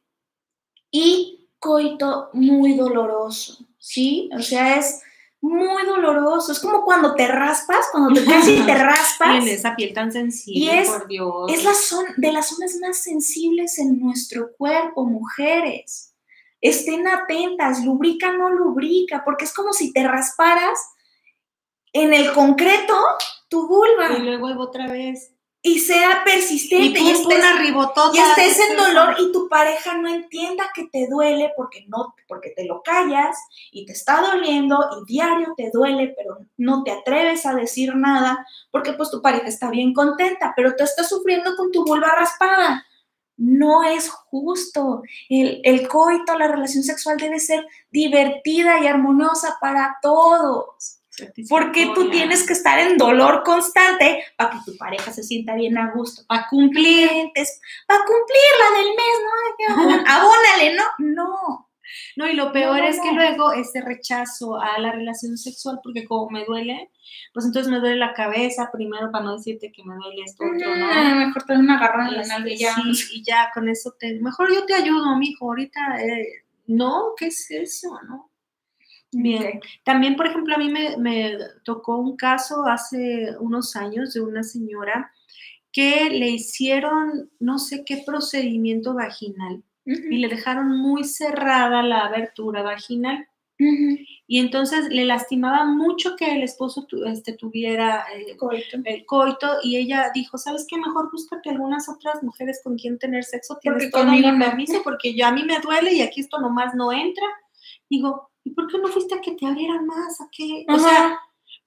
Speaker 2: y coito muy doloroso, ¿sí? O sea, es muy doloroso. Es como cuando te raspas, cuando te casi te raspas.
Speaker 1: Y en esa piel tan sensible,
Speaker 2: y es,
Speaker 1: por Dios.
Speaker 2: Es la zona, de las zonas más sensibles en nuestro cuerpo, mujeres. Estén atentas, lubrica, no lubrica, porque es como si te rasparas en el concreto tu vulva.
Speaker 1: Y luego otra vez.
Speaker 2: Y sea persistente
Speaker 1: y,
Speaker 2: y, estés,
Speaker 1: y
Speaker 2: estés en dolor y tu pareja no entienda que te duele porque, no, porque te lo callas y te está doliendo y diario te duele, pero no te atreves a decir nada porque pues tu pareja está bien contenta, pero tú estás sufriendo con tu vulva raspada. No es justo. El, el coito, la relación sexual debe ser divertida y armoniosa para todos. Porque tú tienes que estar en dolor constante para que tu pareja se sienta bien a gusto, para cumplir, para cumplir la del mes, ¿no? Abónale, ¿no? No.
Speaker 1: No, y lo peor no, no, es que no. luego ese rechazo a la relación sexual, porque como me duele, pues entonces me duele la cabeza primero para no decirte que me duele esto otro, ¿no?
Speaker 2: Ah, mejor te doy una agarrada en la nalga y ya.
Speaker 1: Sí, y ya con eso te, mejor yo te ayudo, mijo, ahorita, eh, no, ¿qué es eso, no? Bien, okay. También, por ejemplo, a mí me, me tocó un caso hace unos años de una señora que le hicieron no sé qué procedimiento vaginal uh-huh. y le dejaron muy cerrada la abertura vaginal uh-huh. y entonces le lastimaba mucho que el esposo tu, este, tuviera eh,
Speaker 2: coito.
Speaker 1: el coito y ella dijo, ¿sabes qué? Mejor búscate algunas otras mujeres con quien tener sexo, tienes
Speaker 2: porque
Speaker 1: todo
Speaker 2: conmigo
Speaker 1: mi
Speaker 2: no.
Speaker 1: permiso porque yo, a mí me duele y aquí esto nomás no entra. Digo, ¿y por qué no fuiste a que te abrieran más? ¿A qué? O
Speaker 2: Ajá.
Speaker 1: sea,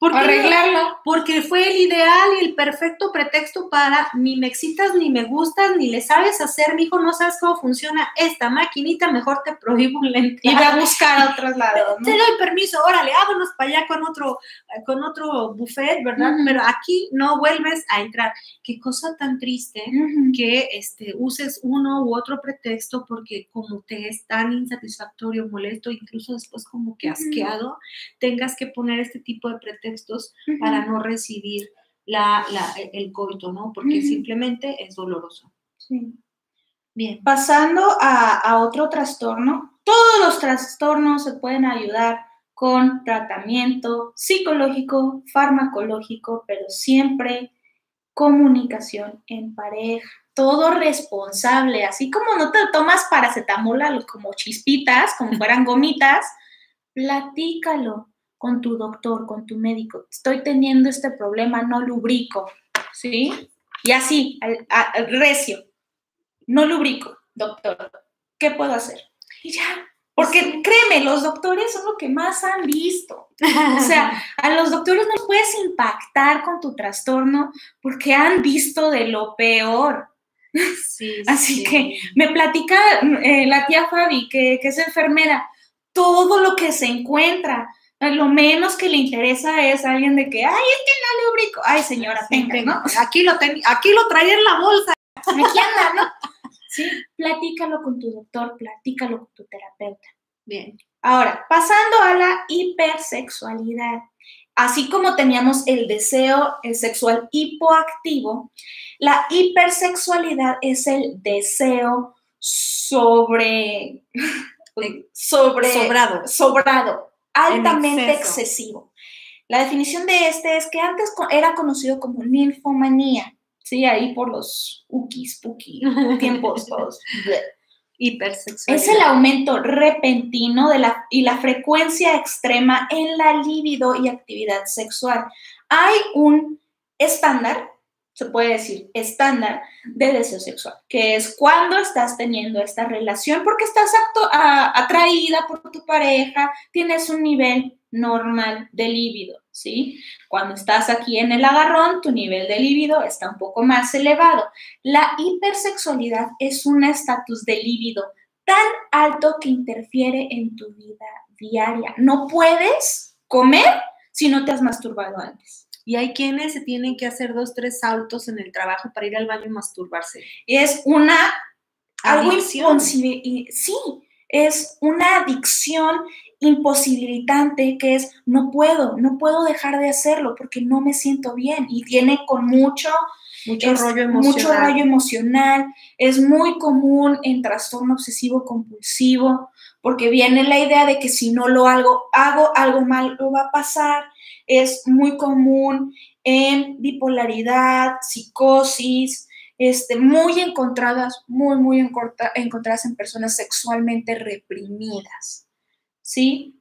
Speaker 1: Porque
Speaker 2: arreglarlo.
Speaker 1: Porque fue el ideal y el perfecto pretexto para ni me excitas, ni me gustas, ni le sabes hacer, mijo, no sabes cómo funciona esta maquinita, mejor te prohíbo un lente.
Speaker 2: Y va a buscar a otros lados, ¿no?
Speaker 1: Te doy permiso, órale, vámonos para allá con otro, con otro buffet, ¿verdad? Uh-huh. Pero aquí no vuelves a entrar. Qué cosa tan triste uh-huh. que este, uses uno u otro pretexto porque como te es tan insatisfactorio, molesto, incluso después como que asqueado, uh-huh. tengas que poner este tipo de pretextos uh-huh. para no recibir la, la, el coito, ¿no? Porque uh-huh. simplemente es doloroso.
Speaker 2: Sí. Bien. Pasando a, a otro trastorno, todos los trastornos se pueden ayudar con tratamiento psicológico, farmacológico, pero siempre comunicación en pareja. Todo responsable, así como no te tomas paracetamol como chispitas, como fueran gomitas, platícalo con tu doctor, con tu médico. Estoy teniendo este problema, no lubrico, ¿sí? Y así, al, al recio. No lubrico, doctor. ¿Qué puedo hacer? Y ya. Porque sí. Créeme, los doctores son lo que más han visto. O sea, a los doctores no los puedes impactar con tu trastorno porque han visto de lo peor.
Speaker 1: Sí,
Speaker 2: Así
Speaker 1: sí.
Speaker 2: que me platica eh, la tía Fabi, que, que es enfermera, todo lo que se encuentra. Lo menos que le interesa es alguien de que, ay, es que no lubrico. Ay, señora,
Speaker 1: sí,
Speaker 2: tenga, ¿no?
Speaker 1: Aquí lo, ten, aquí lo traía en la bolsa.
Speaker 2: Aquí anda, ¿no? Sí, platícalo con tu doctor, platícalo con tu terapeuta.
Speaker 1: Bien.
Speaker 2: Ahora, pasando a la hipersexualidad. Así como teníamos el deseo sexual hipoactivo, la hipersexualidad es el deseo sobre... sobre
Speaker 1: sobrado.
Speaker 2: Sobrado, altamente excesivo. La definición de este es que antes era conocido como ninfomanía. Sí, ahí por los ukis, puki, tiempos todos.
Speaker 1: Hipersexualidad.
Speaker 2: Es el aumento repentino de la, y la frecuencia extrema en la libido y actividad sexual. Hay un estándar, se puede decir estándar, de deseo sexual, que es cuando estás teniendo esta relación porque estás acto, a, atraída por tu pareja, tienes un nivel normal de libido, ¿sí? Cuando estás aquí en el agarrón, tu nivel de libido está un poco más elevado. La hipersexualidad es un estatus de libido tan alto que interfiere en tu vida diaria. No puedes comer si no te has masturbado antes.
Speaker 1: Y hay quienes se tienen que hacer dos, tres saltos en el trabajo para ir al baño y masturbarse.
Speaker 2: Es una... Algo imposible. Sí, es una adicción imposibilitante que es, no puedo, no puedo dejar de hacerlo porque no me siento bien y viene con mucho,
Speaker 1: mucho,
Speaker 2: es,
Speaker 1: rollo, emocional.
Speaker 2: mucho rollo emocional. Es muy común en trastorno obsesivo compulsivo porque viene la idea de que si no lo hago, hago algo mal, lo va a pasar. Es muy común en bipolaridad, psicosis, este, muy encontradas, muy, muy encontra- encontradas en personas sexualmente reprimidas. ¿Sí?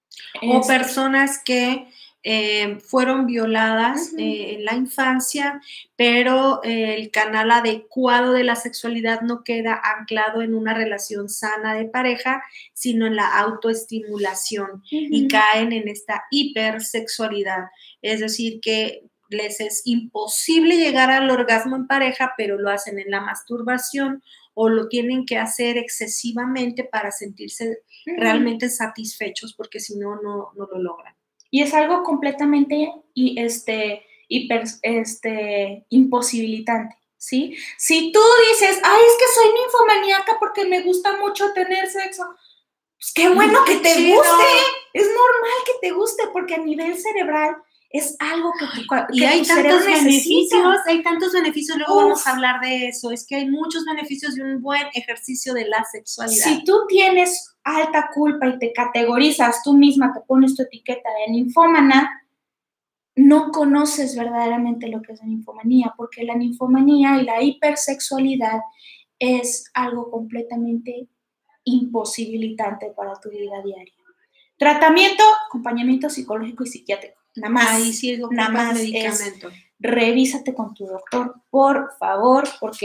Speaker 1: O
Speaker 2: Este.
Speaker 1: personas que eh, fueron violadas uh-huh. eh, en la infancia, pero eh, el canal adecuado de la sexualidad no queda anclado en una relación sana de pareja, sino en la autoestimulación uh-huh. y caen en esta hipersexualidad. Es decir, que les es imposible llegar al orgasmo en pareja, pero lo hacen en la masturbación o lo tienen que hacer excesivamente para sentirse uh-huh. realmente satisfechos, porque si no, no, no lo logran.
Speaker 2: Y es algo completamente y este, hiper, este, imposibilitante, ¿sí? Si tú dices, ay, es que soy ninfomaníaca porque me gusta mucho tener sexo, pues qué bueno que te
Speaker 1: chido.
Speaker 2: guste, es normal que te guste, porque a nivel cerebral es algo que tu, que
Speaker 1: y hay
Speaker 2: tu
Speaker 1: tantos
Speaker 2: cerebro
Speaker 1: beneficios,
Speaker 2: necesita.
Speaker 1: hay tantos beneficios, luego
Speaker 2: Uf.
Speaker 1: vamos a hablar de eso, es que hay muchos beneficios de un buen ejercicio de la sexualidad.
Speaker 2: Si tú tienes alta culpa y te categorizas tú misma, te pones tu etiqueta de ninfómana, no conoces verdaderamente lo que es la ninfomanía, porque la ninfomanía y la hipersexualidad es algo completamente imposibilitante para tu vida diaria. Tratamiento, acompañamiento psicológico y psiquiátrico. Nada más.
Speaker 1: Ahí sí,
Speaker 2: nada más medicamento. Es, revísate con tu doctor, por favor, porque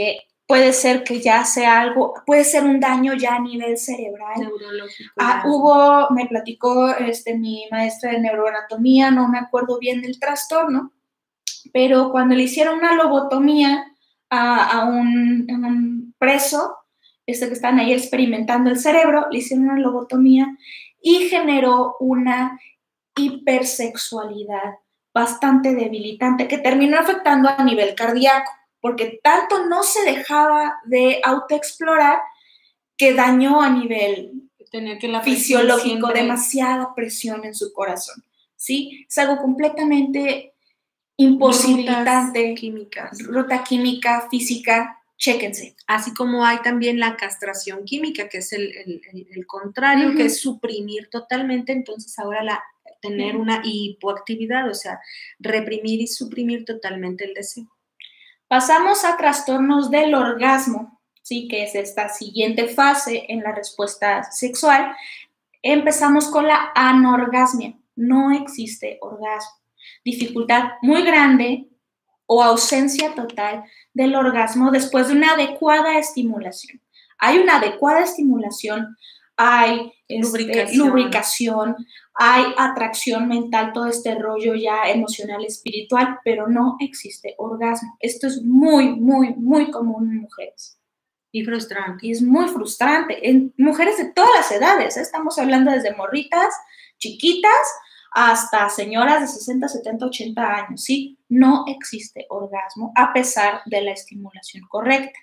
Speaker 2: puede ser que ya sea algo, puede ser un daño ya a nivel cerebral.
Speaker 1: Neurológico.
Speaker 2: Ah, hubo, me platicó este, mi maestra de neuroanatomía, no me acuerdo bien del trastorno, pero cuando le hicieron una lobotomía a, a, un, a un preso, este, que están ahí experimentando el cerebro, le hicieron una lobotomía y generó una hipersexualidad bastante debilitante que terminó afectando a nivel cardíaco, porque tanto no se dejaba de autoexplorar que dañó a nivel
Speaker 1: Tener que la
Speaker 2: fisiológico,
Speaker 1: siempre...
Speaker 2: demasiada presión en su corazón, ¿sí? Es algo completamente imposibilitante.
Speaker 1: Rutas químicas.
Speaker 2: Ruta química, física, chéquense.
Speaker 1: Así como hay también la castración química, que es el, el, el, el contrario, uh-huh. que es suprimir totalmente, entonces ahora la tener uh-huh. una hipoactividad, o sea, reprimir y suprimir totalmente el deseo.
Speaker 2: Pasamos a trastornos del orgasmo, ¿sí? Que es esta siguiente fase en la respuesta sexual. Empezamos con la anorgasmia. No existe orgasmo. Dificultad muy grande o ausencia total del orgasmo después de una adecuada estimulación. Hay una adecuada estimulación, hay
Speaker 1: lubricación.
Speaker 2: Este, lubricación, hay atracción mental, todo este rollo ya emocional, espiritual, pero no existe orgasmo. Esto es muy, muy, muy común en mujeres.
Speaker 1: Y frustrante.
Speaker 2: Y es muy frustrante. En mujeres de todas las edades, ¿eh? Estamos hablando desde morritas, chiquitas, hasta señoras de sesenta, setenta, ochenta años, ¿sí? No existe orgasmo a pesar de la estimulación correcta.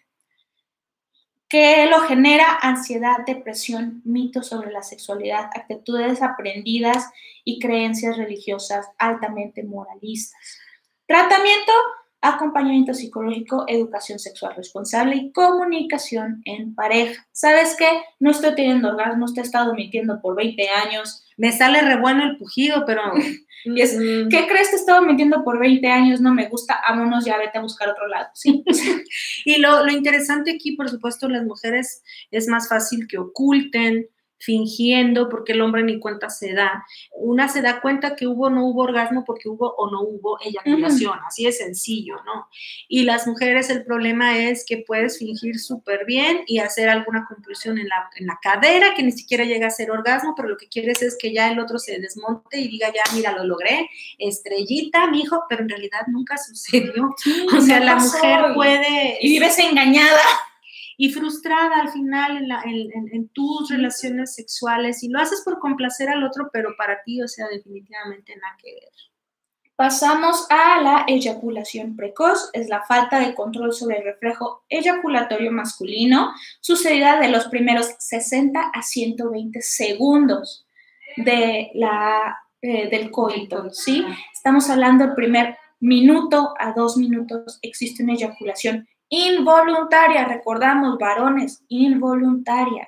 Speaker 2: ¿Qué lo genera? Ansiedad, depresión, mitos sobre la sexualidad, actitudes aprendidas y creencias religiosas altamente moralistas. Tratamiento, acompañamiento psicológico, educación sexual responsable y comunicación en pareja. ¿Sabes qué? No estoy teniendo orgasmos, te he estado mintiendo por veinte años.
Speaker 1: Me sale re bueno el pujido, pero...
Speaker 2: y es, ¿qué crees? Te he estado mintiendo por veinte años, no me gusta, vámonos, ya vete a buscar otro lado. ¿Sí?
Speaker 1: Y lo, lo interesante aquí, por supuesto, las mujeres es más fácil que oculten, fingiendo, porque el hombre ni cuenta se da. Una se da cuenta que hubo o no hubo orgasmo porque hubo o no hubo eyaculación, uh-huh. así de sencillo, ¿no? Y las mujeres, el problema es que puedes fingir súper bien y hacer alguna conclusión en la, en la cadera que ni siquiera llega a ser orgasmo, pero lo que quieres es que ya el otro se desmonte y diga, ya, mira, lo logré, estrellita, mijo, pero en realidad nunca sucedió.
Speaker 2: Sí,
Speaker 1: o sea,
Speaker 2: no
Speaker 1: la
Speaker 2: pasó,
Speaker 1: mujer
Speaker 2: y,
Speaker 1: puede...
Speaker 2: Y vives engañada.
Speaker 1: Y frustrada al final en, la, en, en, en tus relaciones sexuales, y lo haces por complacer al otro, pero para ti, o sea, definitivamente nada que ver.
Speaker 2: Pasamos a la eyaculación precoz, es la falta de control sobre el reflejo eyaculatorio masculino, sucedida de los primeros sesenta a ciento veinte segundos de la, eh, del coito, ¿sí? Estamos hablando del primer minuto a dos minutos existe una eyaculación involuntaria, recordamos, varones, involuntaria.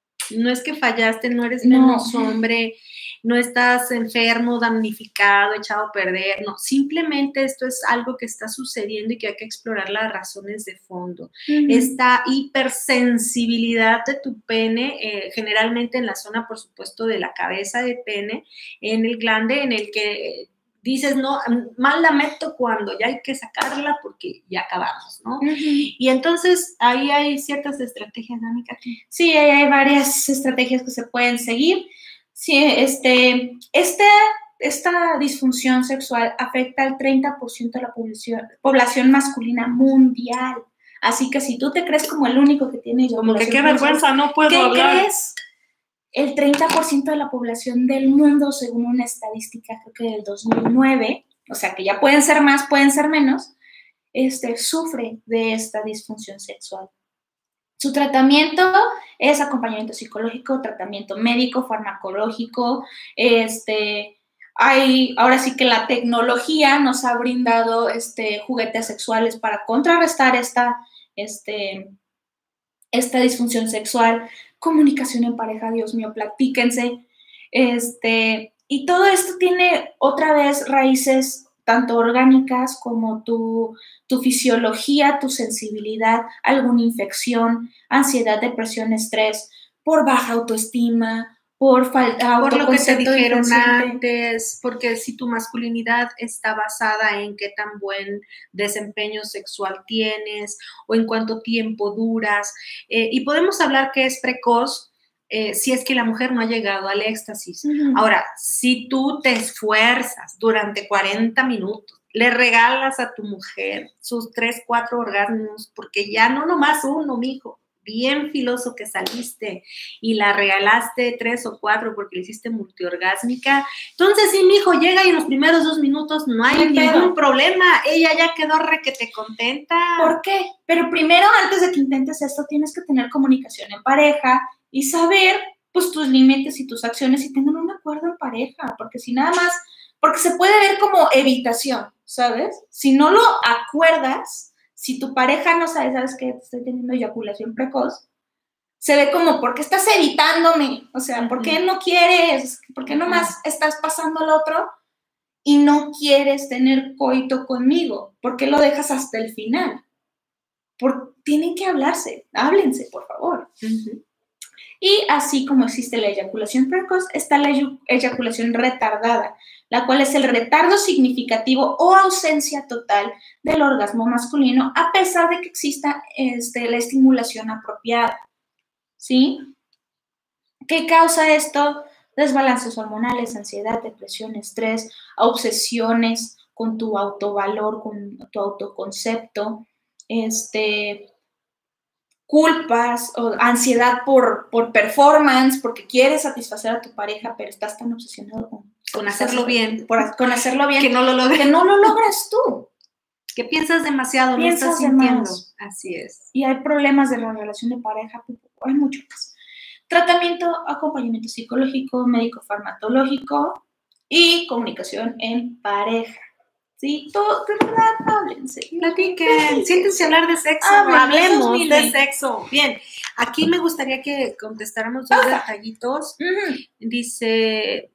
Speaker 1: No es que fallaste, no eres menos no. hombre, no estás enfermo, damnificado, echado a perder, no, simplemente esto es algo que está sucediendo y que hay que explorar las razones de fondo. Uh-huh. Esta hipersensibilidad de tu pene, eh, generalmente en la zona, por supuesto, de la cabeza de pene, en el glande en el que dices, no, mal la meto cuando ya hay que sacarla porque ya acabamos, ¿no? Uh-huh. Y entonces ahí hay ciertas estrategias, ¿no, Mica?
Speaker 2: Sí, hay varias estrategias que se pueden seguir. Sí, este, este, esta disfunción sexual afecta al treinta por ciento de la población, población masculina mundial. Así que si tú te crees como el único que tiene...
Speaker 1: Como que qué vergüenza, no puedo
Speaker 2: ¿qué
Speaker 1: hablar.
Speaker 2: ¿Qué crees? El treinta por ciento de la población del mundo, según una estadística, creo que del dos mil nueve, o sea que ya pueden ser más, pueden ser menos, este, sufre de esta disfunción sexual. Su tratamiento es acompañamiento psicológico, tratamiento médico, farmacológico. Este, hay, ahora sí que la tecnología nos ha brindado este, juguetes sexuales para contrarrestar esta, este, esta disfunción sexual. Comunicación en pareja, Dios mío, platíquense. Este, y todo esto tiene otra vez raíces tanto orgánicas como tu, tu fisiología, tu sensibilidad, alguna infección, ansiedad, depresión, estrés, por baja autoestima, por falta
Speaker 1: por lo que te dijeron antes, porque si tu masculinidad está basada en qué tan buen desempeño sexual tienes o en cuánto tiempo duras, eh, y podemos hablar que es precoz eh, si es que la mujer no ha llegado al éxtasis. Uh-huh. Ahora, si tú te esfuerzas durante cuarenta minutos, le regalas a tu mujer sus tres, cuatro orgasmos, porque ya no nomás uno, mijo, bien filoso que saliste y la regalaste tres o cuatro porque le hiciste multiorgásmica, entonces sí, mijo, llega y en los primeros dos minutos no hay ningún pedo. Problema, ella ya quedó requete contenta.
Speaker 2: ¿Por qué? Pero primero, antes de que intentes esto, tienes que tener comunicación en pareja y saber, pues, tus límites y tus acciones y tengan un acuerdo en pareja, porque si nada más, porque se puede ver como evitación, ¿sabes? Si no lo acuerdas, si tu pareja no sabe, ¿sabes qué? Estoy teniendo eyaculación precoz, se ve como, ¿por qué estás evitándome? O sea, ¿por qué no quieres? ¿Por qué nomás estás pasando al otro y no quieres tener coito conmigo? ¿Por qué lo dejas hasta el final? Por, tienen que hablarse, háblense, por favor. Uh-huh. Y así como existe la eyaculación precoz, está la eyaculación retardada, la cual es el retardo significativo o ausencia total del orgasmo masculino, a pesar de que exista este, la estimulación apropiada. ¿Sí? ¿Qué causa esto? Desbalances hormonales, ansiedad, depresión, estrés, obsesiones con tu autovalor, con tu autoconcepto, este... culpas o ansiedad por, por performance, porque quieres satisfacer a tu pareja, pero estás tan obsesionado con,
Speaker 1: con hacerlo bien,
Speaker 2: por, con hacerlo bien,
Speaker 1: que no lo logras,
Speaker 2: que no lo logras tú.
Speaker 1: Que piensas demasiado, piensas no estás sintiendo. Así es.
Speaker 2: Y hay problemas de la relación de pareja, hay mucho más. Tratamiento, acompañamiento psicológico, médico-farmacológico y comunicación en pareja. Sí, todo, de verdad, háblense.
Speaker 1: Platiquen, siéntense a hablar de sexo, Hablen, hablemos de sexo. Bien, aquí me gustaría que contestáramos dos Oja. detallitos. Uh-huh. Dice,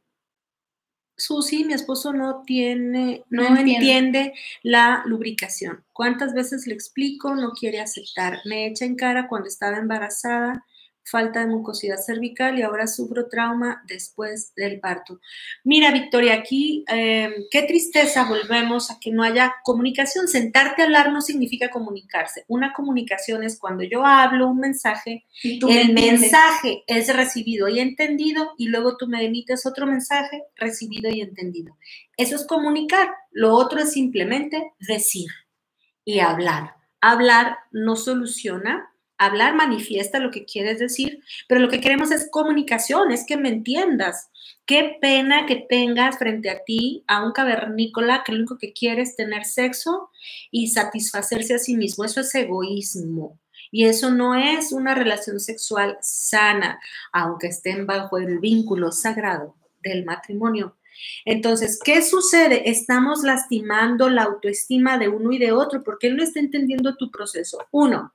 Speaker 1: Susi, mi esposo no tiene, no, no entiende. entiende la lubricación. ¿Cuántas veces le explico? No quiere aceptar. Me echa en cara cuando estaba embarazada, falta de mucosidad cervical y ahora sufro trauma después del parto. Mira, Victoria, aquí eh, qué tristeza, volvemos a que no haya comunicación. Sentarte a hablar no significa comunicarse. Una comunicación es cuando yo hablo un mensaje, el mensaje es recibido y entendido y luego tú me emites otro mensaje recibido y entendido. Eso es comunicar. Lo otro es simplemente decir y hablar. Hablar no soluciona. Hablar manifiesta lo que quieres decir, pero lo que queremos es comunicación, es que me entiendas. Qué pena que tengas frente a ti a un cavernícola que lo único que quiere es tener sexo y satisfacerse a sí mismo. Eso es egoísmo y eso no es una relación sexual sana, aunque estén bajo el vínculo sagrado del matrimonio. Entonces, ¿qué sucede? Estamos lastimando la autoestima de uno y de otro porque él no está entendiendo tu proceso. Uno,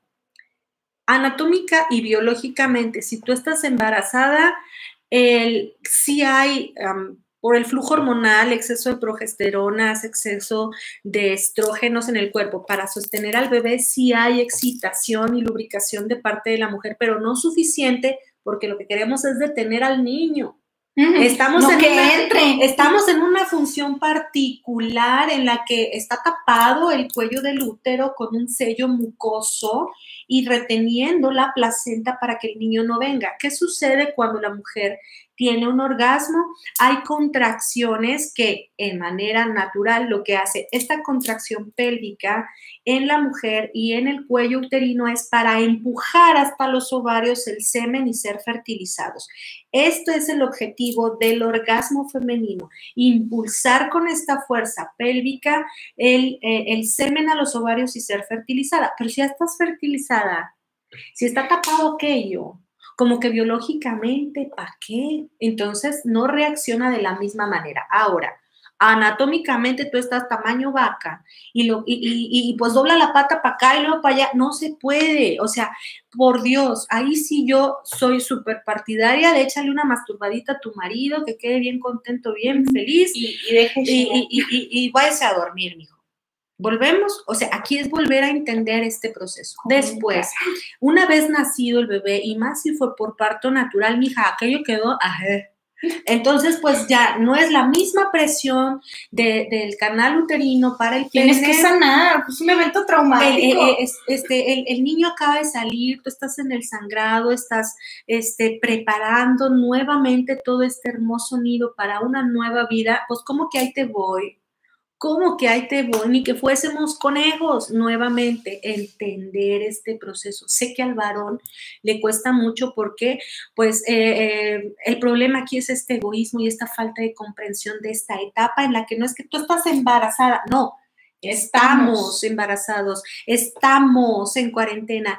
Speaker 1: anatómica y biológicamente, si tú estás embarazada, el, sí hay, um, por el flujo hormonal, exceso de progesteronas, exceso de estrógenos en el cuerpo. Para sostener al bebé sí hay excitación y lubricación de parte de la mujer, pero no suficiente porque lo que queremos es detener al niño. Uh-huh. Estamos, no en que una, entre. estamos en una función particular en la que está tapado el cuello del útero con un sello mucoso y reteniendo la placenta para que el niño no venga. ¿Qué sucede cuando la mujer tiene un orgasmo? Hay contracciones que en manera natural lo que hace esta contracción pélvica en la mujer y en el cuello uterino es para empujar hasta los ovarios el semen y ser fertilizados. Esto es el objetivo del orgasmo femenino, impulsar con esta fuerza pélvica el, eh, el semen a los ovarios y ser fertilizada. Pero si ya estás fertilizada, si está tapado aquello, como que biológicamente, ¿para qué? Entonces no reacciona de la misma manera. Ahora, anatómicamente tú estás tamaño vaca y, lo, y, y, y pues dobla la pata para acá y luego para allá, no se puede, o sea, por Dios, ahí sí yo soy súper partidaria de échale una masturbadita a tu marido, que quede bien contento, bien feliz
Speaker 2: y, y, deje
Speaker 1: y, y, y, y, y váyase a dormir, mijo. Volvemos, o sea, aquí es volver a entender este proceso. Después, una vez nacido el bebé, y más si fue por parto natural, mija, aquello quedó, ajá. Entonces, pues ya no es la misma presión de, del canal uterino para el pene.
Speaker 2: Tienes que sanar, pues un evento traumático.
Speaker 1: El, el, este, el, el niño acaba de salir, tú estás en el sangrado, estás este, preparando nuevamente todo este hermoso nido para una nueva vida. Pues, ¿cómo que ahí te voy? ¿Cómo que ahí te voy? Ni que fuésemos conejos. Nuevamente, entender este proceso. Sé que al varón le cuesta mucho porque, pues, eh, eh, el problema aquí es este egoísmo y esta falta de comprensión de esta etapa en la que no es que tú estás embarazada, no. Estamos embarazados, estamos en cuarentena,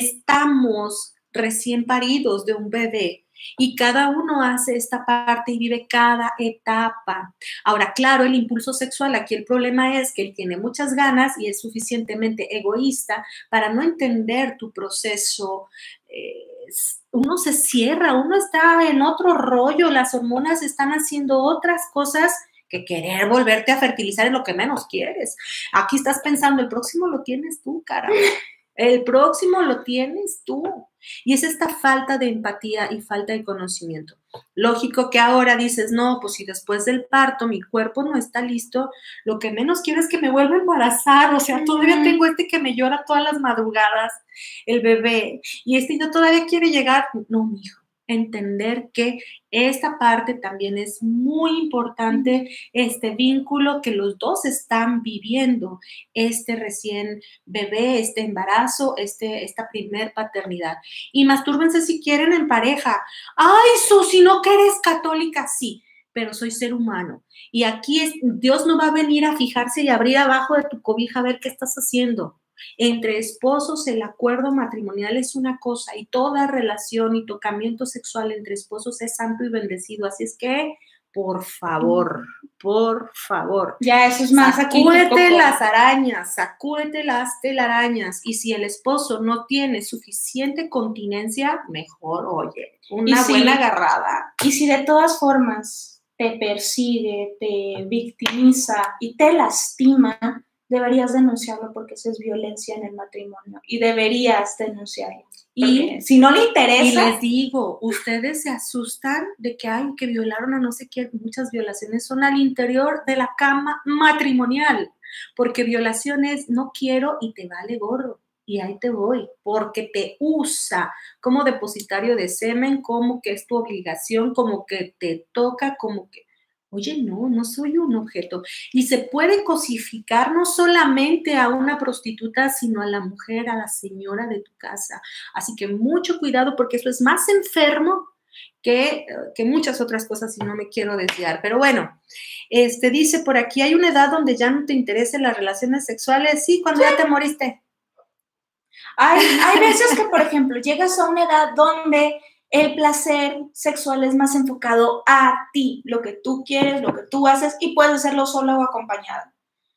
Speaker 1: estamos recién paridos de un bebé. Y cada uno hace esta parte y vive cada etapa. Ahora, claro, el impulso sexual, aquí el problema es que él tiene muchas ganas y es suficientemente egoísta para no entender tu proceso. Eh, uno se cierra, uno está en otro rollo, las hormonas están haciendo otras cosas que querer volverte a fertilizar es lo que menos quieres. Aquí estás pensando, el próximo lo tienes tú, caramba. El próximo lo tienes tú. Y es esta falta de empatía y falta de conocimiento. Lógico que ahora dices, no, pues si después del parto mi cuerpo no está listo, lo que menos quiero es que me vuelva a embarazar. O sea, todavía tengo este que me llora todas las madrugadas, el bebé, y este no todavía quiere llegar. No, mijo. Entender que esta parte también es muy importante, este vínculo que los dos están viviendo, este recién bebé, este embarazo, este, esta primer paternidad. Y mastúrbense si quieren en pareja. Ay, Susi, ¿no que eres católica? Sí, pero soy ser humano. Y aquí es, Dios no va a venir a fijarse y abrir abajo de tu cobija a ver qué estás haciendo. Entre esposos el acuerdo matrimonial es una cosa y toda relación y tocamiento sexual entre esposos es santo y bendecido. Así es que, por favor, por favor.
Speaker 2: Ya, eso es más aquí.
Speaker 1: Sacúdete las arañas, sacúdete las telarañas. Y si el esposo no tiene suficiente continencia, mejor, oye, una
Speaker 2: si,
Speaker 1: buena agarrada.
Speaker 2: Y si de todas formas te persigue, te victimiza y te lastima, deberías denunciarlo porque eso es violencia en el matrimonio y deberías denunciarlo. Y si no le interesa.
Speaker 1: Y les digo, ustedes se asustan de que hay que violaron a no sé quién. Muchas violaciones son al interior de la cama matrimonial, porque violaciones no quiero y te vale gorro. Y ahí te voy, porque te usa como depositario de semen, como que es tu obligación, como que te toca, como que. Oye, no, no soy un objeto. Y se puede cosificar no solamente a una prostituta, sino a la mujer, a la señora de tu casa. Así que mucho cuidado porque eso es más enfermo que, que muchas otras cosas y no me quiero desviar. Pero bueno, este dice por aquí, ¿hay una edad donde ya no te interesen las relaciones sexuales? Sí, cuando sí. Ya te moriste.
Speaker 2: Hay, hay veces que, por ejemplo, llegas a una edad donde el placer sexual es más enfocado a ti, lo que tú quieres, lo que tú haces, y puedes hacerlo sola o acompañada.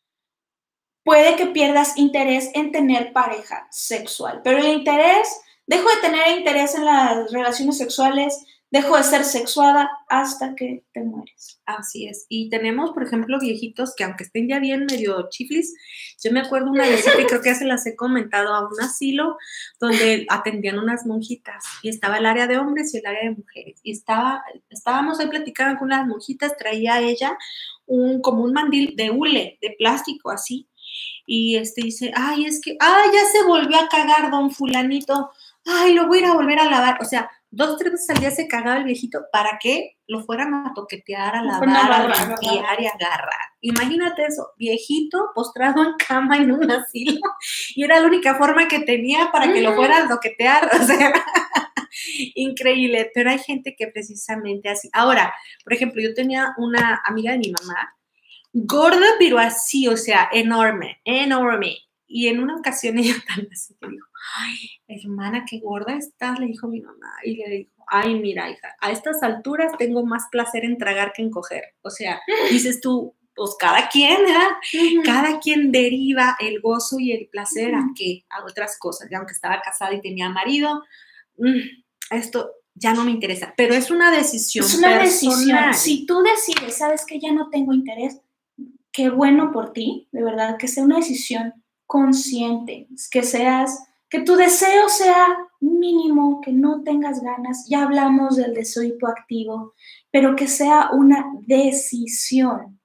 Speaker 2: Puede que pierdas interés en tener pareja sexual, pero el interés, dejo de tener interés en las relaciones sexuales, dejo de ser sexuada hasta que te mueres.
Speaker 1: Así es. Y tenemos, por ejemplo, viejitos que aunque estén ya bien medio chiflis, yo me acuerdo una vez, y creo que ya se las he comentado, a un asilo donde atendían unas monjitas y estaba el área de hombres y el área de mujeres. Y estaba, estábamos ahí platicando con las monjitas, traía ella un, como un mandil de hule, de plástico así. Y este dice, ay, es que, ay, ya se volvió a cagar don fulanito, ay, lo voy a ir a volver a lavar. O sea, dos, tres veces al día se cagaba el viejito para que lo fueran a toquetear, a lavar, a limpiar y a agarrar. Imagínate eso, viejito postrado en cama en un asilo y era la única forma que tenía para que lo fueran a toquetear. O sea, increíble. Pero hay gente que precisamente así. Ahora, por ejemplo, yo tenía una amiga de mi mamá, gorda, pero así, o sea, enorme, enorme. Y en una ocasión ella tan así que dijo, ay, hermana, qué gorda estás, le dijo mi mamá. Y le dijo, ay, mira, hija, a estas alturas tengo más placer en tragar que en coger. O sea, dices tú, pues cada quien, ¿eh? Uh-huh. Cada quien deriva el gozo y el placer uh-huh. a qué, a otras cosas. Y aunque estaba casada y tenía marido, mmm, esto ya no me interesa. Pero es una decisión
Speaker 2: Es una
Speaker 1: personal.
Speaker 2: decisión. Si tú decides, sabes que ya no tengo interés, qué bueno por ti, de verdad, que sea una decisión consciente, que seas, que tu deseo sea mínimo, que no tengas ganas, ya hablamos del deseo hipoactivo, pero que sea una decisión.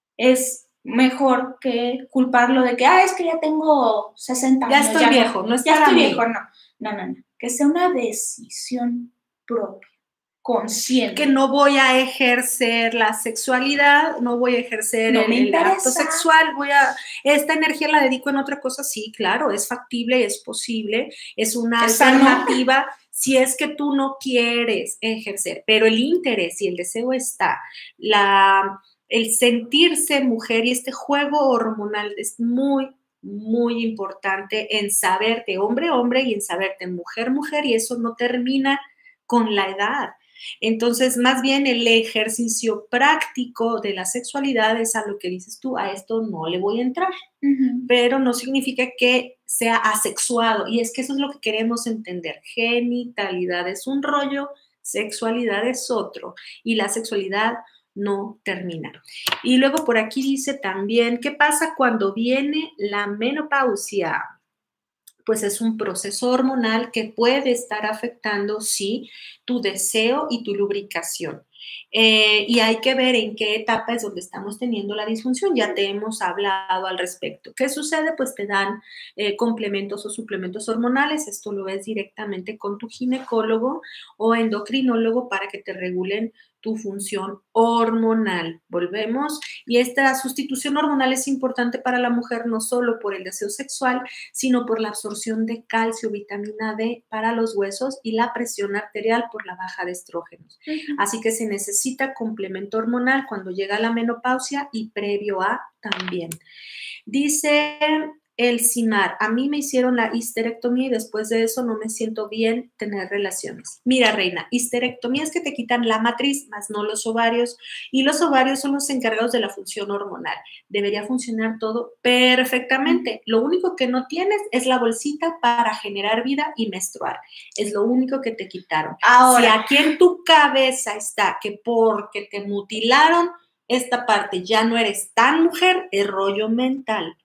Speaker 2: Es mejor que culparlo de que, ah, es que ya tengo sesenta
Speaker 1: ya
Speaker 2: años.
Speaker 1: Estoy
Speaker 2: ya
Speaker 1: viejo,
Speaker 2: no,
Speaker 1: no es
Speaker 2: ya
Speaker 1: para
Speaker 2: estoy
Speaker 1: mí.
Speaker 2: viejo, no, no, no, no, que sea una decisión propia, consciente.
Speaker 1: Que no voy a ejercer la sexualidad, no voy a ejercer
Speaker 2: no
Speaker 1: el,
Speaker 2: me
Speaker 1: el acto
Speaker 2: interesa.
Speaker 1: sexual, voy a, esta energía la dedico en otra cosa, sí, claro, es factible, es posible, es una
Speaker 2: Es
Speaker 1: alternativa sano. Si es que tú no quieres ejercer, pero el interés y el deseo está, la, el sentirse mujer y este juego hormonal es muy, muy importante en saberte hombre, hombre y en saberte mujer, mujer, y eso no termina con la edad. Entonces, más bien el ejercicio práctico de la sexualidad es a lo que dices tú, a esto no le voy a entrar, uh-huh. Pero no significa que sea asexuado, y es que eso es lo que queremos entender. Genitalidad es un rollo, sexualidad es otro, y la sexualidad no termina. Y luego por aquí dice también, ¿qué pasa cuando viene la menopausia? Pues es un proceso hormonal que puede estar afectando, sí, tu deseo y tu lubricación. Eh, y hay que ver en qué etapa es donde estamos teniendo la disfunción. Ya te hemos hablado al respecto. ¿Qué sucede? Pues te dan eh, complementos o suplementos hormonales. Esto lo ves directamente con tu ginecólogo o endocrinólogo para que te regulen tu función hormonal. Volvemos. Y esta sustitución hormonal es importante para la mujer no solo por el deseo sexual, sino por la absorción de calcio, vitamina D para los huesos y la presión arterial por la baja de estrógenos. Uh-huh. Así que se necesita complemento hormonal cuando llega la menopausia y previo a también. Dice el CIMAR, a mí me hicieron la histerectomía y después de eso no me siento bien tener relaciones. Mira, reina, histerectomía es que te quitan la matriz, más no los ovarios, y los ovarios son los encargados de la función hormonal. Debería funcionar todo perfectamente. Lo único que no tienes es la bolsita para generar vida y menstruar. Es lo único que te quitaron. Ahora, si aquí en tu cabeza está que porque te mutilaron esta parte ya no eres tan mujer, es rollo mental.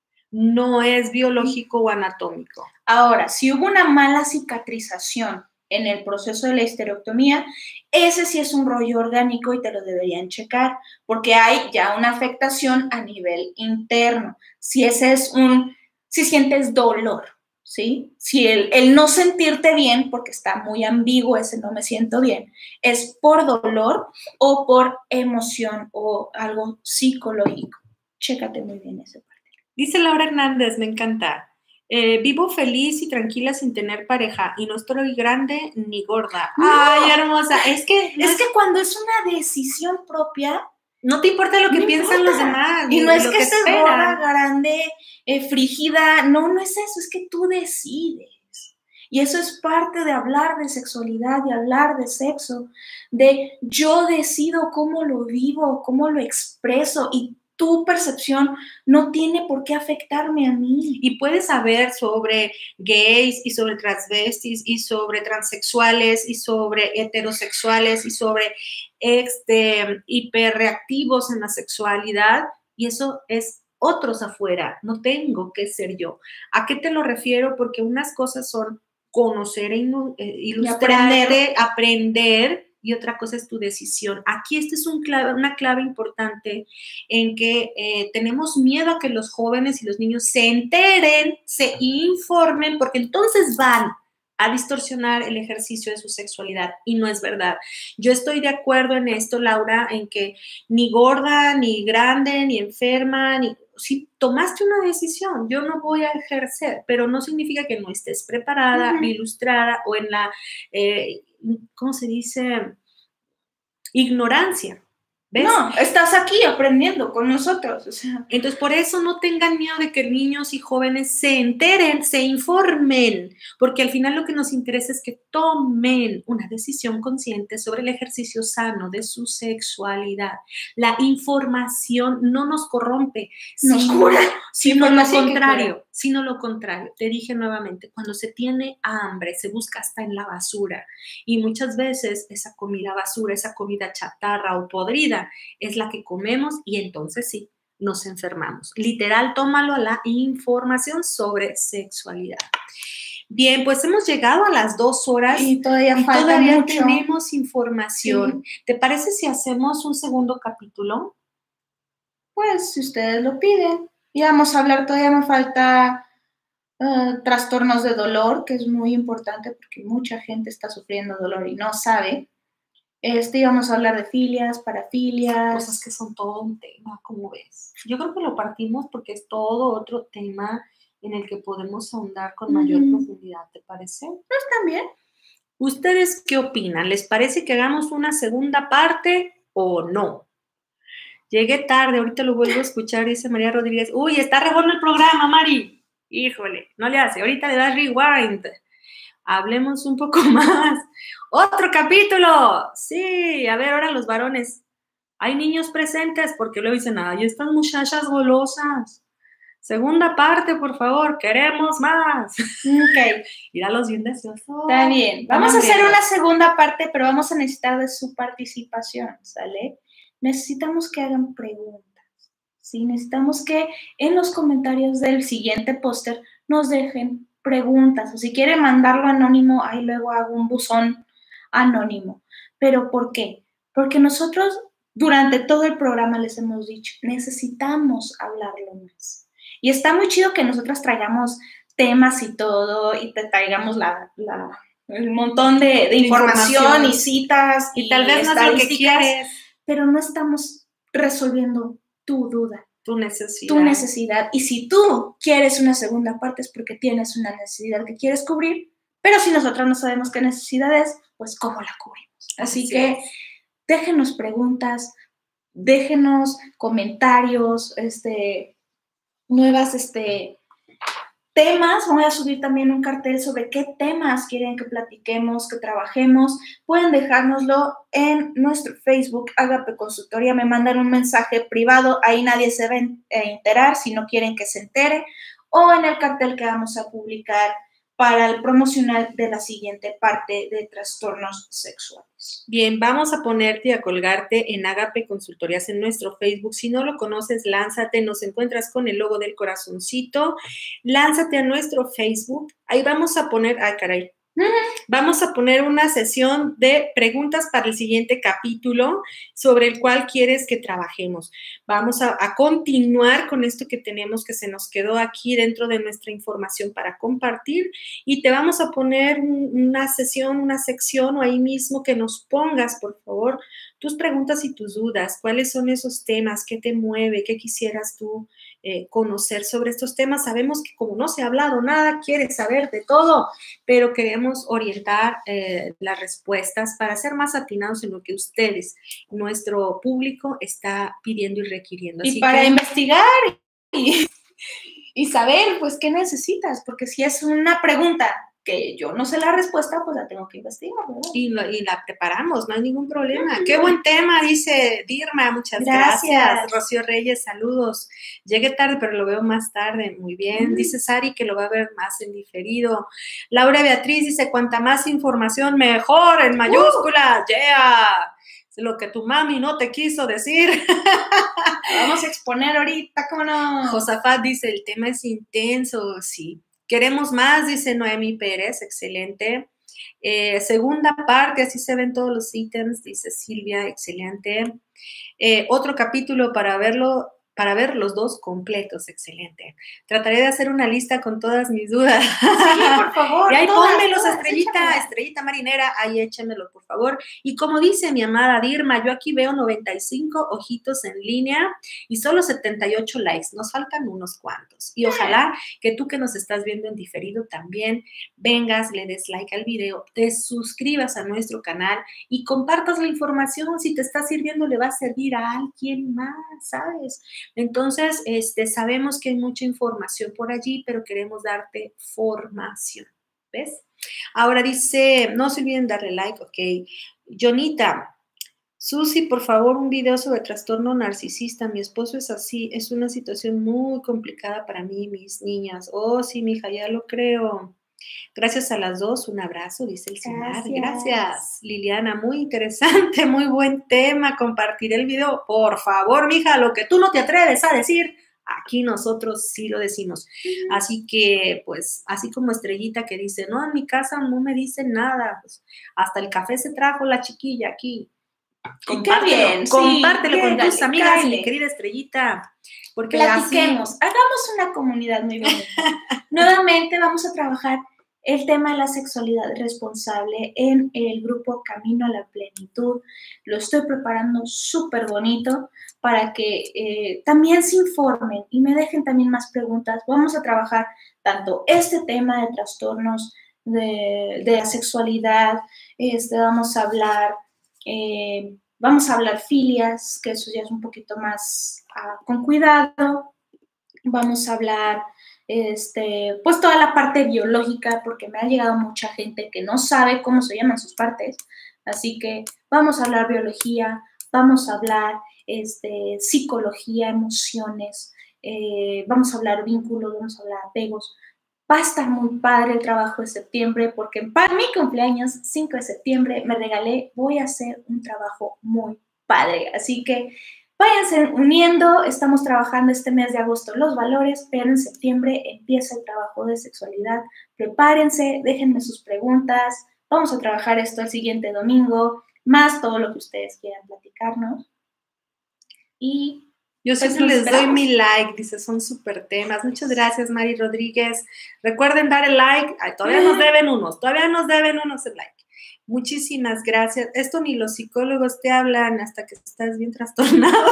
Speaker 1: No es biológico o anatómico.
Speaker 2: Ahora, si hubo una mala cicatrización en el proceso de la histerectomía, ese sí es un rollo orgánico y te lo deberían checar, porque hay ya una afectación a nivel interno. Si ese es un, si sientes dolor, ¿sí? Si el, el no sentirte bien, porque está muy ambiguo ese no me siento bien, es por dolor o por emoción o algo psicológico. Chécate muy bien ese parte.
Speaker 1: Dice Laura Hernández, me encanta. Eh, vivo feliz y tranquila sin tener pareja y no estoy grande ni gorda.
Speaker 2: No,
Speaker 1: Ay, hermosa. Es que,
Speaker 2: no es, es que cuando es una decisión propia,
Speaker 1: no te importa lo que
Speaker 2: no
Speaker 1: piensan
Speaker 2: importa.
Speaker 1: los demás.
Speaker 2: Y no es
Speaker 1: lo
Speaker 2: que,
Speaker 1: que
Speaker 2: estés gorda, grande, eh, frígida. No, no es eso. Es que tú decides. Y eso es parte de hablar de sexualidad, de hablar de sexo, de yo decido cómo lo vivo, cómo lo expreso y tu percepción no tiene por qué afectarme a mí.
Speaker 1: Y puedes saber sobre gays y sobre transvestis y sobre transexuales y sobre heterosexuales y sobre este, hiperreactivos en la sexualidad y eso es otros afuera, no tengo que ser yo. ¿A qué te lo refiero? Porque unas cosas son conocer e ilustrarte, aprender. aprender y otra cosa es tu decisión. Aquí esta es un clave, una clave importante en que eh, tenemos miedo a que los jóvenes y los niños se enteren, se informen, porque entonces van a distorsionar el ejercicio de su sexualidad y no es verdad. Yo estoy de acuerdo en esto, Laura, en que ni gorda, ni grande, ni enferma, ni... Si tomaste una decisión, yo no voy a ejercer, pero no significa que no estés preparada, uh-huh. ilustrada o en la, eh, ¿cómo se dice? Ignorancia. ¿Ves?
Speaker 2: No, estás aquí aprendiendo con nosotros. O sea.
Speaker 1: Entonces, por eso no tengan miedo de que niños y jóvenes se enteren, se informen, porque al final lo que nos interesa es que tomen una decisión consciente sobre el ejercicio sano de su sexualidad. La información no nos corrompe,
Speaker 2: nos sino, cura,
Speaker 1: sino lo contrario, sino lo contrario. Te dije nuevamente, cuando se tiene hambre, se busca hasta en la basura y muchas veces esa comida basura, esa comida chatarra o podrida, es la que comemos y entonces sí, nos enfermamos. Literal, tómalo a la información sobre sexualidad. Bien, pues hemos llegado a las dos horas
Speaker 2: y todavía,
Speaker 1: y
Speaker 2: falta
Speaker 1: todavía
Speaker 2: mucho.
Speaker 1: tenemos información.
Speaker 2: Sí.
Speaker 1: ¿Te parece si hacemos un segundo capítulo?
Speaker 2: Pues, si ustedes lo piden. Y vamos a hablar, todavía me falta uh, trastornos de dolor, que es muy importante porque mucha gente está sufriendo dolor y no sabe. Este, íbamos a hablar de filias, parafilias.
Speaker 1: Cosas que son todo un tema, ¿cómo ves? Yo creo que lo partimos porque es todo otro tema en el que podemos ahondar con mayor uh-huh. profundidad, ¿te parece?
Speaker 2: Pues también.
Speaker 1: ¿Ustedes qué opinan? ¿Les parece que hagamos una segunda parte o no? Llegué tarde, ahorita lo vuelvo a escuchar, dice María Rodríguez. Uy, está re bueno el programa, Mari. Híjole, no le hace, ahorita le das rewind. Hablemos un poco más. ¡Otro capítulo! Sí, a ver, ahora los varones. Hay niños presentes porque luego dicen, ay, estas muchachas golosas. Segunda parte, por favor, queremos más.
Speaker 2: Ok.
Speaker 1: Míralos bien deseosos.
Speaker 2: Está bien. Vamos a hacer una segunda parte, pero vamos a necesitar de su participación, ¿sale? Necesitamos que hagan preguntas, ¿sí? Necesitamos que en los comentarios del siguiente póster nos dejen preguntas. O si quieren mandarlo anónimo, ahí luego hago un buzón anónimo. ¿Pero por qué? Porque nosotros durante todo el programa les hemos dicho, necesitamos hablarlo más. Y está muy chido que nosotras traigamos temas y todo, y te traigamos la, la, el montón de, de información, información y citas
Speaker 1: y, y tal vez no es lo que quieres,
Speaker 2: pero no estamos resolviendo tu duda.
Speaker 1: Tu necesidad.
Speaker 2: Tu necesidad. Y si tú quieres una segunda parte es porque tienes una necesidad que quieres cubrir, pero si nosotros no sabemos qué necesidad es, pues ¿cómo la cubrimos? Así, Así que es. Déjenos preguntas, déjenos comentarios, este... nuevas este, temas. Voy a subir también un cartel sobre qué temas quieren que platiquemos, que trabajemos. Pueden dejárnoslo en nuestro Facebook, Agape Consultoría. Me mandan un mensaje privado, ahí nadie se va a enterar si no quieren que se entere, o en el cartel que vamos a publicar para el promocional de la siguiente parte de trastornos sexuales.
Speaker 1: Bien, vamos a ponerte y a colgarte en Agape Consultorías en nuestro Facebook. Si no lo conoces, lánzate, nos encuentras con el logo del corazoncito. Lánzate a nuestro Facebook. Ahí vamos a poner, ah, caray, vamos a poner una sesión de preguntas para el siguiente capítulo sobre el cual quieres que trabajemos. Vamos a, a continuar con esto que tenemos que se nos quedó aquí dentro de nuestra información para compartir y te vamos a poner una sesión, una sección o ahí mismo que nos pongas, por favor, tus preguntas y tus dudas. ¿Cuáles son esos temas? ¿Qué te mueve? ¿Qué quisieras tú eh, conocer sobre estos temas? Sabemos que como no se ha hablado nada, quieres saber de todo, pero queremos orientar eh, las respuestas para ser más atinados en lo que ustedes, nuestro público, está pidiendo y requiriendo.
Speaker 2: Y
Speaker 1: Así
Speaker 2: para
Speaker 1: que,
Speaker 2: investigar y, y saber, pues, qué necesitas, porque si es una pregunta que yo no sé la respuesta, pues la tengo que investigar, ¿verdad?
Speaker 1: Y, lo, y la preparamos, no hay ningún problema. Qué buen tema, dice Dirma, muchas gracias.
Speaker 2: gracias.
Speaker 1: Rocío Reyes, saludos. Llegué tarde, pero lo veo más tarde, muy bien. Mm. Dice Sari que lo va a ver más en diferido. Laura Beatriz dice, cuanta más información, mejor, en mayúsculas, uh. yeah. Lo que tu mami no te quiso decir.
Speaker 2: Vamos a exponer ahorita, ¿cómo no?
Speaker 1: Josafat dice, el tema es intenso, sí. Queremos más, dice Noemi Pérez, excelente. Eh, segunda parte, así se ven todos los ítems, dice Silvia, excelente. Eh, otro capítulo para verlo, para ver los dos completos, excelente. Trataré de hacer una lista con todas mis dudas.
Speaker 2: Sí, por favor.
Speaker 1: Y ahí pónmelos, estrellita, échamela. estrellita marinera, ahí échamelo, por favor. Y como dice mi amada Dirma, yo aquí veo noventa y cinco ojitos en línea y solo setenta y ocho likes, nos faltan unos cuantos. Y ojalá que tú que nos estás viendo en diferido también vengas, le des like al video, te suscribas a nuestro canal y compartas la información. Si te está sirviendo, le va a servir a alguien más, ¿sabes? Entonces, este, sabemos que hay mucha información por allí, pero queremos darte formación, ¿ves? Ahora dice, no se olviden darle like, ok. Jonita, Susi, por favor, un video sobre trastorno narcisista. Mi esposo es así, es una situación muy complicada para mí y mis niñas. Oh, sí, mija, ya lo creo. Gracias a las dos, un abrazo, dice el Simar. Gracias. Gracias, Liliana, muy interesante, muy buen tema, compartir el video. Por favor, mija, lo que tú no te atreves a decir, aquí nosotros sí lo decimos. Uh-huh. Así que, pues, así como Estrellita que dice, no, en mi casa no me dicen nada, pues, hasta el café se trajo la chiquilla aquí. Compártelo, qué bien, compártelo sí, con tus amigas, cállale. Mi querida Estrellita. Porque
Speaker 2: platiquemos, así... hagamos una comunidad muy bonita. Nuevamente vamos a trabajar el tema de la sexualidad responsable en el grupo Camino a la Plenitud. Lo estoy preparando súper bonito para que eh, también se informen y me dejen también más preguntas. Vamos a trabajar tanto este tema de trastornos de, de la sexualidad, este, vamos a hablar, eh, vamos a hablar filias, que eso ya es un poquito más uh, con cuidado. Vamos a hablar... Este, pues toda la parte biológica, porque me ha llegado mucha gente que no sabe cómo se llaman sus partes, así que vamos a hablar biología, vamos a hablar este, psicología, emociones, eh, vamos a hablar vínculos, vamos a hablar apegos. Va a estar muy padre el trabajo de septiembre, porque para mi cumpleaños, cinco de septiembre, me regalé, voy a hacer un trabajo muy padre, así que váyanse uniendo, estamos trabajando este mes de agosto los valores, pero en septiembre empieza el trabajo de sexualidad. Prepárense, déjenme sus preguntas, vamos a trabajar esto el siguiente domingo, más todo lo que ustedes quieran platicarnos. Y
Speaker 1: yo siempre pues les esperamos. Doy mi like, dice, son súper temas. Muchas gracias, Mari Rodríguez. Recuerden dar el like, ay, todavía nos deben unos, todavía nos deben unos el like. Muchísimas gracias. Esto ni los psicólogos te hablan hasta que estás bien trastornado.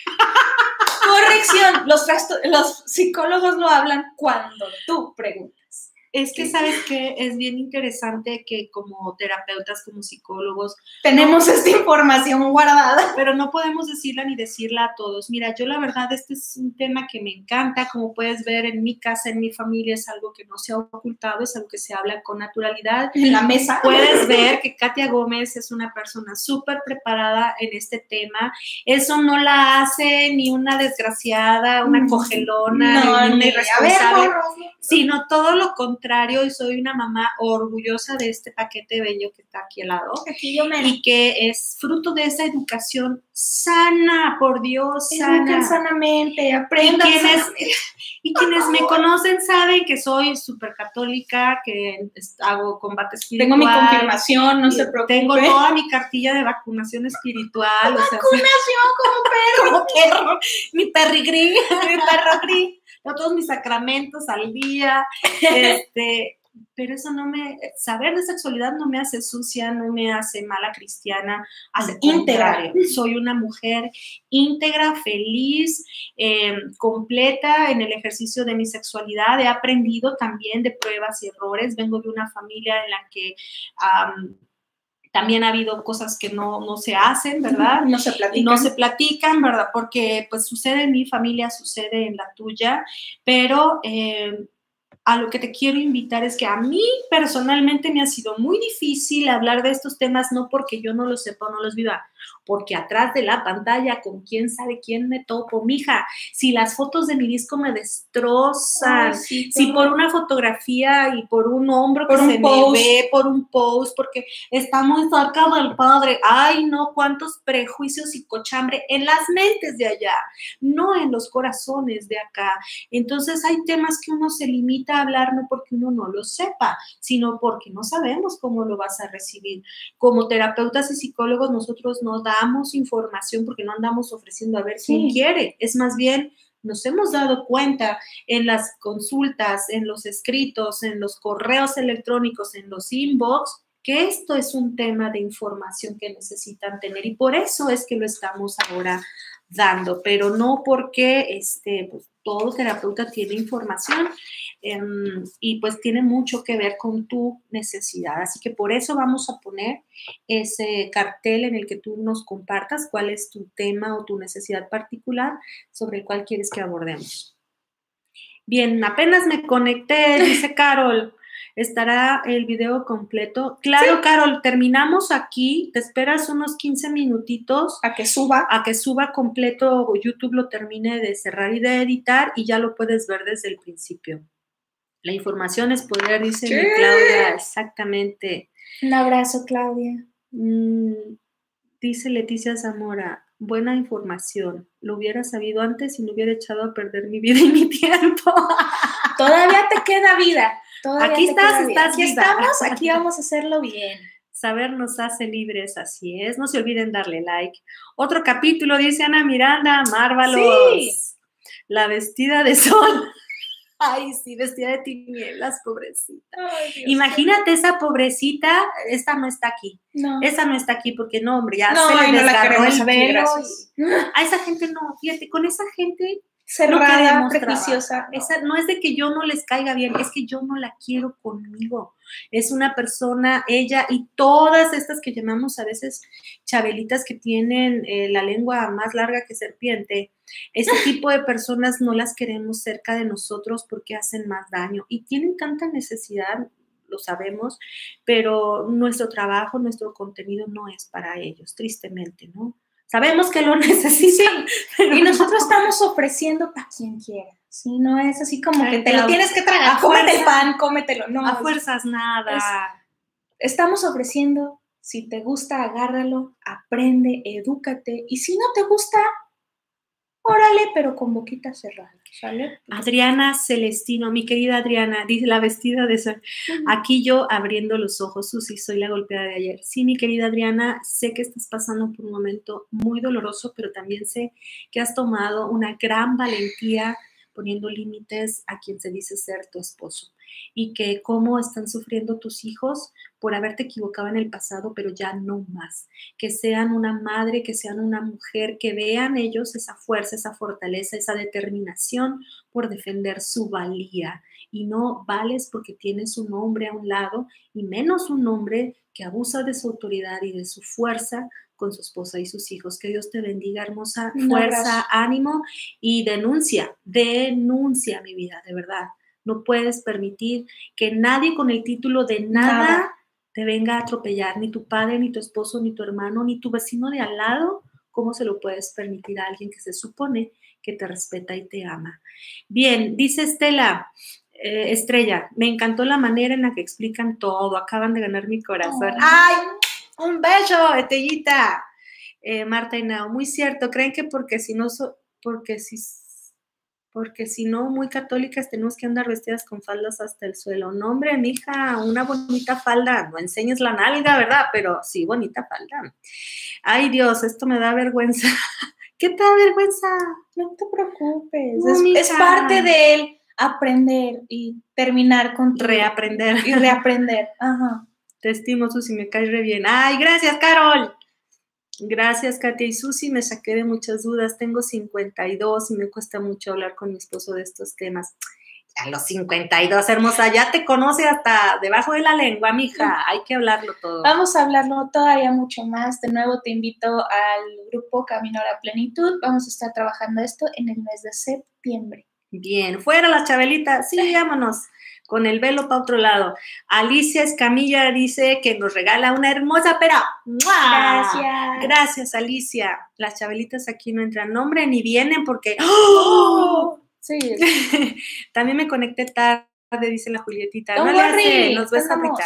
Speaker 2: Corrección, los, los psicólogos lo hablan cuando tú preguntas.
Speaker 1: Es que, ¿sabes qué? Es bien interesante que como terapeutas, como psicólogos...
Speaker 2: Tenemos no, esta información guardada.
Speaker 1: Pero no podemos decirla ni decirla a todos. Mira, yo la verdad, este es un tema que me encanta. Como puedes ver, en mi casa, en mi familia, es algo que no se ha ocultado, es algo que se habla con naturalidad.
Speaker 2: En la mesa.
Speaker 1: Puedes ver que Katia Gómez es una persona súper preparada en este tema. Eso no la hace ni una desgraciada, una cogelona, no, ni una irresponsable, ver, sino todo lo contrario. Contrario, y soy una mamá orgullosa de este paquete bello que está aquí al lado.
Speaker 2: Aquí yo me...
Speaker 1: Y que es fruto de esa educación sana, por Dios, sana.
Speaker 2: Eduquen sanamente, aprendan.
Speaker 1: Y quienes, y quienes me conocen saben que soy súper católica, que hago combate espiritual.
Speaker 2: Tengo mi confirmación, no se preocupe.
Speaker 1: Tengo toda mi cartilla de vacunación espiritual.
Speaker 2: Vacunación
Speaker 1: o sea,
Speaker 2: como perro.
Speaker 1: Como perro. Mi perrigrí. Mi perro gris. Todos mis sacramentos al día, este, pero eso no me, saber de sexualidad no me hace sucia, no me hace mala cristiana, hace íntegra. Soy una mujer íntegra, feliz, eh, completa en el ejercicio de mi sexualidad. He aprendido también de pruebas y errores. Vengo de una familia en la que um, también ha habido cosas que no, no se hacen, ¿verdad?
Speaker 2: No se platican.
Speaker 1: No se platican, ¿verdad? Porque pues sucede en mi familia, sucede en la tuya, pero eh, a lo que te quiero invitar es que a mí personalmente me ha sido muy difícil hablar de estos temas, no porque yo no los sepa o no los viva, porque atrás de la pantalla, con quién sabe quién me topo, mija, si las fotos de mi disco me destrozan, oh, sí, si por una fotografía y por un hombro por que un se post. me ve, por un post, porque está muy cerca del padre, ay no, cuántos prejuicios y cochambre en las mentes de allá, no en los corazones de acá. Entonces hay temas que uno se limita a hablar no porque uno no lo sepa, sino porque no sabemos cómo lo vas a recibir. Como terapeutas y psicólogos nosotros nos damos información porque no andamos ofreciendo a ver sí. quién quiere, es más bien nos hemos dado cuenta en las consultas, en los escritos, en los correos electrónicos, en los inbox, que esto es un tema de información que necesitan tener y por eso es que lo estamos ahora dando, pero no porque este, pues, todo terapeuta tiene información eh, y pues tiene mucho que ver con tu necesidad. Así que por eso vamos a poner ese cartel en el que tú nos compartas cuál es tu tema o tu necesidad particular sobre el cual quieres que abordemos. Bien, apenas me conecté, dice Carol. ¿Estará el video completo? Claro, sí. Carol, terminamos aquí, te esperas unos quince minutitos
Speaker 2: a que suba,
Speaker 1: a que suba completo, YouTube lo termine de cerrar y de editar y ya lo puedes ver desde el principio. La información es poder, dice sí. mi Claudia, exactamente.
Speaker 2: Un abrazo, Claudia.
Speaker 1: Mm, dice Leticia Zamora, buena información. Lo hubiera sabido antes y no hubiera echado a perder mi vida y mi tiempo.
Speaker 2: Todavía te queda vida. Todavía
Speaker 1: aquí
Speaker 2: te
Speaker 1: estás,
Speaker 2: queda vida.
Speaker 1: estás
Speaker 2: Aquí
Speaker 1: viva.
Speaker 2: estamos, aquí vamos a hacerlo bien.
Speaker 1: Saber nos hace libres, así es. No se olviden darle like. Otro capítulo, dice Ana Miranda, Marvalos. Sí. La vestida de sol. Ay, sí, vestida de tinieblas, pobrecita. Ay, Dios Imagínate Dios. Esa pobrecita, esta no está aquí. No. Esa no está aquí porque no, hombre, ya no, se le desgarró no el velo. Y... A esa gente no, fíjate, con esa gente
Speaker 2: cerrada, prejuiciosa.
Speaker 1: No. Esa, no es de que yo no les caiga bien, es que yo no la quiero conmigo. Es una persona, ella y todas estas que llamamos a veces chabelitas que tienen eh, la lengua más larga que serpiente, ese tipo de personas no las queremos cerca de nosotros porque hacen más daño y tienen tanta necesidad, lo sabemos, pero nuestro trabajo, nuestro contenido no es para ellos, tristemente, ¿no? Sabemos que lo necesitan.
Speaker 2: Sí, y nosotros estamos ofreciendo para quien quiera. Sí, no es así como que te lo tienes que tragar. A cómete fuerza, el pan, cómetelo. No,
Speaker 1: a fuerzas nada.
Speaker 2: Es, estamos ofreciendo, si te gusta, agárralo, aprende, edúcate. Y si no te gusta, órale, pero con boquita cerrada, ¿sale?
Speaker 1: Adriana Celestino, mi querida Adriana, dice la vestida de ser. Uh-huh. Aquí yo abriendo los ojos, Susi, soy la golpeada de ayer. Sí, mi querida Adriana, sé que estás pasando por un momento muy doloroso, pero también sé que has tomado una gran valentía poniendo límites a quien se dice ser tu esposo y que cómo están sufriendo tus hijos por haberte equivocado en el pasado, pero ya no más. Que sean una madre, que sean una mujer, que vean ellos esa fuerza, esa fortaleza, esa determinación por defender su valía. Y no vales porque tienes un hombre a un lado y menos un hombre que abusa de su autoridad y de su fuerza con su esposa y sus hijos. Que Dios te bendiga, hermosa, fuerza, ánimo y denuncia, denuncia mi vida, de verdad. No puedes permitir que nadie con el título de nada, nada te venga a atropellar, ni tu padre, ni tu esposo, ni tu hermano, ni tu vecino de al lado. ¿Cómo se lo puedes permitir a alguien que se supone que te respeta y te ama? Bien, dice Estela, eh, Estrella, me encantó la manera en la que explican todo, acaban de ganar mi corazón. Oh. ¡Ay! ¡Un beso, Estellita! Eh, Marta y Nao, muy cierto, creen que porque si no, so, porque si... porque si no, muy católicas, tenemos que andar vestidas con faldas hasta el suelo. No, hombre, mija, una bonita falda, no enseñes la nalga, ¿verdad? Pero sí, bonita falda. Ay, Dios, esto me da vergüenza. ¿Qué te da vergüenza?
Speaker 2: No te preocupes, no, es, es parte de él aprender y terminar con tu...
Speaker 1: Reaprender.
Speaker 2: Y reaprender, ajá.
Speaker 1: Te estimo, Susi, me caes re bien. Ay, gracias, Carol. Gracias, Katia y Susi, me saqué de muchas dudas, tengo cincuenta y dos y me cuesta mucho hablar con mi esposo de estos temas. A los cincuenta y dos, hermosa, ya te conoce hasta debajo de la lengua, mija, hay que hablarlo todo.
Speaker 2: Vamos a hablarlo todavía mucho más, de nuevo te invito al grupo Camino a la Plenitud, vamos a estar trabajando esto en el mes de septiembre.
Speaker 1: Bien, fuera las chabelitas, sí, vámonos. Con el velo para otro lado. Alicia Escamilla dice que nos regala una hermosa pera.
Speaker 2: Gracias.
Speaker 1: Gracias, Alicia. Las chabelitas aquí no entran nombre ni vienen porque... ¡Oh!
Speaker 2: Sí.
Speaker 1: También me conecté tarde, dice la Julietita.
Speaker 2: Don't
Speaker 1: no
Speaker 2: worry,
Speaker 1: le hace, nos ves ahorita.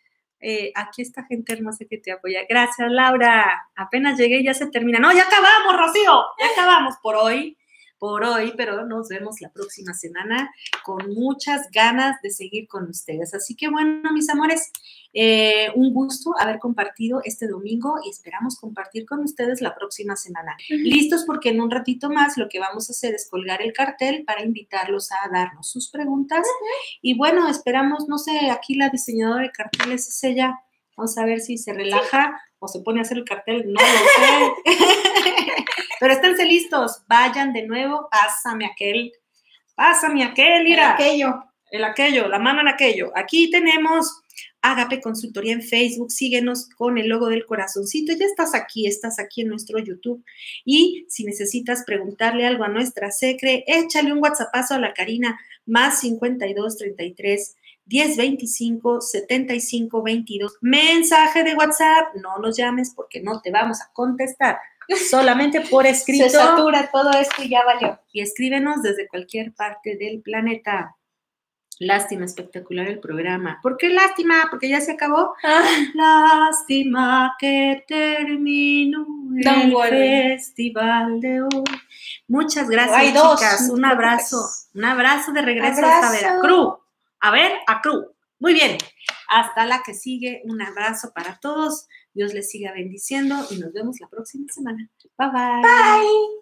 Speaker 1: Eh, aquí está gente hermosa que te apoya. Gracias, Laura. Apenas llegué y ya se termina. No, ya acabamos, Rocío. Ya acabamos por hoy. por hoy, pero nos vemos la próxima semana con muchas ganas de seguir con ustedes. Así que bueno, mis amores, eh, un gusto haber compartido este domingo y esperamos compartir con ustedes la próxima semana. Uh-huh. Listos porque en un ratito más lo que vamos a hacer es colgar el cartel para invitarlos a darnos sus preguntas. Uh-huh. Y bueno, esperamos, no sé, aquí la diseñadora de carteles es ella. Vamos a ver si se relaja sí. o se pone a hacer el cartel, no lo sé. Pero esténse listos, vayan de nuevo, pásame aquel, pásame aquel, mira.
Speaker 2: El aquello.
Speaker 1: El aquello, la mano en aquello. Aquí tenemos Agape Consultoría en Facebook, síguenos con el logo del corazoncito, ya estás aquí, estás aquí en nuestro YouTube. Y si necesitas preguntarle algo a nuestra secre, échale un WhatsAppazo a la Karina, más cincuenta y dos, treinta y tres, diez, veinticinco, setenta y cinco, veintidós. Mensaje de WhatsApp, no nos llames porque no te vamos a contestar. Solamente por escrito.
Speaker 2: Se satura todo esto y ya valió.
Speaker 1: Y escríbenos desde cualquier parte del planeta. Lástima, espectacular el programa. ¿Por qué lástima? Porque ya se acabó. Ah. Lástima que terminó Don't el worry. Festival de hoy. Muchas gracias, Hay dos, chicas. Un abrazo. Un abrazo de regreso abrazo. hasta Veracruz. A ver, a Cruz. Muy bien. Hasta la que sigue. Un abrazo para todos. Dios les siga bendiciendo y nos vemos la próxima semana. Bye, bye.
Speaker 2: Bye.